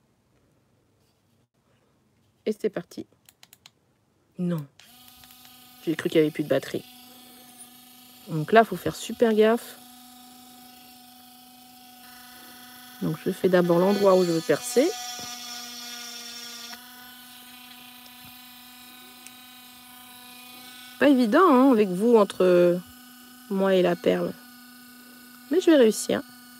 [SPEAKER 1] Et c'est parti. Non. J'ai cru qu'il n'y avait plus de batterie. Donc là, il faut faire super gaffe. Donc je fais d'abord l'endroit où je veux percer. Pas évident, hein, avec vous, entre moi et la perle. Mais je vais réussir.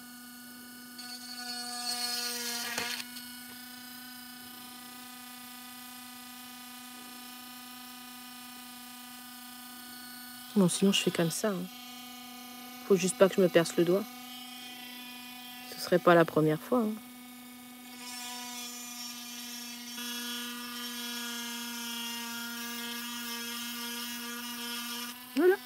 [SPEAKER 1] Non, sinon je fais comme ça. Hein. Faut juste pas que je me perce le doigt. Ce serait pas la première fois. Hein. Voilà.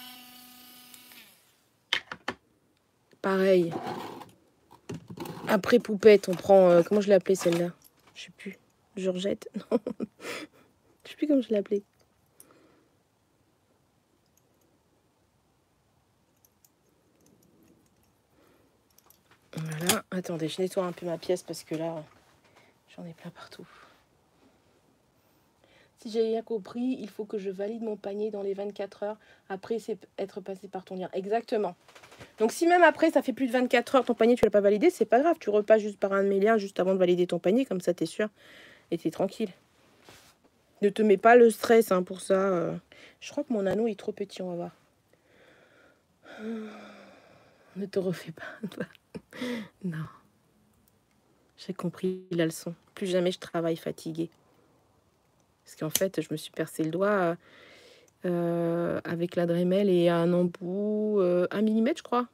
[SPEAKER 1] Pareil. Après Poupette, on prend... comment je l'ai appelée celle-là? Je sais plus. Georgette? Non. Je sais plus comment je l'ai appelée. Voilà. Attendez, je nettoie un peu ma pièce parce que là, j'en ai plein partout. Si j'ai bien compris, il faut que je valide mon panier dans les 24 heures. Après, c'est être passé par ton lien. Exactement. Donc, si même après, ça fait plus de 24 heures, ton panier, tu l'as pas validé, c'est pas grave. Tu repasses juste par un de mes liens juste avant de valider ton panier. Comme ça, tu es sûr et tu es tranquille. Ne te mets pas le stress hein, pour ça. Je crois que mon anneau est trop petit, on va voir. Ne te refais pas. Non. J'ai compris la leçon. Plus jamais je travaille fatiguée. Parce qu'en fait, je me suis percé le doigt avec la Dremel et un embout 1 mm, je crois.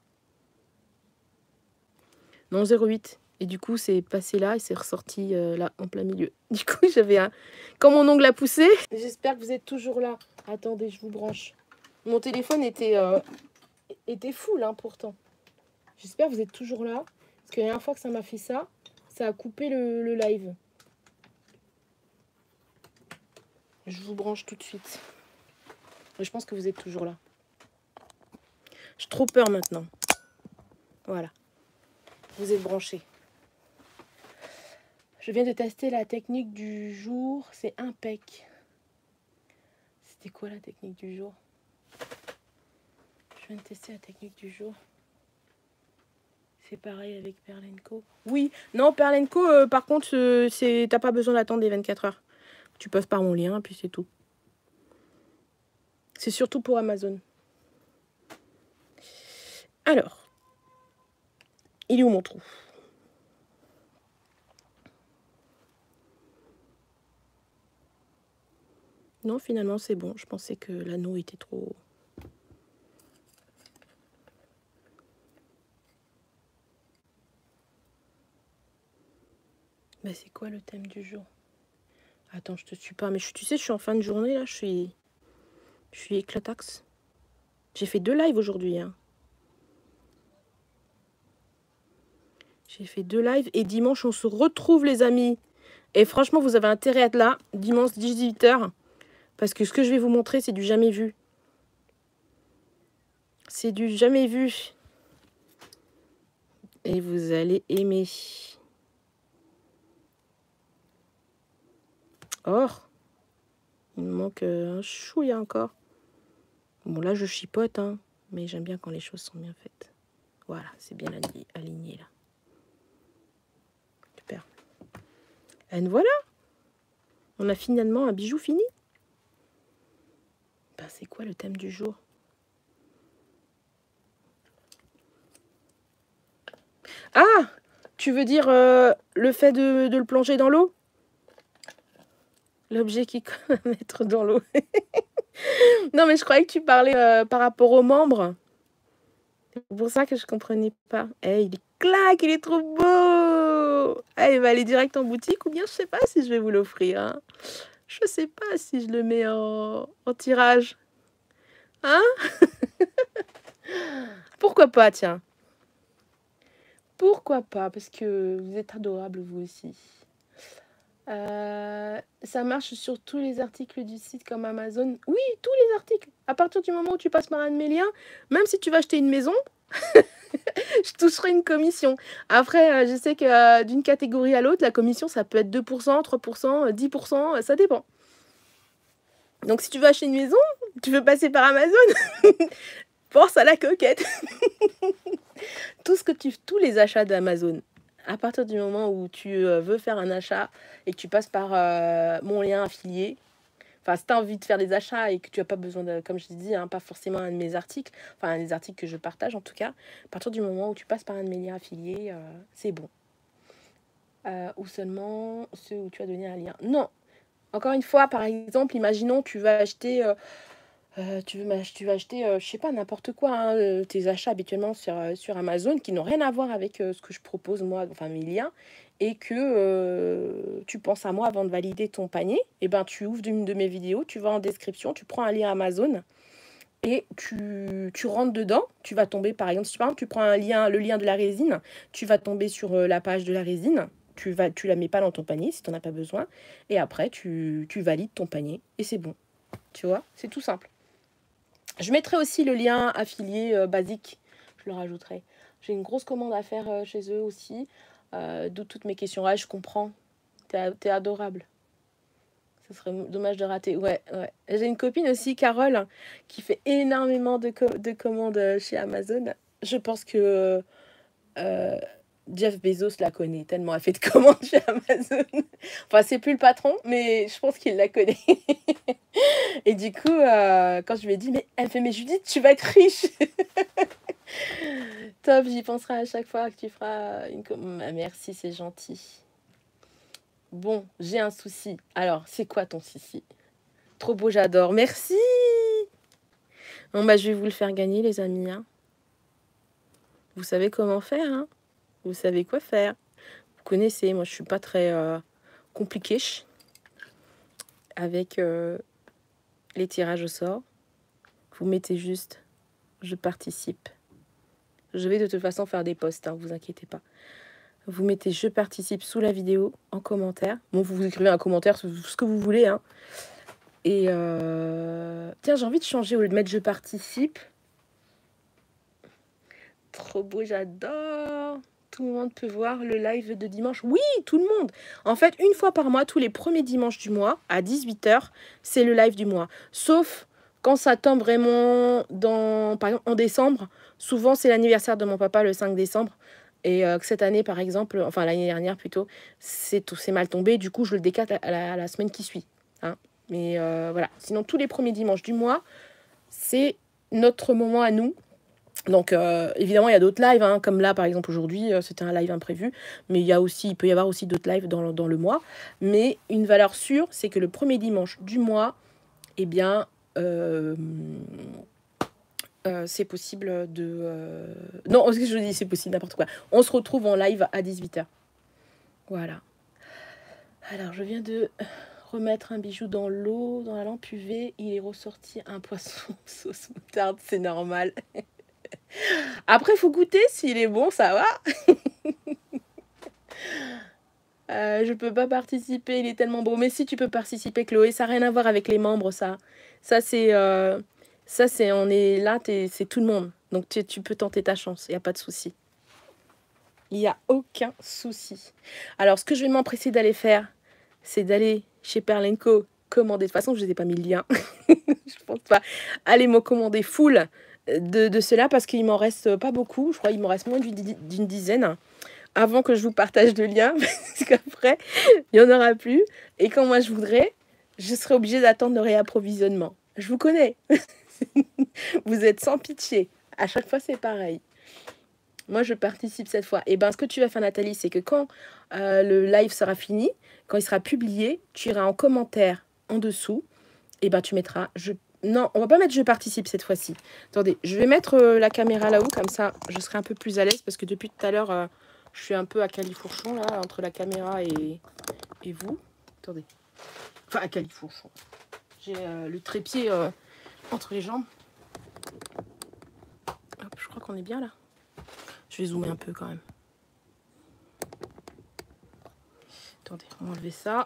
[SPEAKER 1] Non, 0,8. Et du coup, c'est passé là et c'est ressorti là, en plein milieu. Du coup, j'avais un... Quand mon ongle a poussé... J'espère que vous êtes toujours là. Attendez, je vous branche. Mon téléphone était full, hein, pourtant. J'espère que vous êtes toujours là. Parce que la dernière fois que ça m'a fait ça, ça a coupé le live. Je vous branche tout de suite. Je pense que vous êtes toujours là. J'ai trop peur maintenant. Voilà. Vous êtes branchés. Je viens de tester la technique du jour. C'est impec. C'était quoi la technique du jour? Je viens de tester la technique du jour. C'est pareil avec Pearl & Co. Oui. Non, Pearl & Co, par contre, t'as pas besoin d'attendre les 24 heures. Tu passes par mon lien, puis c'est tout. C'est surtout pour Amazon. Alors. Il est où mon trou? Non, finalement, c'est bon. Je pensais que l'anneau était trop... Bah, c'est quoi le thème du jour? Attends, je te suis pas. Mais tu sais, je suis en fin de journée, là. Je suis éclataxe. J'ai fait 2 lives aujourd'hui. Hein. J'ai fait 2 lives. Et dimanche, on se retrouve, les amis. Et franchement, vous avez intérêt à être là. Dimanche, 18 h. Parce que ce que je vais vous montrer, c'est du jamais vu. C'est du jamais vu. Et vous allez aimer. Or, il me manque un chouïa encore. Bon, là, je chipote, hein, mais j'aime bien quand les choses sont bien faites. Voilà, c'est bien aligné, là. Super. Et voilà. On a finalement un bijou fini. Ben, c'est quoi le thème du jour? Ah! Tu veux dire le fait de le plonger dans l'eau? L'objet qui va mettre dans l'eau. Non, mais je croyais que tu parlais par rapport aux membres. C'est pour ça que je comprenais pas. Eh, il est claque, il est trop beau. Eh, il va aller direct en boutique ou bien je sais pas si je vais vous l'offrir. Hein. Je sais pas si je le mets en tirage. Hein? Pourquoi pas, tiens. Pourquoi pas? Parce que vous êtes adorables, vous aussi. Ça marche sur tous les articles du site comme Amazon. Oui, tous les articles. À partir du moment où tu passes par un de mes liens, même si tu vas acheter une maison, je toucherai une commission. Après, je sais que d'une catégorie à l'autre, la commission, ça peut être 2%, 3%, 10%, ça dépend. Donc si tu veux acheter une maison, tu veux passer par Amazon, force à la coquette. Tous les achats d'Amazon, à partir du moment où tu veux faire un achat et que tu passes par mon lien affilié, enfin si tu as envie de faire des achats et que tu n'as pas besoin de, comme je t'ai dit, hein, pas forcément un de mes articles, enfin les articles que je partage en tout cas, à partir du moment où tu passes par un de mes liens affiliés, c'est bon. Ou seulement ceux où tu as donné un lien. Non, encore une fois, par exemple, imaginons tu vas acheter... tu vas acheter, je sais pas, n'importe quoi, hein, tes achats habituellement sur Amazon qui n'ont rien à voir avec ce que je propose moi, enfin mes liens, et que tu penses à moi avant de valider ton panier, et ben tu ouvres une de mes vidéos, tu vas en description, tu prends un lien Amazon et tu rentres dedans, tu vas tomber par exemple, si par exemple tu prends le lien de la résine, tu vas tomber sur la page de la résine, tu la mets pas dans ton panier si tu n'en as pas besoin, et après tu valides ton panier et c'est bon, tu vois, c'est tout simple. Je mettrai aussi le lien affilié basique, je le rajouterai. J'ai une grosse commande à faire chez eux aussi, d'où toutes mes questions. Ah, je comprends, t'es adorable. Ce serait dommage de rater. Ouais, ouais. J'ai une copine aussi, Carole, qui fait énormément de commandes chez Amazon. Je pense que Jeff Bezos la connaît tellement elle fait de commandes chez Amazon. Enfin, c'est plus le patron, mais je pense qu'il la connaît. Et du coup, quand je lui ai dit, mais elle fait, mais Judith, tu vas être riche. Top, j'y penserai à chaque fois que tu feras une commande. Merci, c'est gentil. Bon, j'ai un souci. Alors, c'est quoi ton souci? Trop beau, j'adore. Merci. Bon, bah, je vais vous le faire gagner, les amis. Hein. Vous savez comment faire, hein? Vous savez quoi faire. Vous connaissez, moi, je suis pas très compliquée avec les tirages au sort. Vous mettez juste « Je participe ». Je vais de toute façon faire des posts, hein, vous inquiétez pas. Vous mettez « Je participe » sous la vidéo, en commentaire. Bon, vous écrivez un commentaire, ce que vous voulez. Hein. Et tiens, j'ai envie de changer au lieu de mettre « Je participe ». Trop beau, j'adore. Tout le monde peut voir le live de dimanche. Oui, tout le monde. En fait, une fois par mois, tous les premiers dimanches du mois, à 18 h, c'est le live du mois. Sauf quand ça tombe vraiment par exemple, en décembre. Souvent, c'est l'anniversaire de mon papa le 5 décembre. Et cette année, par exemple, enfin l'année dernière plutôt, c'est mal tombé. Du coup, je le décale à la semaine qui suit. Hein. Mais voilà. Sinon, tous les premiers dimanches du mois, c'est notre moment à nous. Donc évidemment il y a d'autres lives, hein, comme là par exemple aujourd'hui c'était un live imprévu, mais il peut y avoir aussi d'autres lives dans le mois. Mais une valeur sûre, c'est que le premier dimanche du mois, eh bien c'est possible de... Non, ce que je dis, c'est possible, n'importe quoi. On se retrouve en live à 18 h. Voilà. Alors je viens de remettre un bijou dans l'eau, dans la lampe UV, il est ressorti un poisson sauce moutarde, c'est normal. Après, il faut goûter. S'il est bon, ça va. Je peux pas participer. Il est tellement beau. Mais si, tu peux participer, Chloé. Ça n'a rien à voir avec les membres, ça. Ça, c'est... on est là, c'est tout le monde. Donc, tu peux tenter ta chance. Il n'y a pas de souci. Il n'y a aucun souci. Alors, ce que je vais m'empresser d'aller faire, c'est d'aller chez Perlenco commander. De toute façon, je ne vous ai pas mis le lien. Je pense pas. Allez me commander full de cela parce qu'il m'en reste pas beaucoup. Je crois qu'il m'en reste moins d'une dizaine avant que je vous partage le lien parce qu'après il n'y en aura plus et quand moi je voudrais, je serai obligée d'attendre le réapprovisionnement. Je vous connais. Vous êtes sans pitié. À chaque fois c'est pareil. Moi je participe cette fois. Et ben ce que tu vas faire, Nathalie, c'est que quand le live sera fini, quand il sera publié, tu iras en commentaire en dessous et ben tu mettras non, on va pas mettre je participe cette fois-ci. Attendez, je vais mettre la caméra là-haut, comme ça je serai un peu plus à l'aise parce que depuis tout à l'heure, je suis un peu à califourchon là, entre la caméra et vous. Attendez. Enfin, à califourchon. J'ai le trépied entre les jambes. Hop, je crois qu'on est bien là. Je vais zoomer un peu quand même. Attendez, on va enlever ça.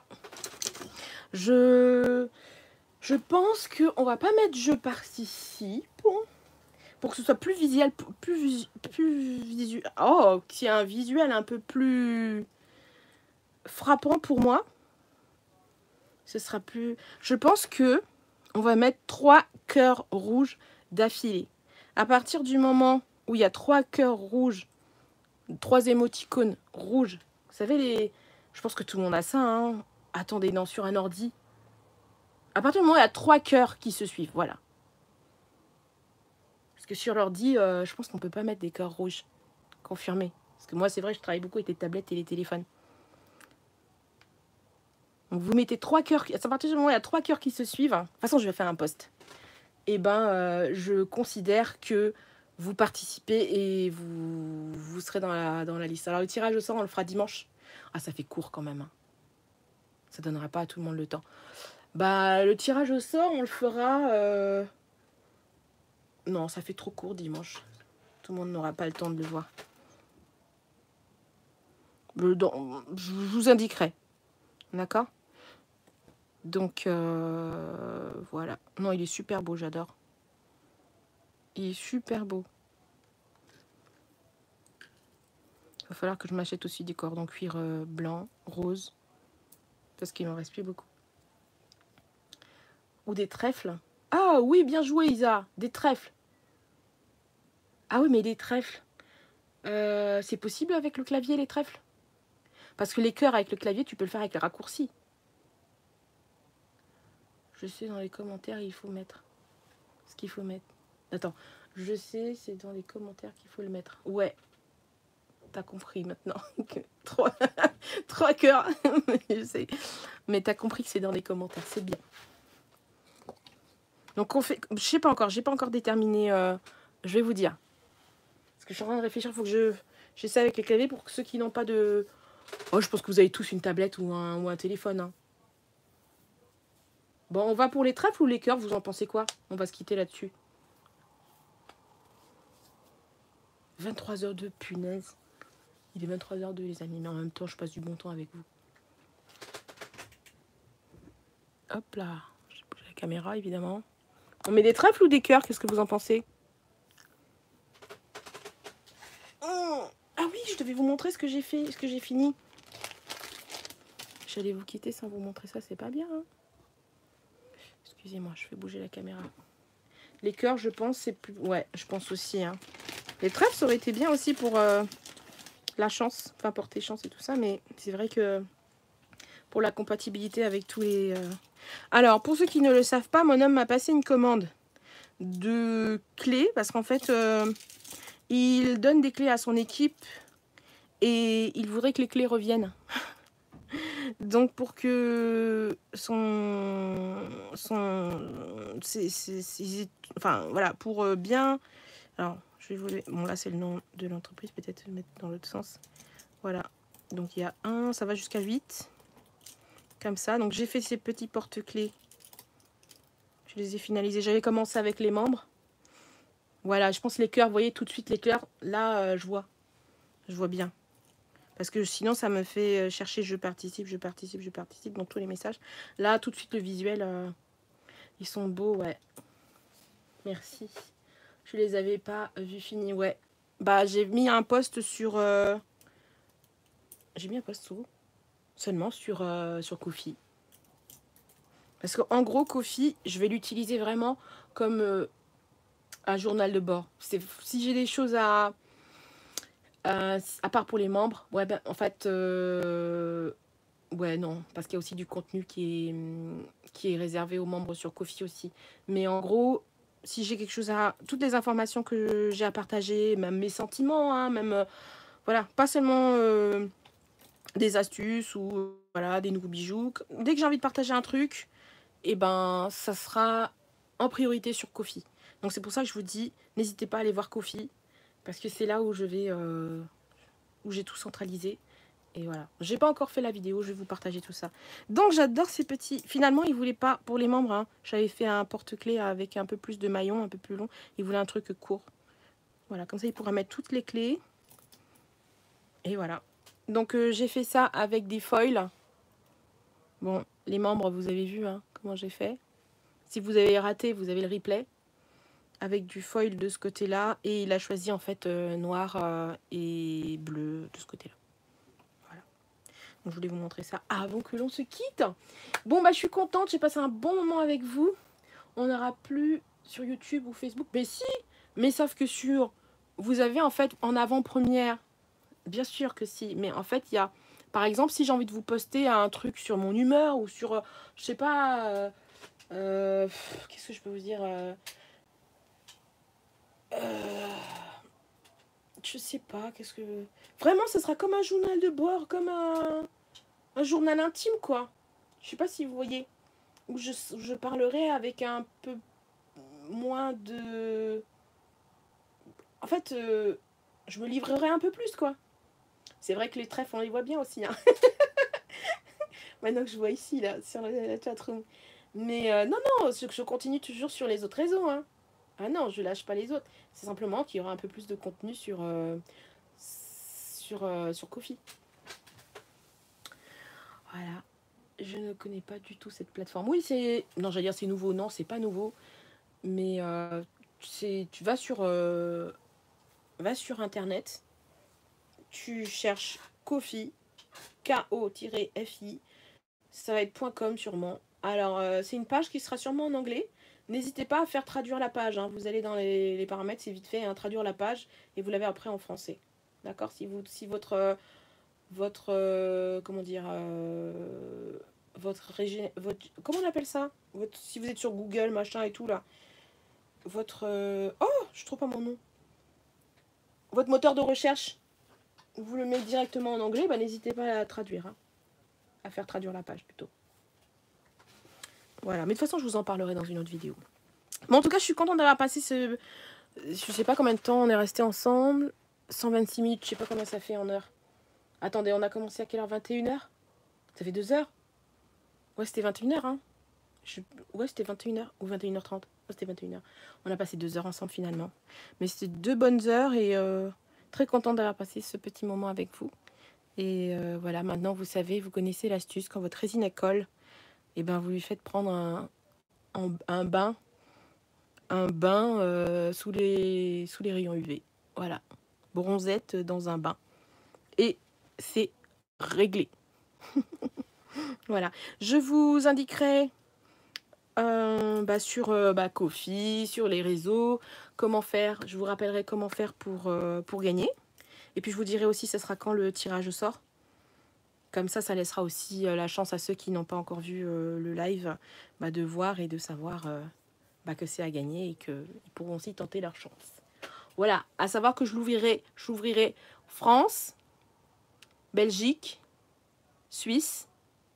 [SPEAKER 1] Je pense qu'on va pas mettre je participe pour que ce soit plus visuel, plus visuel. Oh, qu'il y ait un visuel un peu plus frappant pour moi. Ce sera plus. Je pense que on va mettre 3 cœurs rouges d'affilée. À partir du moment où il y a 3 cœurs rouges, 3 émoticônes rouges, vous savez les. Je pense que tout le monde a ça. Hein. Attendez, non, sur un ordi. À partir du moment où il y a 3 cœurs qui se suivent, voilà. Parce que sur l'ordi, je pense qu'on ne peut pas mettre des cœurs rouges. Confirmé. Parce que moi, c'est vrai, je travaille beaucoup avec les tablettes et les téléphones. Donc vous mettez 3 cœurs. À partir du moment où il y a 3 cœurs qui se suivent. De toute façon, je vais faire un post. Et ben, je considère que vous participez et vous serez dans la liste. Alors le tirage au sort, on le fera dimanche. Ah, ça fait court quand même. Hein. Ça donnera pas à tout le monde le temps. Bah, le tirage au sort, on le fera... Non, ça fait trop court dimanche. Tout le monde n'aura pas le temps de le voir. Je vous indiquerai. D'accord? Donc, voilà. Non, il est super beau, j'adore. Il est super beau. Il va falloir que je m'achète aussi des cordons cuir blanc, rose. Parce qu'il m'en reste plus beaucoup. Ou des trèfles. Ah oui, bien joué Isa. Des trèfles. Ah oui, mais des trèfles. C'est possible avec le clavier, les trèfles? Parce que les cœurs avec le clavier, tu peux le faire avec les raccourcis. Je sais, dans les commentaires, il faut mettre ce qu'il faut mettre. Attends, je sais, c'est dans les commentaires qu'il faut le mettre. Ouais. T'as compris maintenant. 3 cœurs. Je sais. Mais t'as compris que c'est dans les commentaires. C'est bien. Donc on fait... Je sais pas encore. J'ai pas encore déterminé. Je vais vous dire. Parce que je suis en train de réfléchir. Il faut que j'essaie avec les claviers pour que ceux qui n'ont pas de... Oh, je pense que vous avez tous une tablette ou un téléphone. Hein. Bon, on va pour les trèfles ou les cœurs? Vous en pensez quoi? On va se quitter là-dessus. 23h02, punaise. Il est 23h02, les amis. Mais en même temps, je passe du bon temps avec vous. Hop là. Je bouge la caméra, évidemment. On met des trèfles ou des cœurs? Qu'est-ce que vous en pensez? Ah oui, je devais vous montrer ce que j'ai fait, ce que j'ai fini. J'allais vous quitter sans vous montrer ça, c'est pas bien. Hein. Excusez-moi, je fais bouger la caméra. Les cœurs, je pense, c'est plus... Ouais, je pense aussi. Hein. Les trèfles, ça aurait été bien aussi pour la chance. Enfin, porter chance et tout ça. Mais c'est vrai que pour la compatibilité avec tous les... Alors, pour ceux qui ne le savent pas, mon homme m'a passé une commande de clés. Parce qu'en fait, il donne des clés à son équipe. Et il voudrait que les clés reviennent. Donc pour que enfin voilà, pour bien, alors je vais vous le... bon là c'est le nom de l'entreprise, peut-être le mettre dans l'autre sens, voilà, donc il y a 1, ça va jusqu'à 8 comme ça. Donc j'ai fait ces petits porte-clés, je les ai finalisés, j'avais commencé avec les membres, voilà, je pense les cœurs, vous voyez tout de suite les cœurs là, je vois bien. Parce que sinon, ça me fait chercher je participe dans tous les messages. Là, tout de suite, le visuel, ils sont beaux, ouais. Merci. Je les avais pas vus finis, ouais. Bah, j'ai mis un post sur... J'ai mis un post où? Seulement sur Ko-fi. Parce qu'en gros, Ko-fi, je vais l'utiliser vraiment comme un journal de bord. Si j'ai des choses à part pour les membres, ouais, ben, en fait, ouais, non, parce qu'il y a aussi du contenu qui est réservé aux membres sur Ko-fi aussi. Mais en gros, si j'ai quelque chose à... Toutes les informations que j'ai à partager, même mes sentiments, hein, même... voilà, pas seulement des astuces ou voilà, des nouveaux bijoux. Dès que j'ai envie de partager un truc, et ben, ça sera en priorité sur Ko-fi. Donc c'est pour ça que je vous dis, n'hésitez pas à aller voir Ko-fi. Parce que c'est là où je vais... où j'ai tout centralisé. Et voilà. J'ai pas encore fait la vidéo, je vais vous partager tout ça. Donc j'adore ces petits... Finalement, ils voulaient pas... Pour les membres, hein, j'avais fait un porte-clés avec un peu plus de maillon, un peu plus long. Ils voulaient un truc court. Voilà, comme ça, ils pourraient mettre toutes les clés. Et voilà. Donc j'ai fait ça avec des foils. Bon, les membres, vous avez vu hein, comment j'ai fait. Si vous avez raté, vous avez le replay. Avec du foil de ce côté-là. Et il a choisi en fait noir et bleu de ce côté-là. Voilà. Donc je voulais vous montrer ça avant que l'on se quitte. Bon, bah je suis contente. J'ai passé un bon moment avec vous. On n'aura plus sur YouTube ou Facebook. Mais si, mais sauf que sur... Vous avez en fait en avant-première. Bien sûr que si. Mais en fait, il y a... Par exemple, si j'ai envie de vous poster un truc sur mon humeur ou sur... je sais pas... qu'est-ce que je peux vous dire je sais pas, qu'est-ce que... Vraiment, ce sera comme un journal de bord, comme un journal intime, quoi. Je sais pas si vous voyez. Où je parlerai avec un peu moins de... En fait, je me livrerai un peu plus, quoi. C'est vrai que les trèfles, on les voit bien aussi, hein. Maintenant que je vois ici, là, sur la chatroom. Mais non, je continue toujours sur les autres réseaux, hein. Ah non, je lâche pas les autres. C'est simplement qu'il y aura un peu plus de contenu sur Ko-fi. Voilà. Je ne connais pas du tout cette plateforme. Oui, c'est... Non, j'allais dire c'est nouveau. Non, c'est pas nouveau. Mais tu vas sur Internet. Tu cherches Ko-fi. K-O-F-I. Ça va être .com sûrement. Alors, c'est une page qui sera sûrement en anglais. N'hésitez pas à faire traduire la page. Hein. Vous allez dans les paramètres, c'est vite fait, hein, traduire la page. Et vous l'avez après en français. D'accord? Si votre comment dire... comment on appelle ça? Si vous êtes sur Google, machin et tout, là. Oh, je trouve pas mon nom. Votre moteur de recherche, vous le mettez directement en anglais, bah, n'hésitez pas à traduire. Hein. À faire traduire la page, plutôt. Voilà, mais de toute façon, je vous en parlerai dans une autre vidéo. Bon, en tout cas, je suis contente d'avoir passé ce... Je sais pas combien de temps on est resté ensemble. 126 minutes, je sais pas combien ça fait en heure. Attendez, on a commencé à quelle heure? 21h? Ça fait 2 heures? Ouais, c'était 21h, hein. Ouais, c'était 21h ou 21h30. Ouais, c'était 21h. On a passé 2 heures ensemble, finalement. Mais c'était 2 bonnes heures et très contente d'avoir passé ce petit moment avec vous. Et voilà, maintenant, vous savez, vous connaissez l'astuce. Quand votre résine colle, et ben, vous lui faites prendre un bain sous les rayons UV. Voilà. Bronzette dans un bain. Et c'est réglé. Voilà. Je vous indiquerai sur Ko-fi, sur les réseaux, comment faire. Je vous rappellerai comment faire pour gagner. Et puis je vous dirai aussi ce sera quand le tirage sort. Comme ça laissera aussi la chance à ceux qui n'ont pas encore vu le live de voir et de savoir que c'est à gagner et qu'ils pourront aussi tenter leur chance. Voilà, à savoir que je l'ouvrirai France, Belgique, Suisse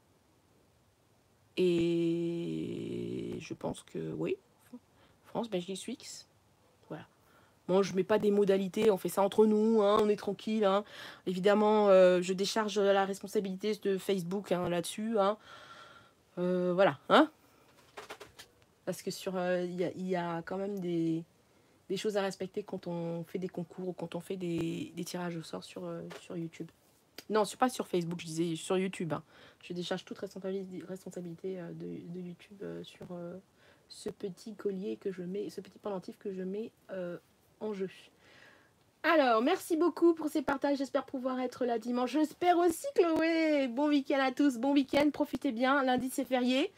[SPEAKER 1] et je pense que oui, France, Belgique, Suisse. Voilà. Bon, je mets pas des modalités, on fait ça entre nous, hein, on est tranquille. Hein. Évidemment, je décharge la responsabilité de Facebook hein, là-dessus. Hein. Voilà. Hein. Parce que il y a quand même des choses à respecter quand on fait des concours ou quand on fait des tirages au sort sur YouTube. Non, pas sur Facebook, je disais sur YouTube. Hein. Je décharge toute responsabilité de YouTube sur ce petit collier que je mets, ce petit pendentif que je mets en jeu. Alors, merci beaucoup pour ces partages. J'espère pouvoir être là dimanche. J'espère aussi, Chloé. Bon week-end à tous. Bon week-end. Profitez bien. Lundi, c'est férié.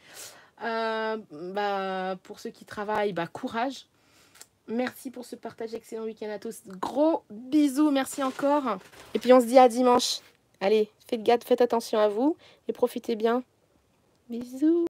[SPEAKER 1] Pour ceux qui travaillent, courage. Merci pour ce partage. Excellent week-end à tous. Gros bisous. Merci encore. Et puis, on se dit à dimanche. Allez, faites attention à vous et profitez bien. Bisous.